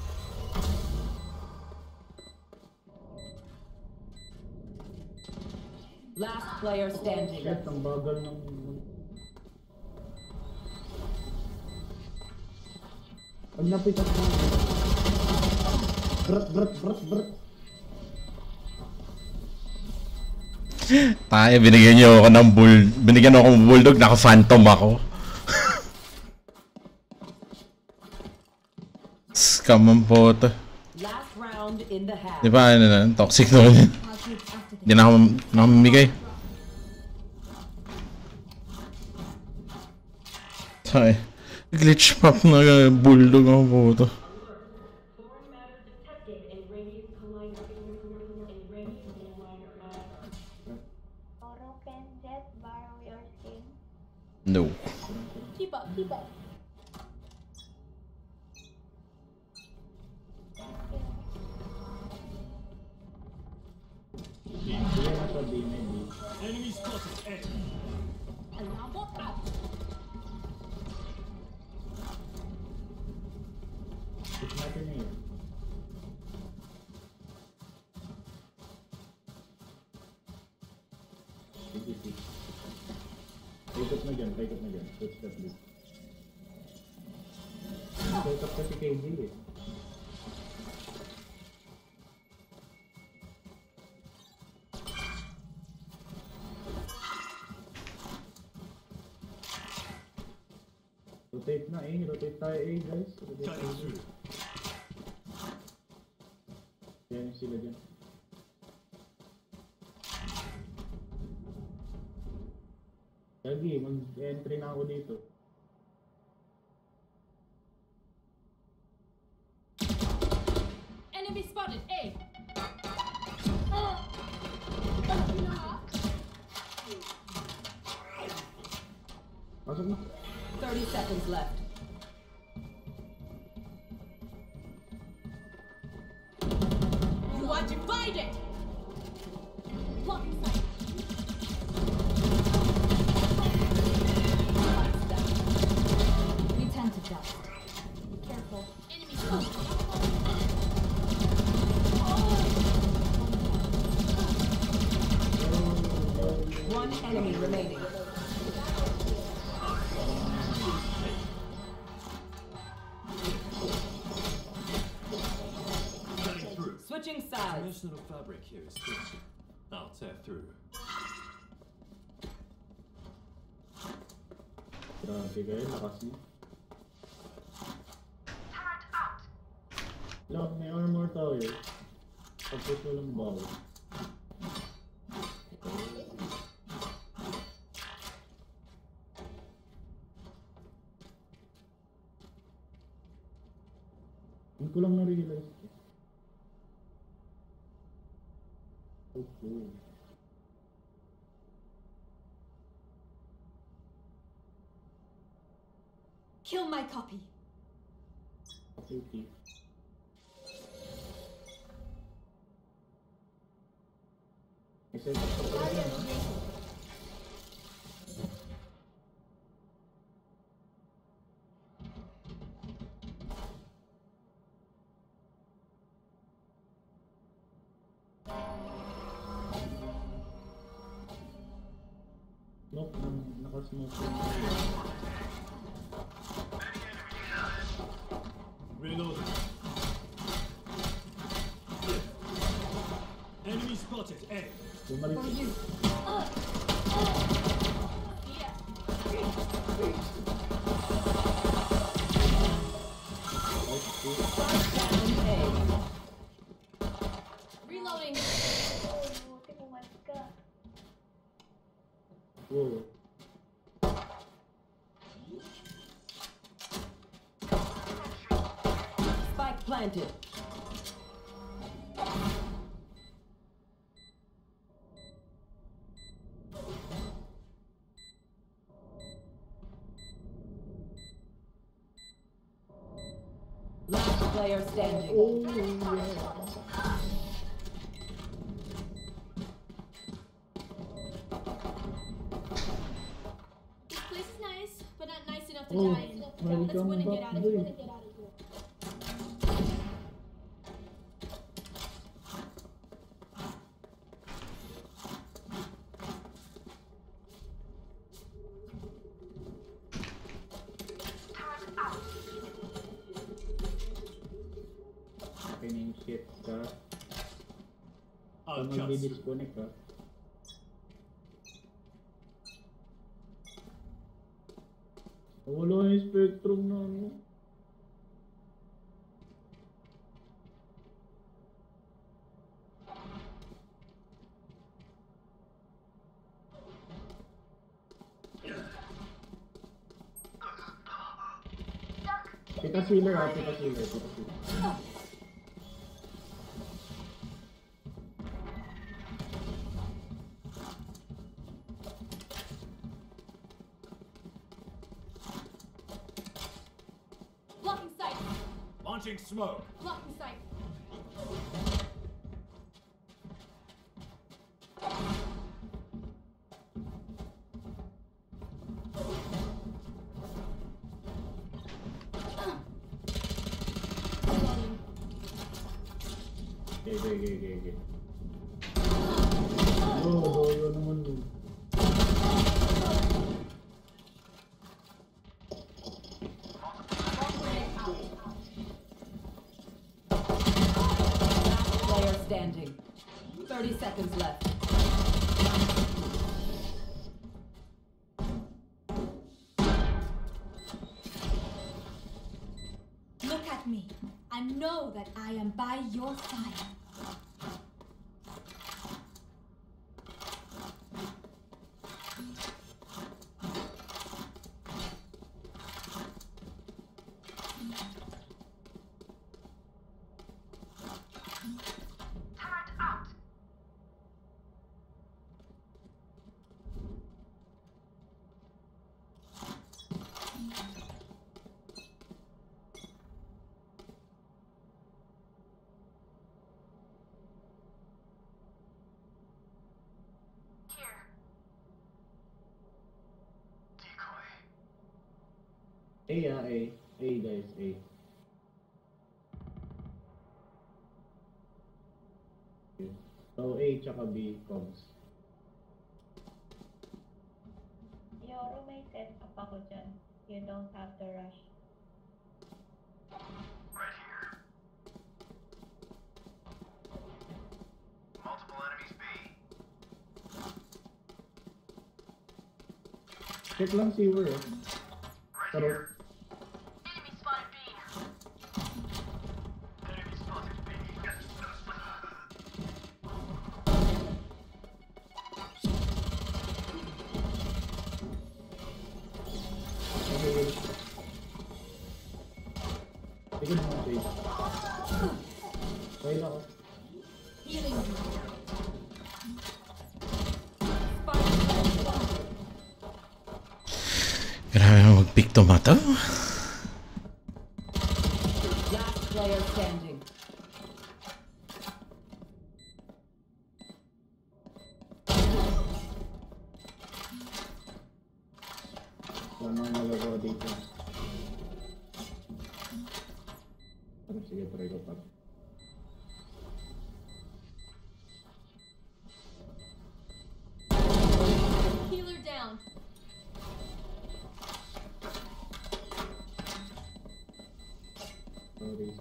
Last player standing. Shit, ang bagal ng... Pag napitas mo. Brat, brat, brat, brat. Tayo, binigyan niyo ako ng bull... Binigyan ako ng bulldog, naka-phantom ako. Scam ang photo. Last round in the half. Di ba, ano na, toxic naman yun. Hindi na ako nakamamigay. Tayo, glitch map na bulldog ang photo. No. Keep up, keep up. Enemy spotted A. Alarm bot out. Push natin na yun. Sige, sige. Paikot na dyan, paikot na dyan. Touch that please. Paikot ka si K J eh. Rotate na eh, rotate tayo eh guys. Rotate tayo. Cutting through. Yan sila dyan. Lagi, mag-entry na ako dito. Enemy spotted A. Pasok na. thirty seconds left. You sides. Dimensional fabric here is thin. I'll tear through. Grabe kayo, lakas mo. Look, may armor tayo. Tapos walang bawa. Hindi ko lang na-realize. Okay. Kill my copy. Okay. Isa ito sa pala na. Smoke, nakasmoke ko. Reloading. Enemy spotted. A. Bumalik. For you. Uh, uh, yeah. Reloading. Whoa. Spike planted. Last player standing. Oh, yeah. This place is nice, but not nice enough to Oh, die in. welcome Let's win and get back, out of boy. here. Get out of here. Pining shit ka. I'll Kung just. magdi-disconnect ka. Wala yung spectrum na ano. Kita sealer ah, kita sealer, kita sealer. Blocking sight. Launching smoke. Blocking sight. Reloading. Okay, okay, okay, okay, okay. Oh, doyo naman yun. Player standing. thirty seconds left. Look at me. I know that I am by your side. A ah, A. A guys, A. Okay. So A tsaka B comes. Yoro, may set up ako dyan. You don't have to rush. Right here. Check lang si Wer. Pero Enemy spotted B. Enemy spotted B. sige naman siya. Okay lang ako. Healing you. Grabe na mag-pick tomato. Last player standing. Wala nang magagawa dito. Pero sige, try ko pa. Healer down. Sorry.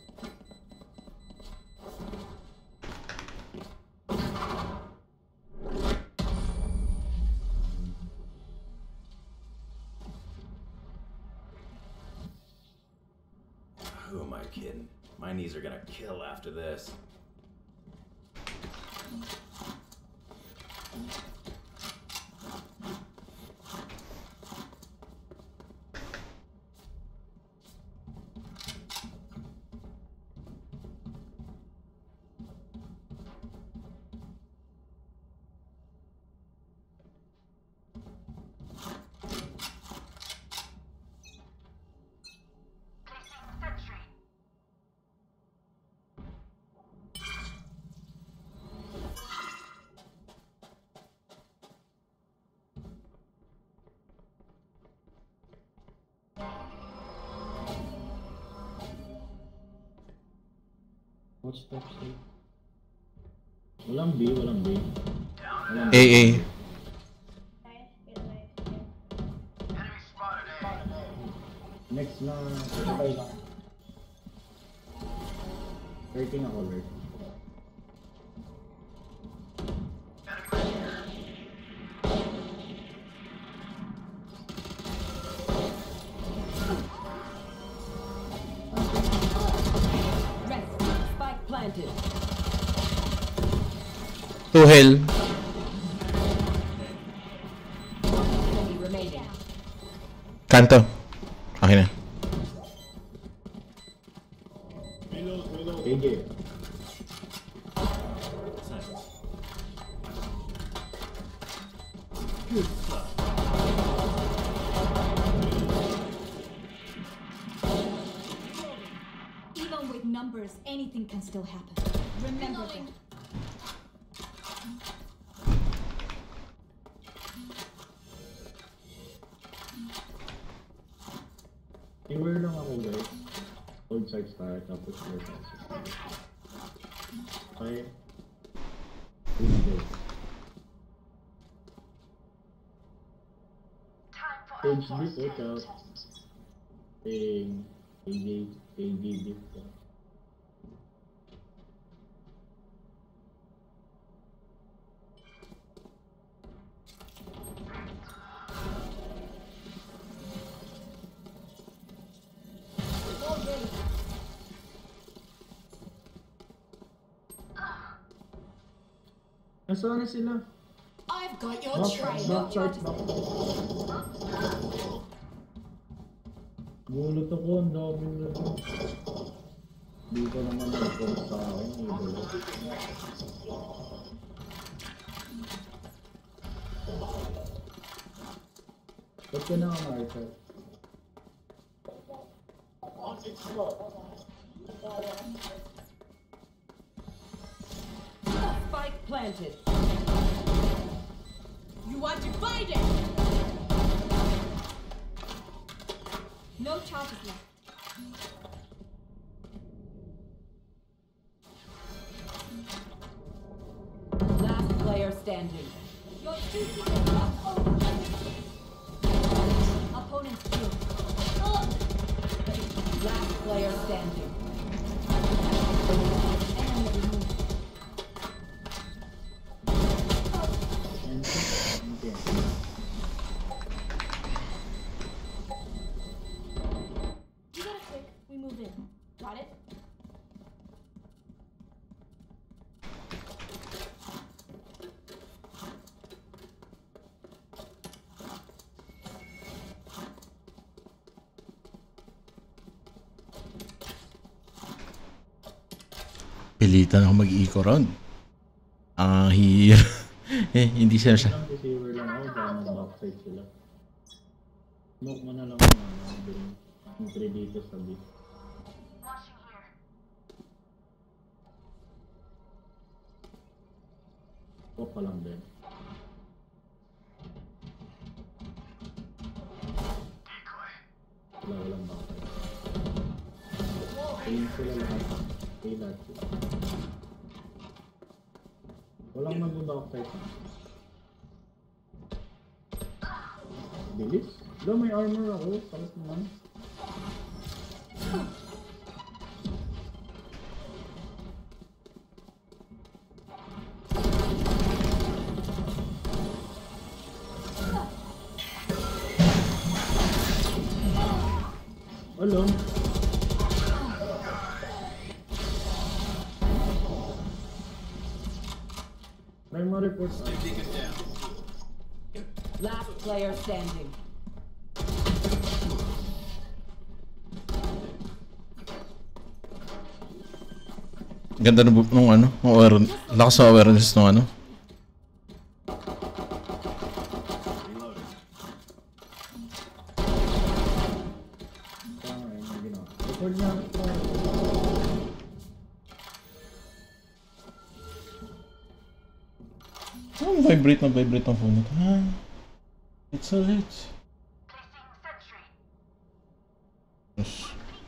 Who am I kidding? My knees are gonna kill after this. Placing sentry. What's top state? Walang B, walang B. Walang A, A. Nice kill, nice kill. Enemy spotted A. Next na, sabay lang. thirteen ako, Lord. Rest. Spike planted. Two hell. Enemy remaining. Kanto. Okay na. Reload, reload. K J. Even with numbers, anything can still happen. Remember that. Anywhere lang ako, guys. Old side star, tapos new side star. Okay. Good day. Page beat, watch out. Ping, K J, K J beat. Nasaan na sila? I've got your Back, trail. back, back, back. Gulot ako, ang daming na ito. Di ko naman nag-call sa akin, idolo. Ba't ka nakamarker? Spike planted. You are divided. No charges left. Last player standing. Your duty is not over. Opponent's killed. Last player standing. Enemy removed. Pilitan ako mag-eco round. Ah, here. Eh, hindi siya siya. Lang receiver lang ako, dahil ng backside sila. Smoke mo na lang mga yung three dito sa B. Walk pa lang din. Wala walang backside. Ayun sila lahat. Ayun lahat sila. Walang mag-backside na. Bilis? Wala, may armor ako. Tapos naman. Hello. May mga report. Last player standing. Ganda na nung ano, nung awareness, lakas sa awareness nung ano. Report na. Oh, vibrate na vibrate ang phone. Ah, it's so late. Yes.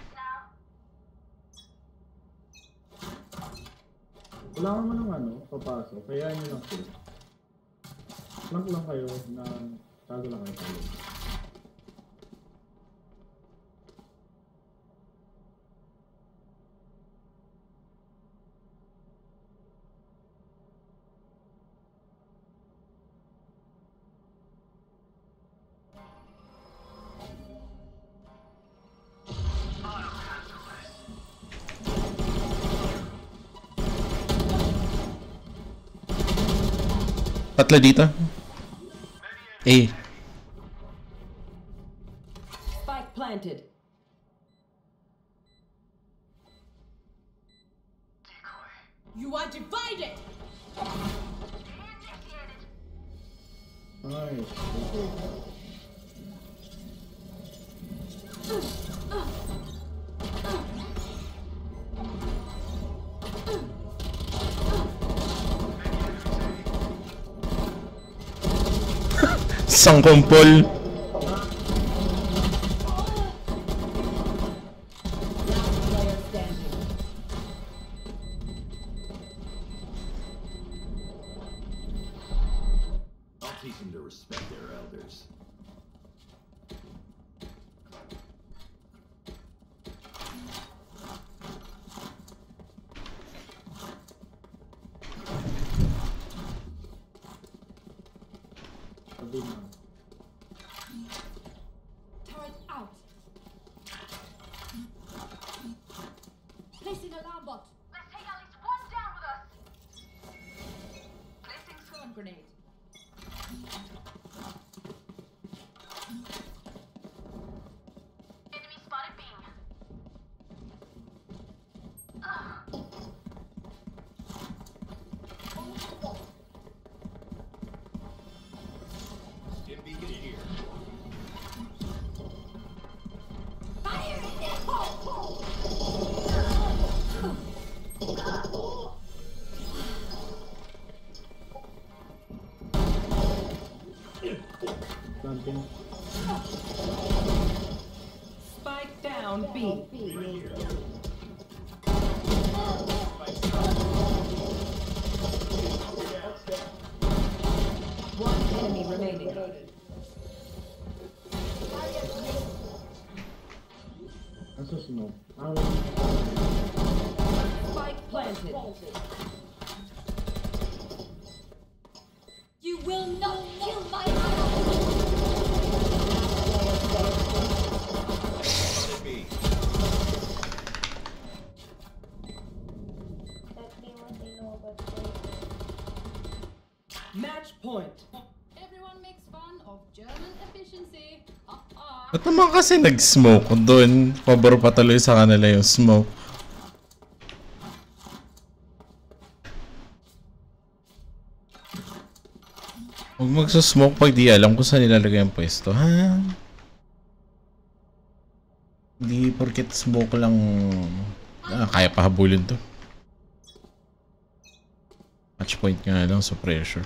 Wala ka man ng ano, papasok. Kaya nyo lang sila. Flank lang kayo na tago lang kayo tayo. Tatlo dito. A. Spike planted. You are divided. Nice. Isang kumpol. I'll teach them to respect their elders. Turret out. Placing alarm bot. Let's take at least one down with us. Placing swarm grenade. Enemy spotted B. Stim beacon here. Fire in the hole! Planting. Spike down B. One enemy remaining. Nasa smoke. Ah, Spike planted. You will not kill my Match point. Everyone makes fun of German efficiency. Ha ha. Ba't naman kasi nag-smoke doon? Pabor pa tuloy sa kanila yung smoke. Huwag magsusmoke pag di alam kung saan nilalagay ang pwesto, ha? Hindi porket smoke lang, ah, kaya pa habulin to. Match point nga lang sa pressure.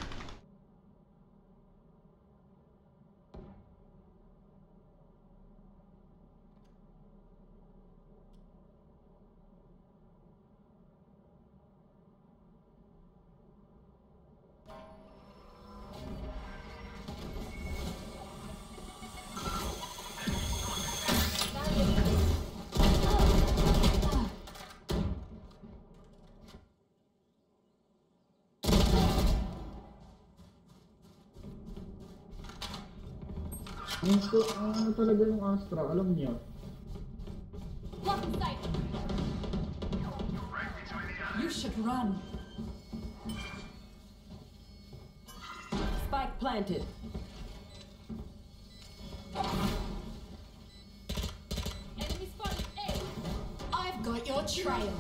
Gusto, ano talaga yung Astra, alam niyo? You should run. Spike planted. Enemy spotted A. I've got your trail.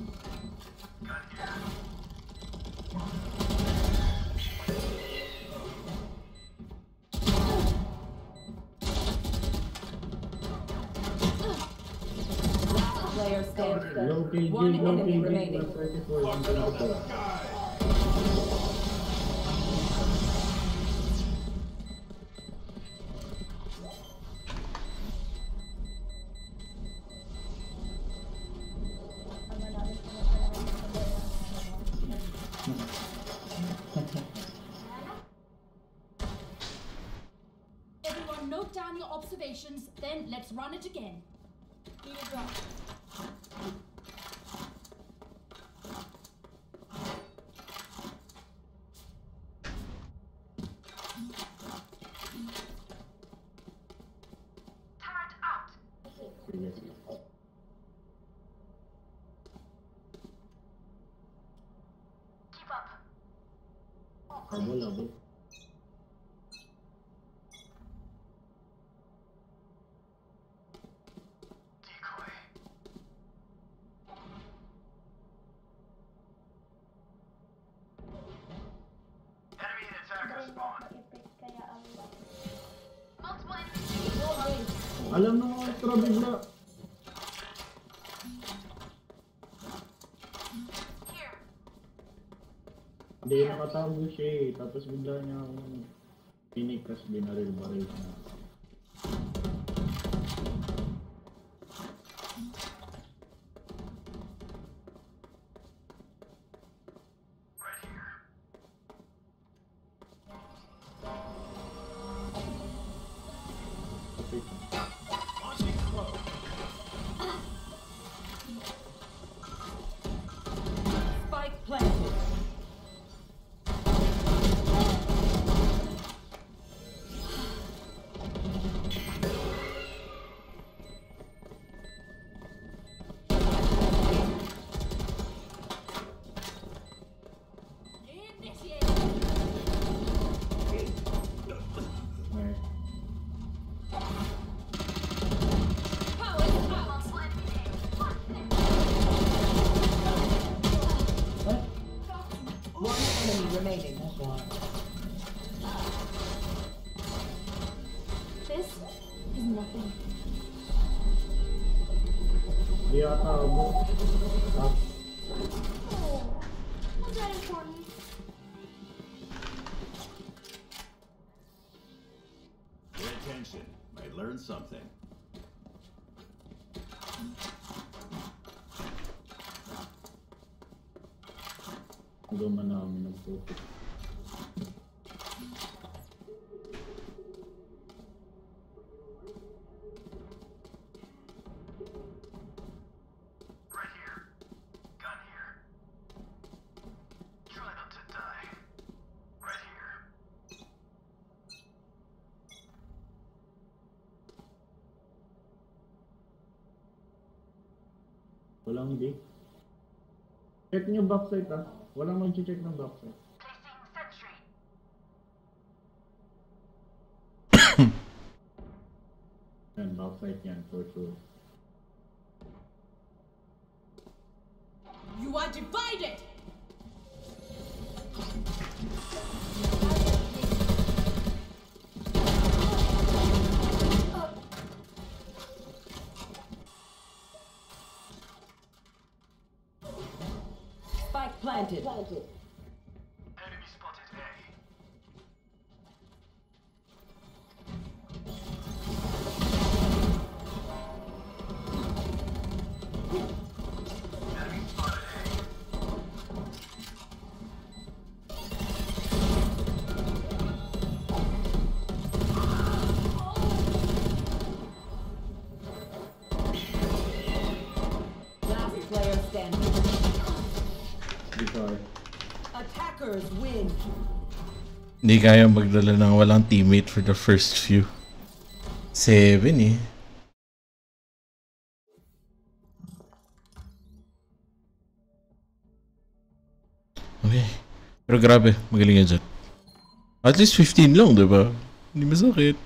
Player standing. Low K G, One low enemy K G, remaining. plus thirty-four, one twenty-four. Everyone note down your observations, then let's run it again. Need a drop. Turret out. Sige, sige. Keep up. Labo, labo. Decoy. Enemy attacker spawn. Multiple enemies. Alam ng mga Astra bigla. Here. Hindi, nakatago siya eh. Tapos bigla niya akong pinikas, binaril-baril na. Right here. Launching close. Spike planted. Nice. Multiple enemy One enemy remaining. This is nothing. Hindi ata ako. Ah, Oh, was that important? Pay attention. I learned something. Guman na kami nag-focus. right here. Gun here. Try not to die. Right here. Walang hindi. Check nyo backside ah. Walang mag-check ng backside. Placing sentry. Yan, backside yan, for sure. You are divided! planted. Enemy spotted A. Last player standing. Before. Attackers win. Hindi kaya magdala ng walang teammate for the first few. Seven eh. Okay. Pero grabe, magaling yan dyan. At least fifteen lang, diba? Hindi masakit.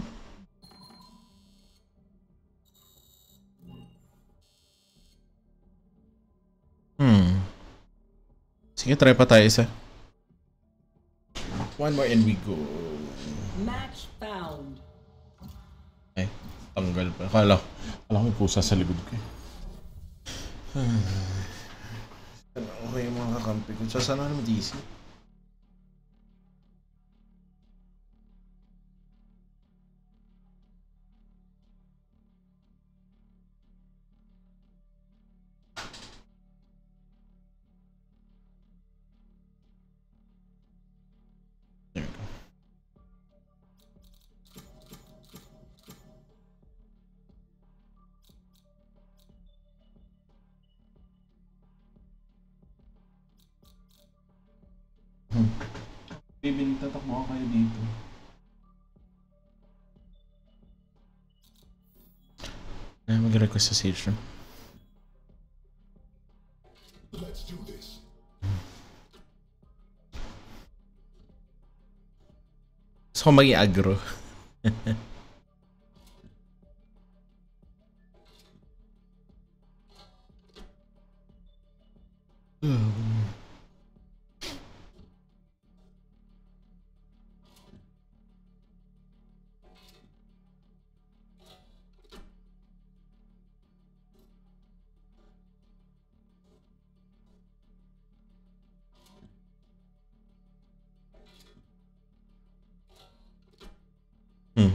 Hmm. Sige, try pa tayo isa. One more and we go. Match found. Ay, tanggal pa. Akala, akala ko may pusa sa likod ko eh. Okay yung mga kakampi ko. So, sana naman D C? There we go. Hmm. Baby, tatakbo kayo dito. Ay, mag-request sa Sage room. Let's do this. Gusto ko mag-i-aggro. Hmm.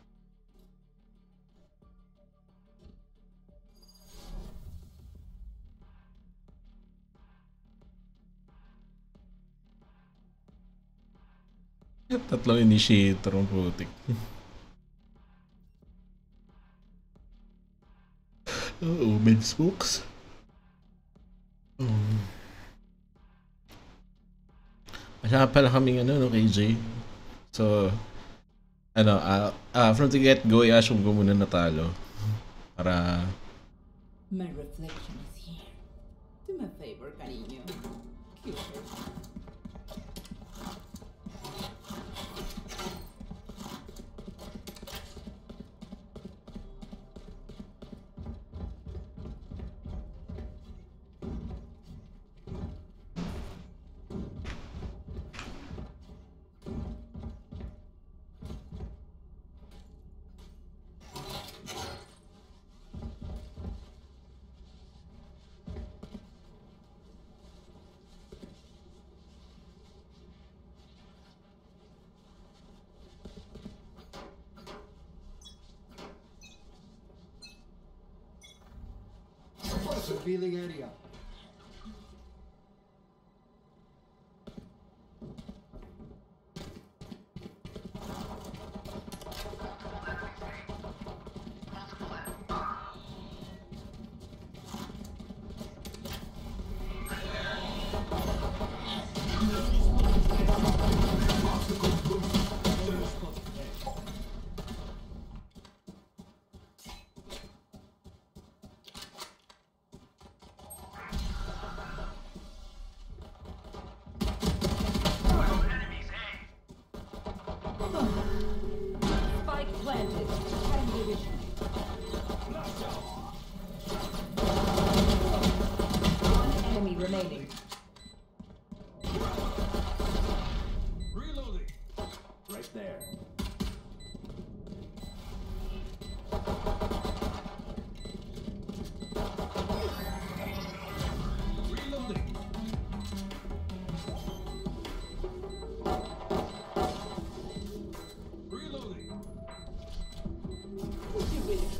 Tatlong initiator ang putik. Oh, mid smokes. Oh. Masya pala kaming ano, no, K J. So, ano, uh, uh, from the get-go, i-assume ko muna natalo. Para... My reflection is here. Do me a favor, cariño. Cute. Revealing area.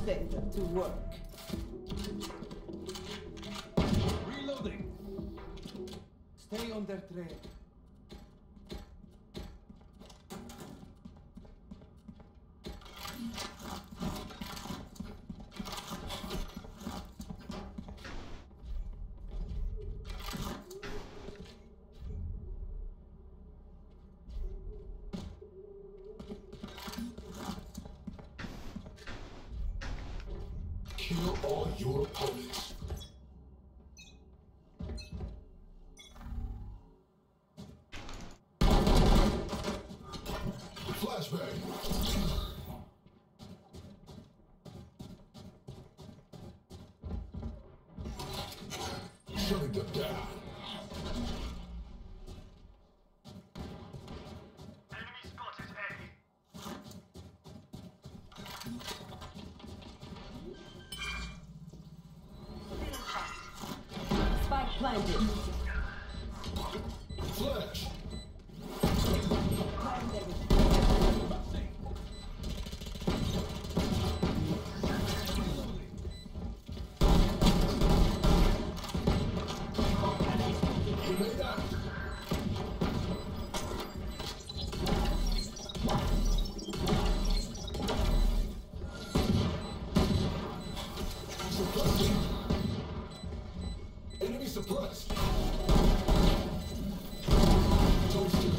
something to work. Reloading. Stay on their trail. Kill all your opponents. Flashbang. Shutting them down. Enemy spotted A. Spike planted. Flash. Grenade out. Suppressing. Enemy suppressed. Toasted.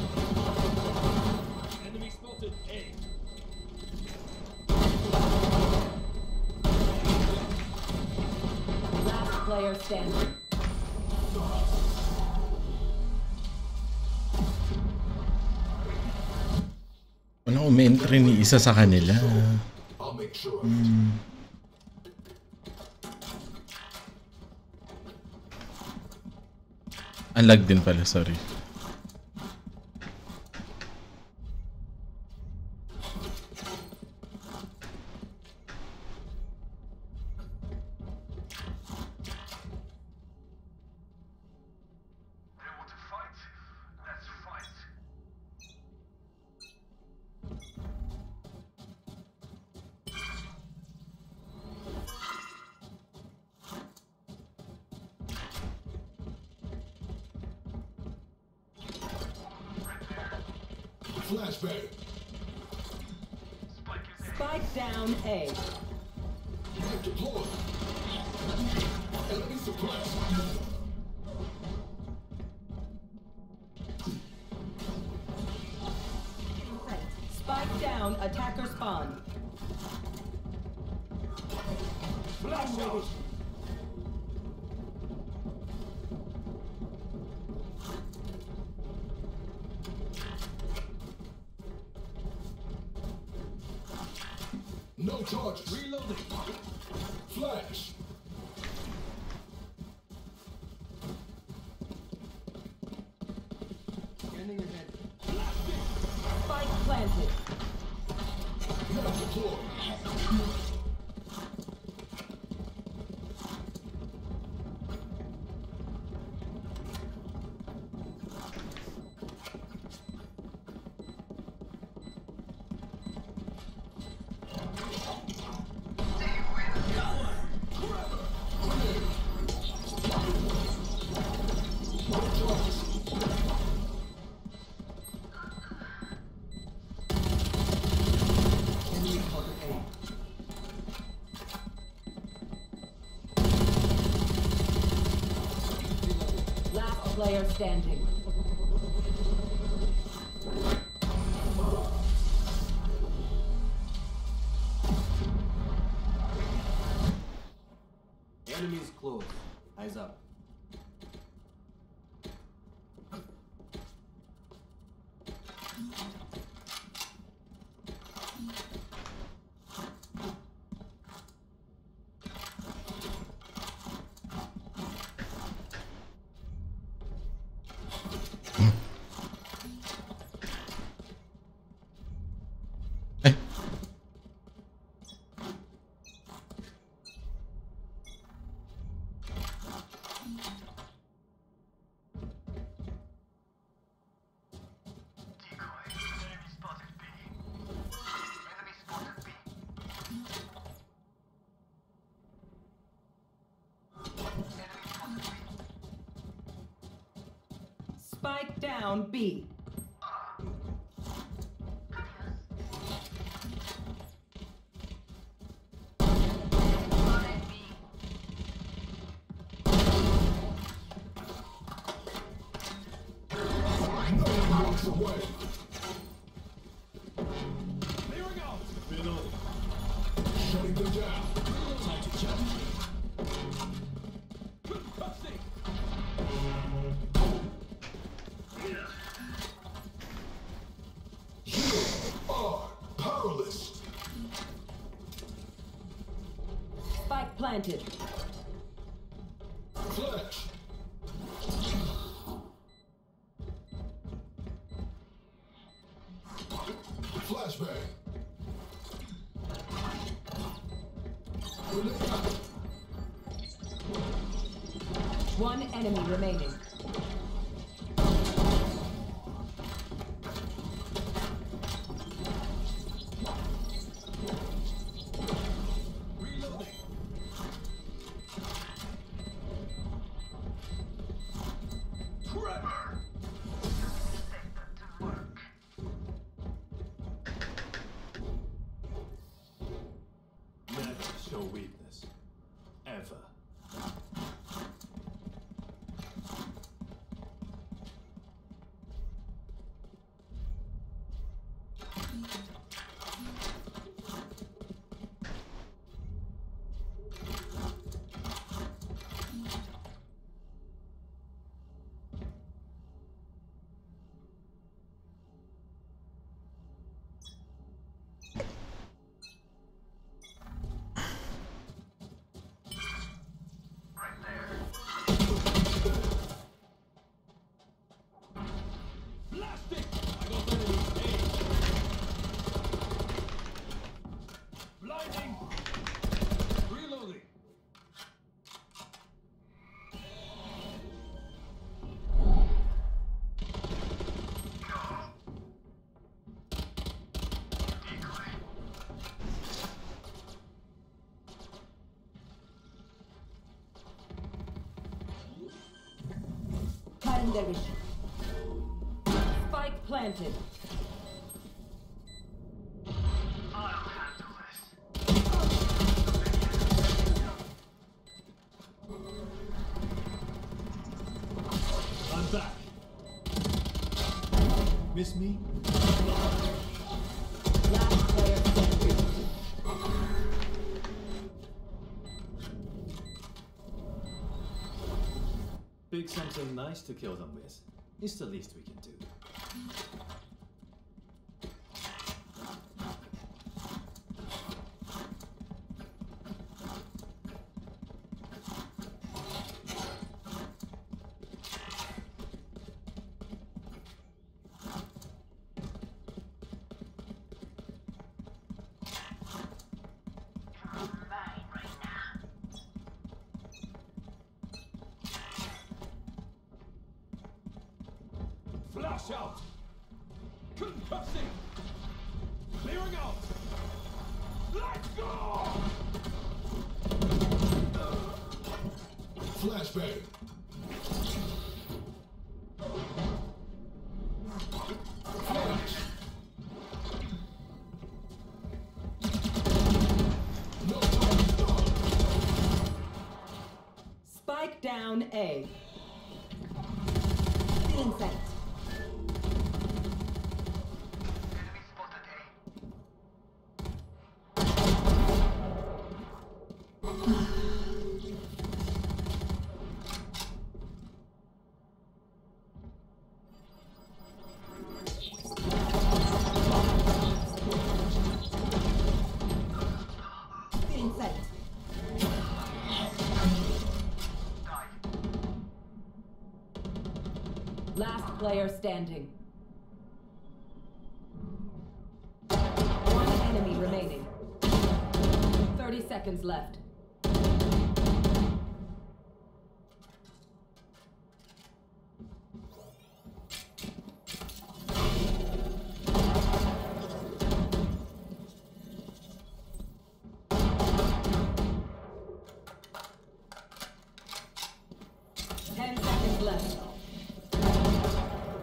Enemy spotted A. Last player standing. Walang umentry ni isa sa kanila. I'll make sure. Hmm. Unlag din pala, sorry. They want to fight? Let's fight. Flashbang. Spike down A. Unit deployed. Enemy suppressed. Spike down, attacker spawn. Flash out. No charges. Reloading. Flash. Scanning ahead. Spike planted. Unit deployed. Enemy spotted A. Last player standing. Enemies close. Eyes up. Spike down B. Clearing out. Reloading. Shutting them down. Time to challenge. Concussing. You are powerless. Spike planted. Flash. Flashbang. One enemy remaining. Reloading. Trevor. Never show weakness. Ever. Blasting! I got enemies A. Blinding! Reloading! Cutting their vision. Spike planted. I'm back. Miss me? Last player standing. Pick something nice to kill them with. It's the least we can do. Flash out! Concussing! Clearing out! Let's go! Flashbang! Flash! No time to stop! Spike down A. Feeling set. Feeling set. Last player standing. One enemy remaining. thirty seconds left. ten seconds left.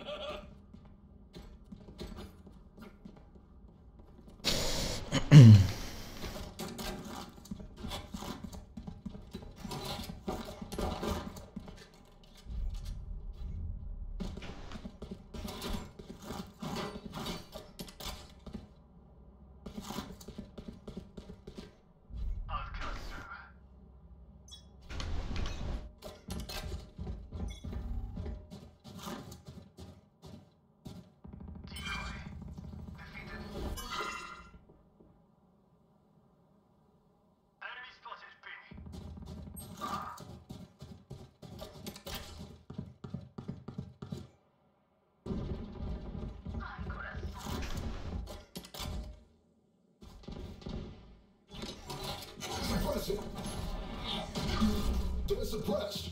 Suppress it. They're suppressed.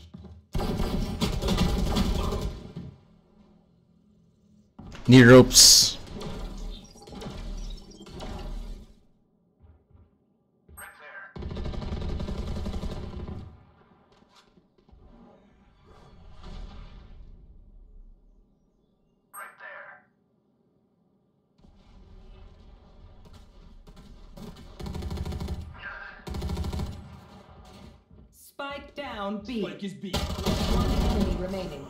Need ropes. Spike down B. Spike is B. One enemy remaining.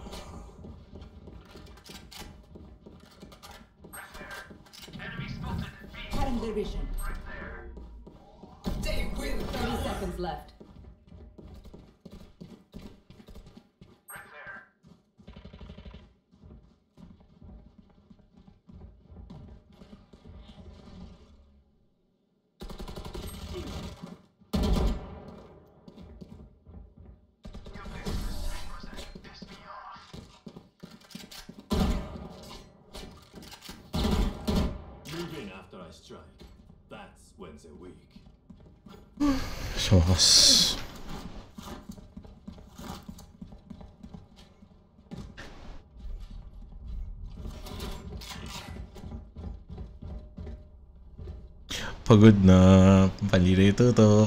Cutting their vision. They win. Thirty seconds left. Move in after I strike. That's when they're weak. Sos. Pagod na. Palira yung tutok.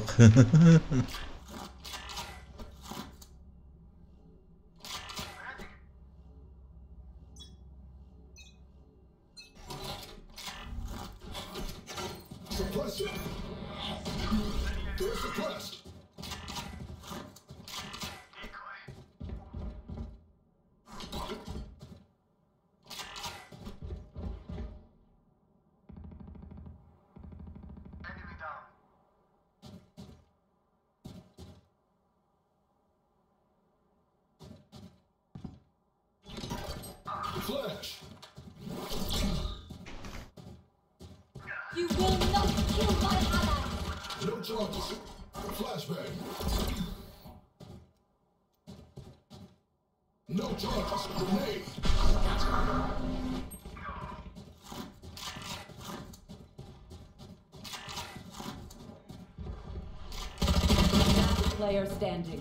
Suppress it. They're suppressed. Flash. You will not kill my ally. No charges. Flashbang. No charges. Grenade. Last player standing.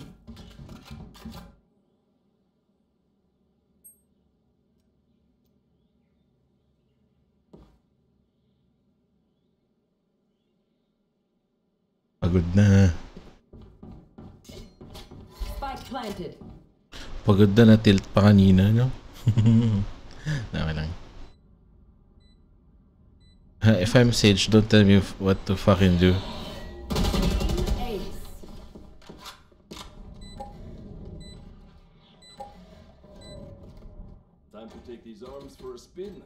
Pagod na. Spike planted. Pagod na na tilt pa kanina, no? Naman lang. If I'm Sage, don't tell me what to fucking do. Ace. Time to take these arms for a spin.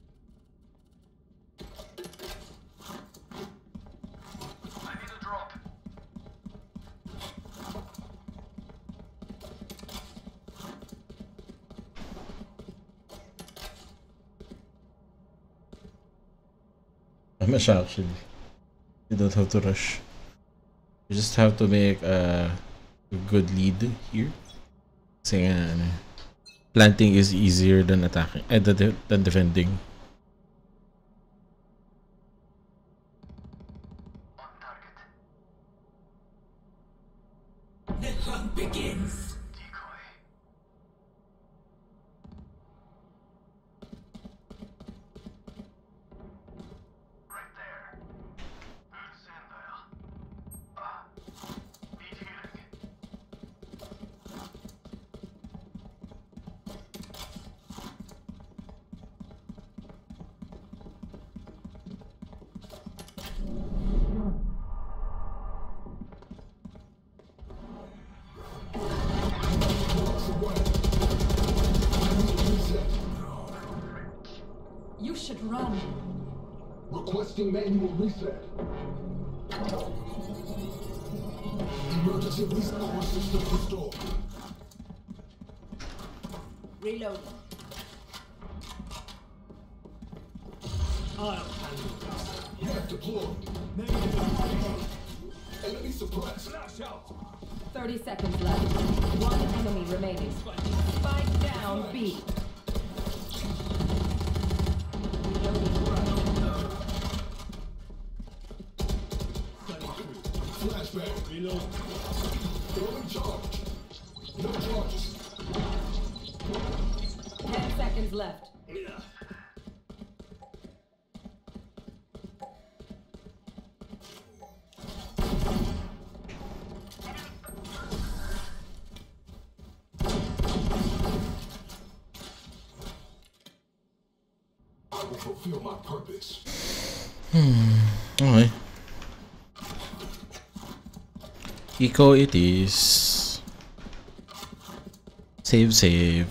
I need a drop. I'm a shot actually. You don't have to rush. You just have to make a good lead here. Kasi nga, ano, planting is easier than attacking, eh, than than defending. The hunt begins. Requesting manual reset. Emergency reset core system restored. Reload. I'll handle this. Map deployed. Enemy suppressed. Flash out. thirty seconds left. One enemy remaining. Spike down B. Flashback. Reload. Throwing charge. No charges. Ten seconds left. I will fulfill my purpose. Hmm. Okay. Eco it is. Save, save.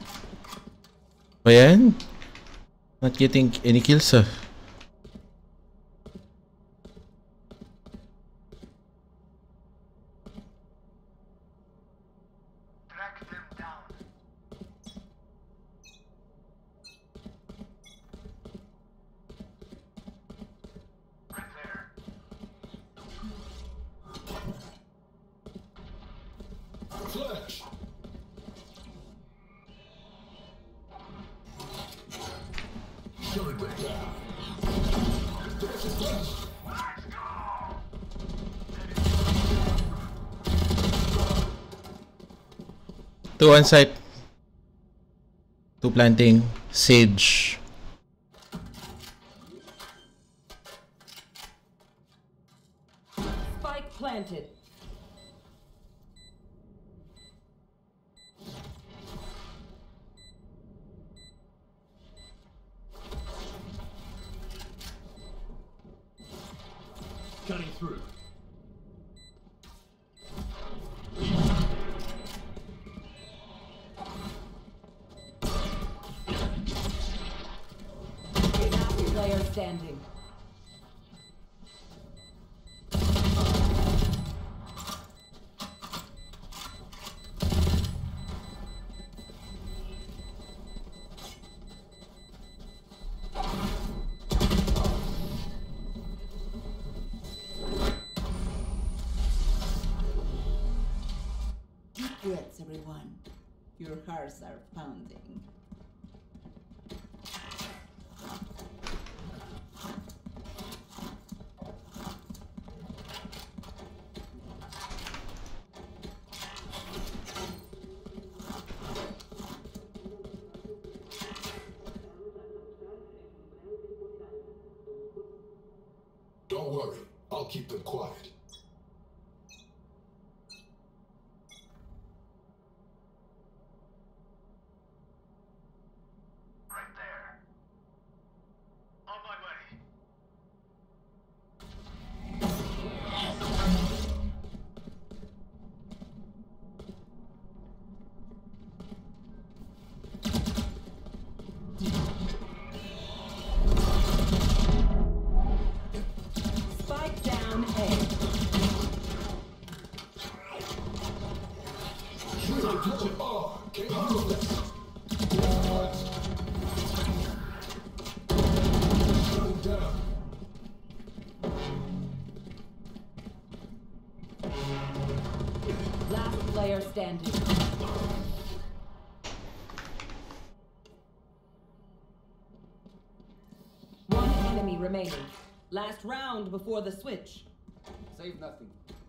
Ayan. Not getting any kills ah. Track them down. Right there. Flash. Shut them down. There's a flash. Two on site. Two planting. Sage. Spike planted. Cutting through. Last player standing. Deep breaths, everyone. Your hearts are pounding. Don't worry. I'll keep them quiet. Right there. On my way. Spike down A. Deploy R. Can't handle this. Shut them down. Last player standing. One enemy remaining. Last round before the switch. Save nothing.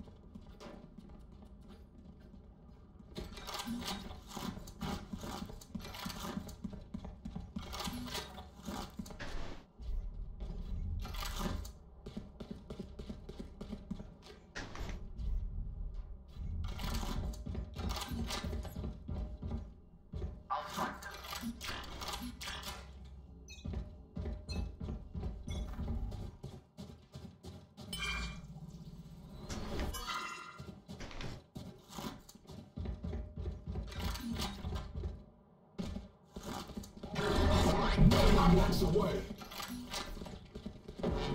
I'll find them. No one walks away.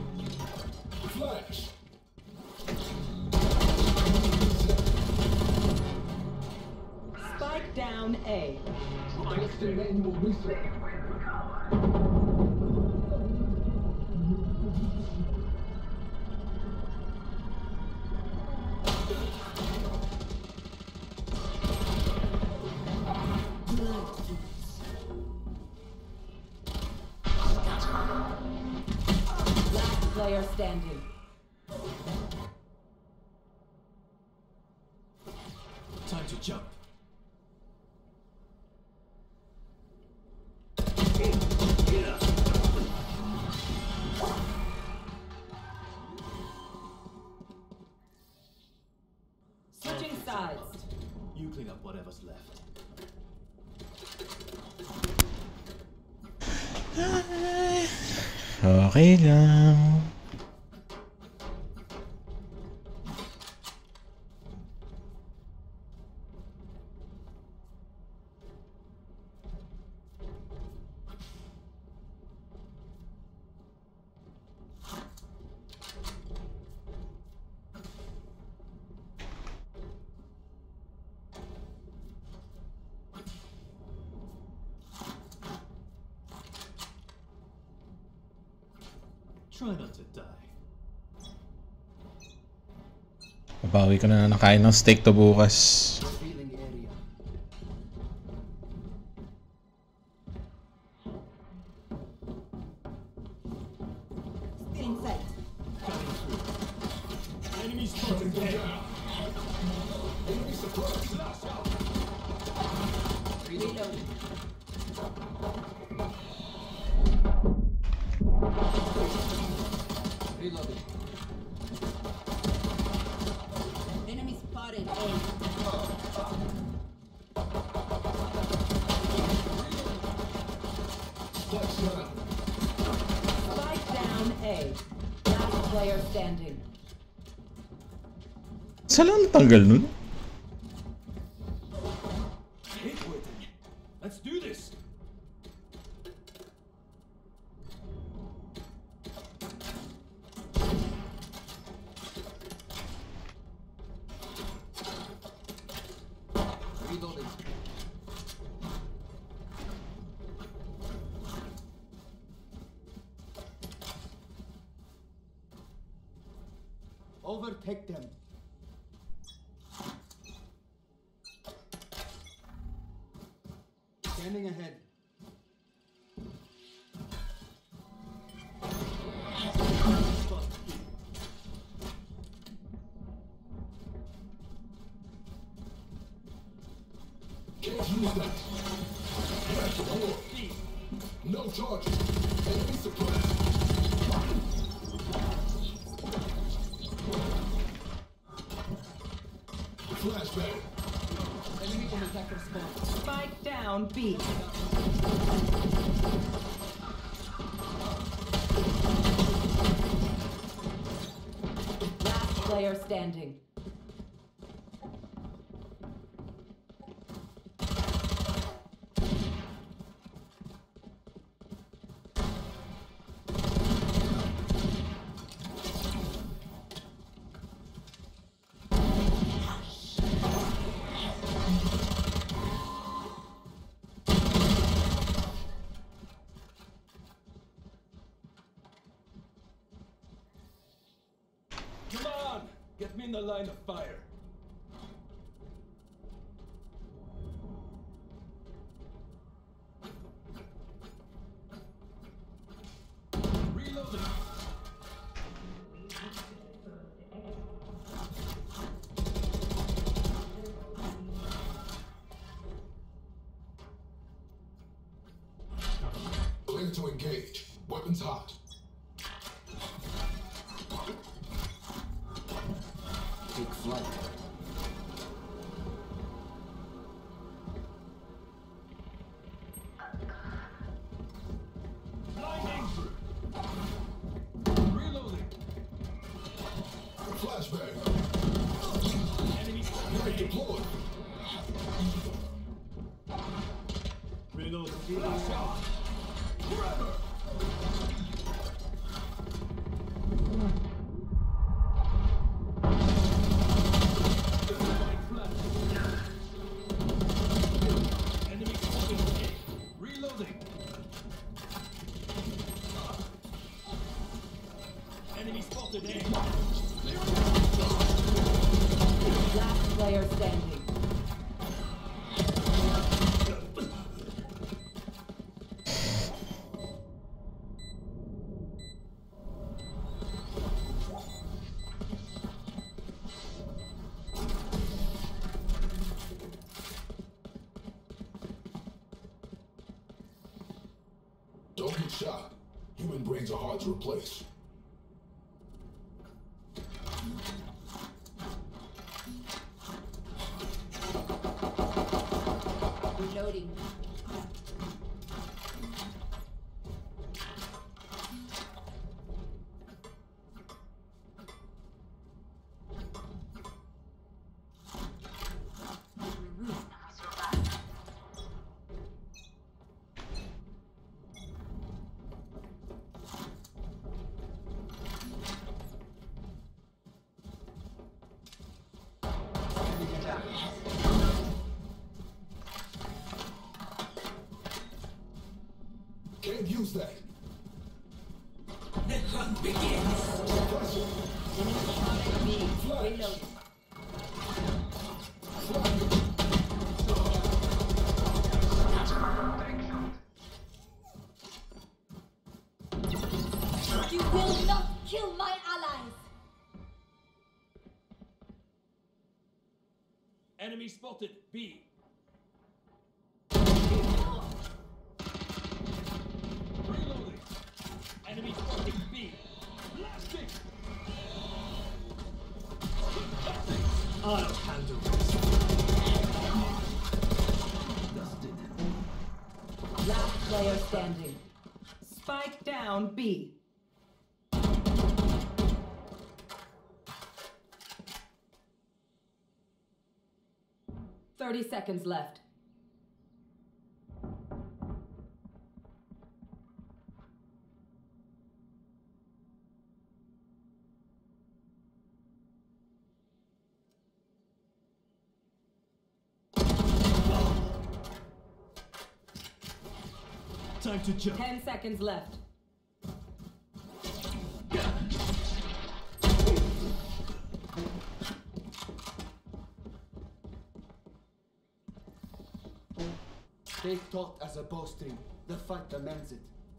Last player standing. Time to jump. Switching sides. You clean up whatever's left. Okay lang. Try not to die. Babawi ko na na nakain ng steak to bukas. Revealing area. Still in sight. Coming through. Enemy spotted there. Enemy surprise. Flash out. Reloading. Reloading. Enemy spotted. Spike down A. Last player standing. Saan lang natanggal nun? Hit with it. Let's do this. Reloading. Overtake them. Standing ahead. Can't use that. Back to the door. No charges. Enemy suppressed. Flashbang. Enemy detector spawn. Spike down B. Last player standing. Come on! Get me in the line of fire. Reloading. Clear to engage. Weapons hot. Take flight. Blinding. Reloading. Flashbang. Enemy Knife deployed. Reloading. Flash out. Grabber. Enemy spotted. Spotted A. Last player standing. Don't get shot. Human brains are hard to replace. Reloading. Can't use that. The hunt begins. Reloading. You will not kill my allies! Enemy spotted B. Reloading. Enemy spotted B. Blasting. I'll handle this. Dusted. Last player standing. Spike down B. Thirty seconds left. Time to jump. Ten seconds left. Take thought as a bowstring. The fight demands it.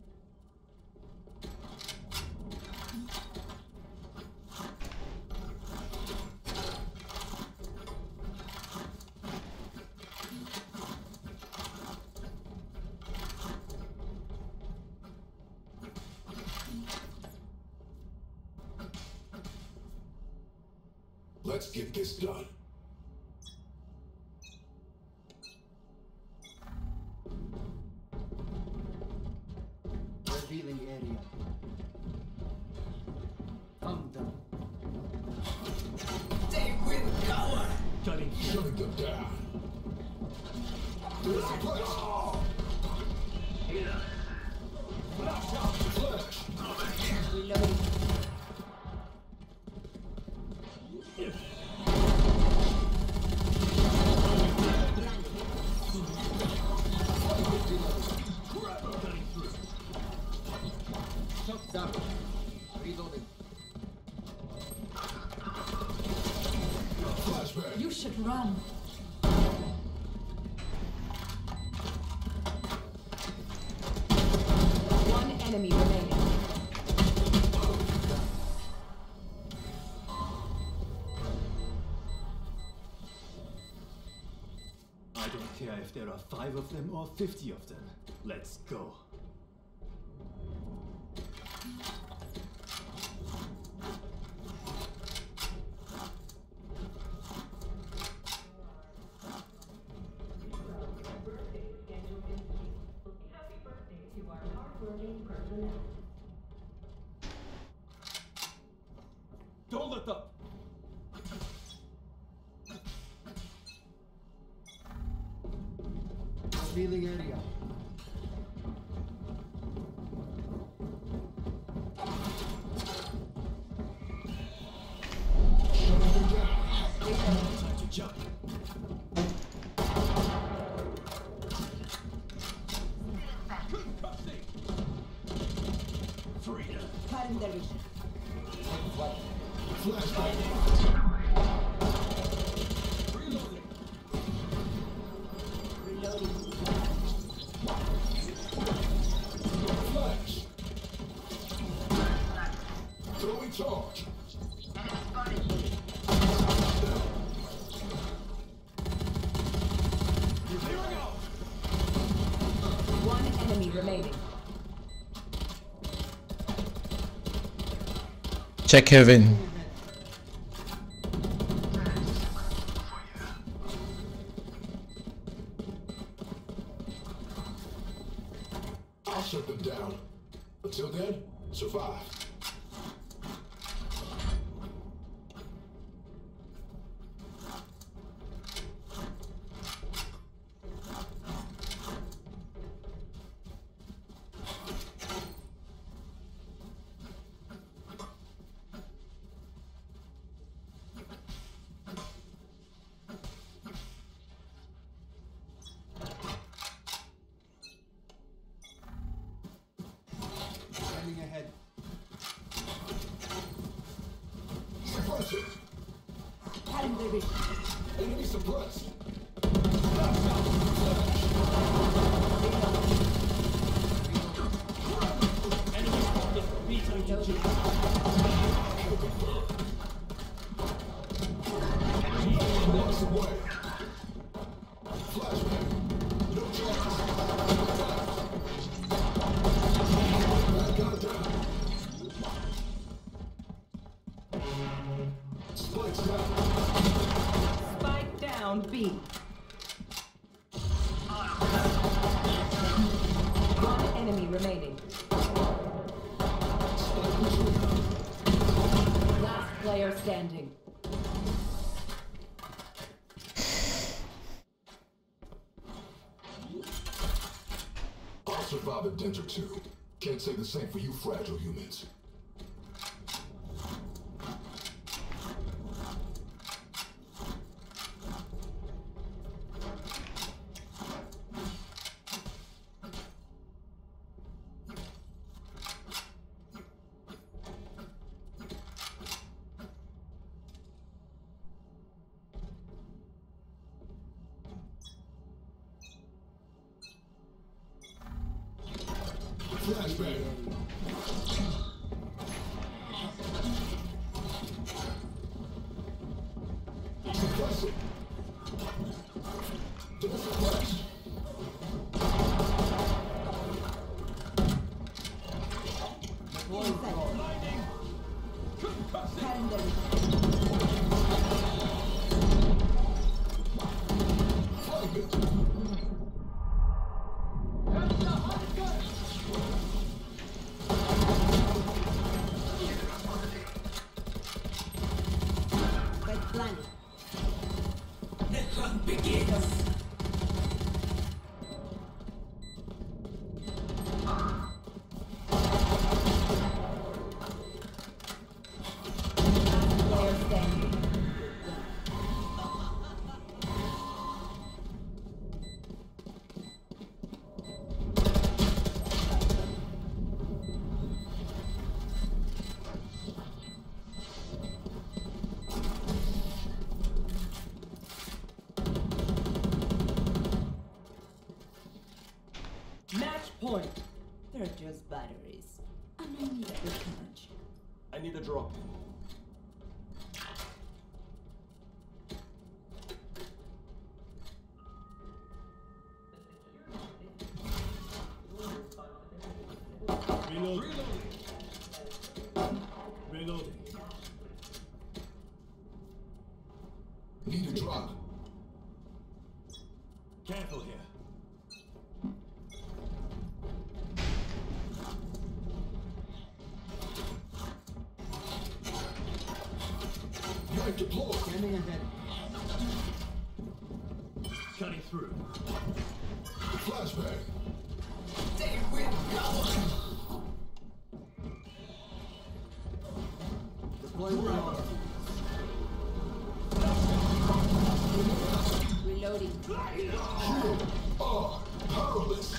Let's get this done. Revealing area. Found them. They will cower. Cutting. Shutting them down. There's a flash. Flash out. Flash. Reloading. Cutting through. Shot down. Reloading. Flashbang. You should run. One enemy remaining. I don't care if there are five of them or fifty of them. Let's go. Don't let up. Revealing area. Time to jump. Freedom. Cutting the vision. Flashback. Reloading. Flash. Throwing charge. One enemy remaining. Check heaven. I'll shut them down. Until then, survive. Standing ahead. Suppressor. Enemy suppressed. Blocks away. Flashback. No chance. Bad guy down. Spikes down. Spike down B. One enemy remaining. Last player standing. I'll survive a dent or two. Can't say the same for you fragile humans. Flashbang. Suppress it. Don't suppress. Find it. Match point. They're just batteries. And I need a recharge. I need a drop. Reloading. Reloading. Need a drop. Careful here. Knife deployed. Standing ahead. Cutting through. Flashbang. They will go. Deploying power. Reloading. You are powerless.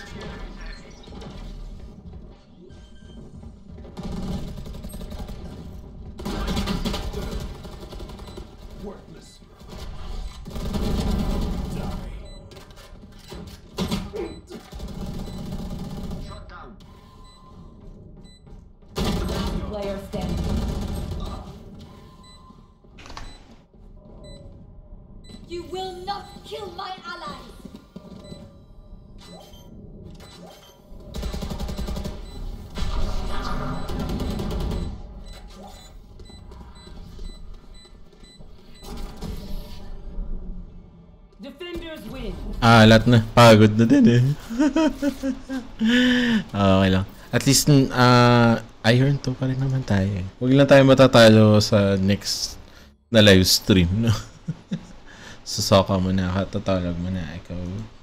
player standing. You will not kill my allies! Defenders win. Ah, lahat na. Pagod na din eh. Okay lang. At least, uh, iron to pa rin naman tayo. Huwag lang tayo matatalo sa next na live stream, no? Susoka mo na, katatawag mo na, ikaw.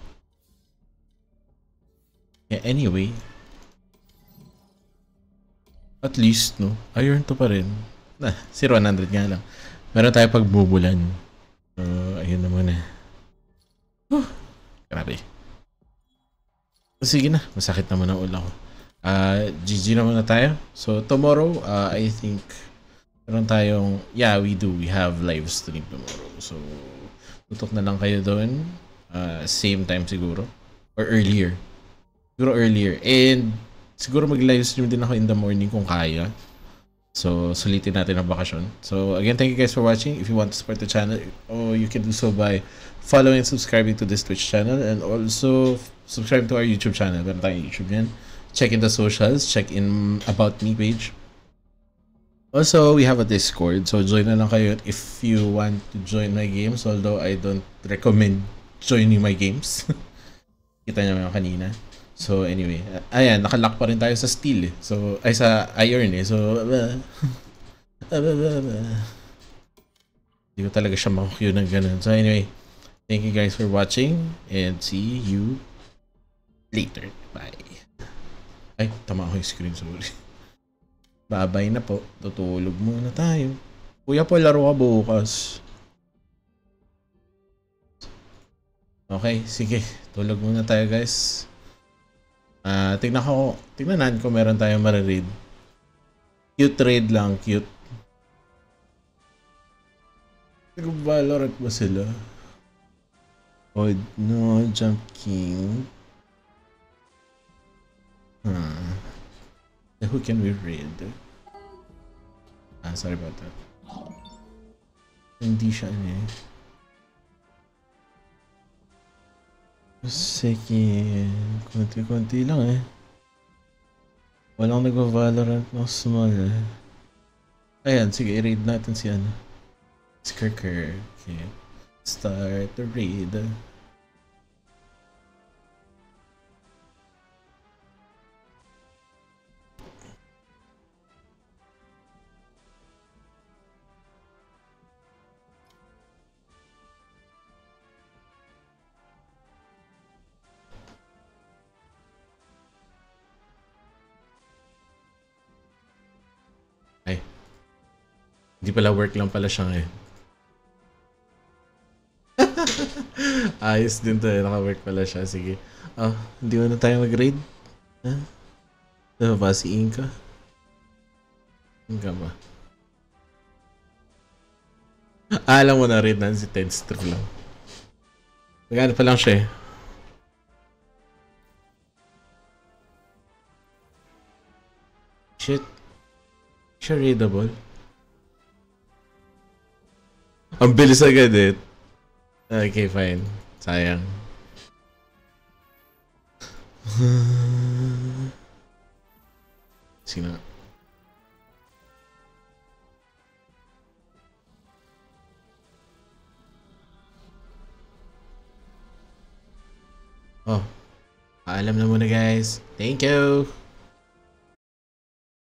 Yeah, anyway. At least, no? Iron to pa rin. Na, zero one hundred nga lang. Meron tayo pagbubulan. So, ayun na muna. Huh, grabe. Sige na, masakit naman ang ulo ko. Uh, G G na muna tayo. So, tomorrow, uh, I think, meron tayong, yeah, we do. We have live stream tomorrow. So, tutok na lang kayo doon. Uh, same time siguro. Or earlier. Siguro earlier. And, siguro mag-live stream din ako in the morning kung kaya. So, sulitin natin ang bakasyon. So, again, thank you guys for watching. If you want to support the channel, oh, you can do so by following and subscribing to this Twitch channel. And also, subscribe to our YouTube channel. Meron tayong YouTube yan. Check in the socials. Check in About Me page. Also, we have a Discord. So, join na lang kayo if you want to join my games. Although, I don't recommend joining my games. Kita nyo yung kanina. So, anyway. Ayan, nakalock pa rin tayo sa steel eh. So, ay sa iron eh. So, uh, uh, uh, uh, uh. Hindi ko talaga siya makakue ng ganun. So, anyway. Thank you guys for watching. And see you later. Bye. Ay, tama ako yung screen. Sorry. Bye-bye na po. Tutulog muna tayo. Kuya po, laro ka bukas. Okay, sige. Tulog muna tayo guys. Ah, uh, tingnan ko, tingnan ko meron tayong mariread. Cute trade lang, cute. Nag-Valorant ba sila? Oh, no, Jump King. Hmm. Who can we read? Ah, sorry about that. Hindi siya ano eh. Sige, konti-konti lang eh. Walang nag-Valorant ng small eh. Ayan, sige, i-raid natin si ano. Skirker. Okay. Start the raid. Ay. Hindi pala work lang pala siya ngayon. Ayos din to eh. Naka-work pala siya. Sige. Oh, hindi mo na tayo mag-raid? Ha? Ano ba? Si Inka? Inka ba? Ah, alam mo na raid na si ten strip lang. Magano pa lang siya eh. Shit. Siya raidable. Ang bilis agad eh. Okay, fine. Sayang. Sino? Oh. Paalam na muna guys. Thank you.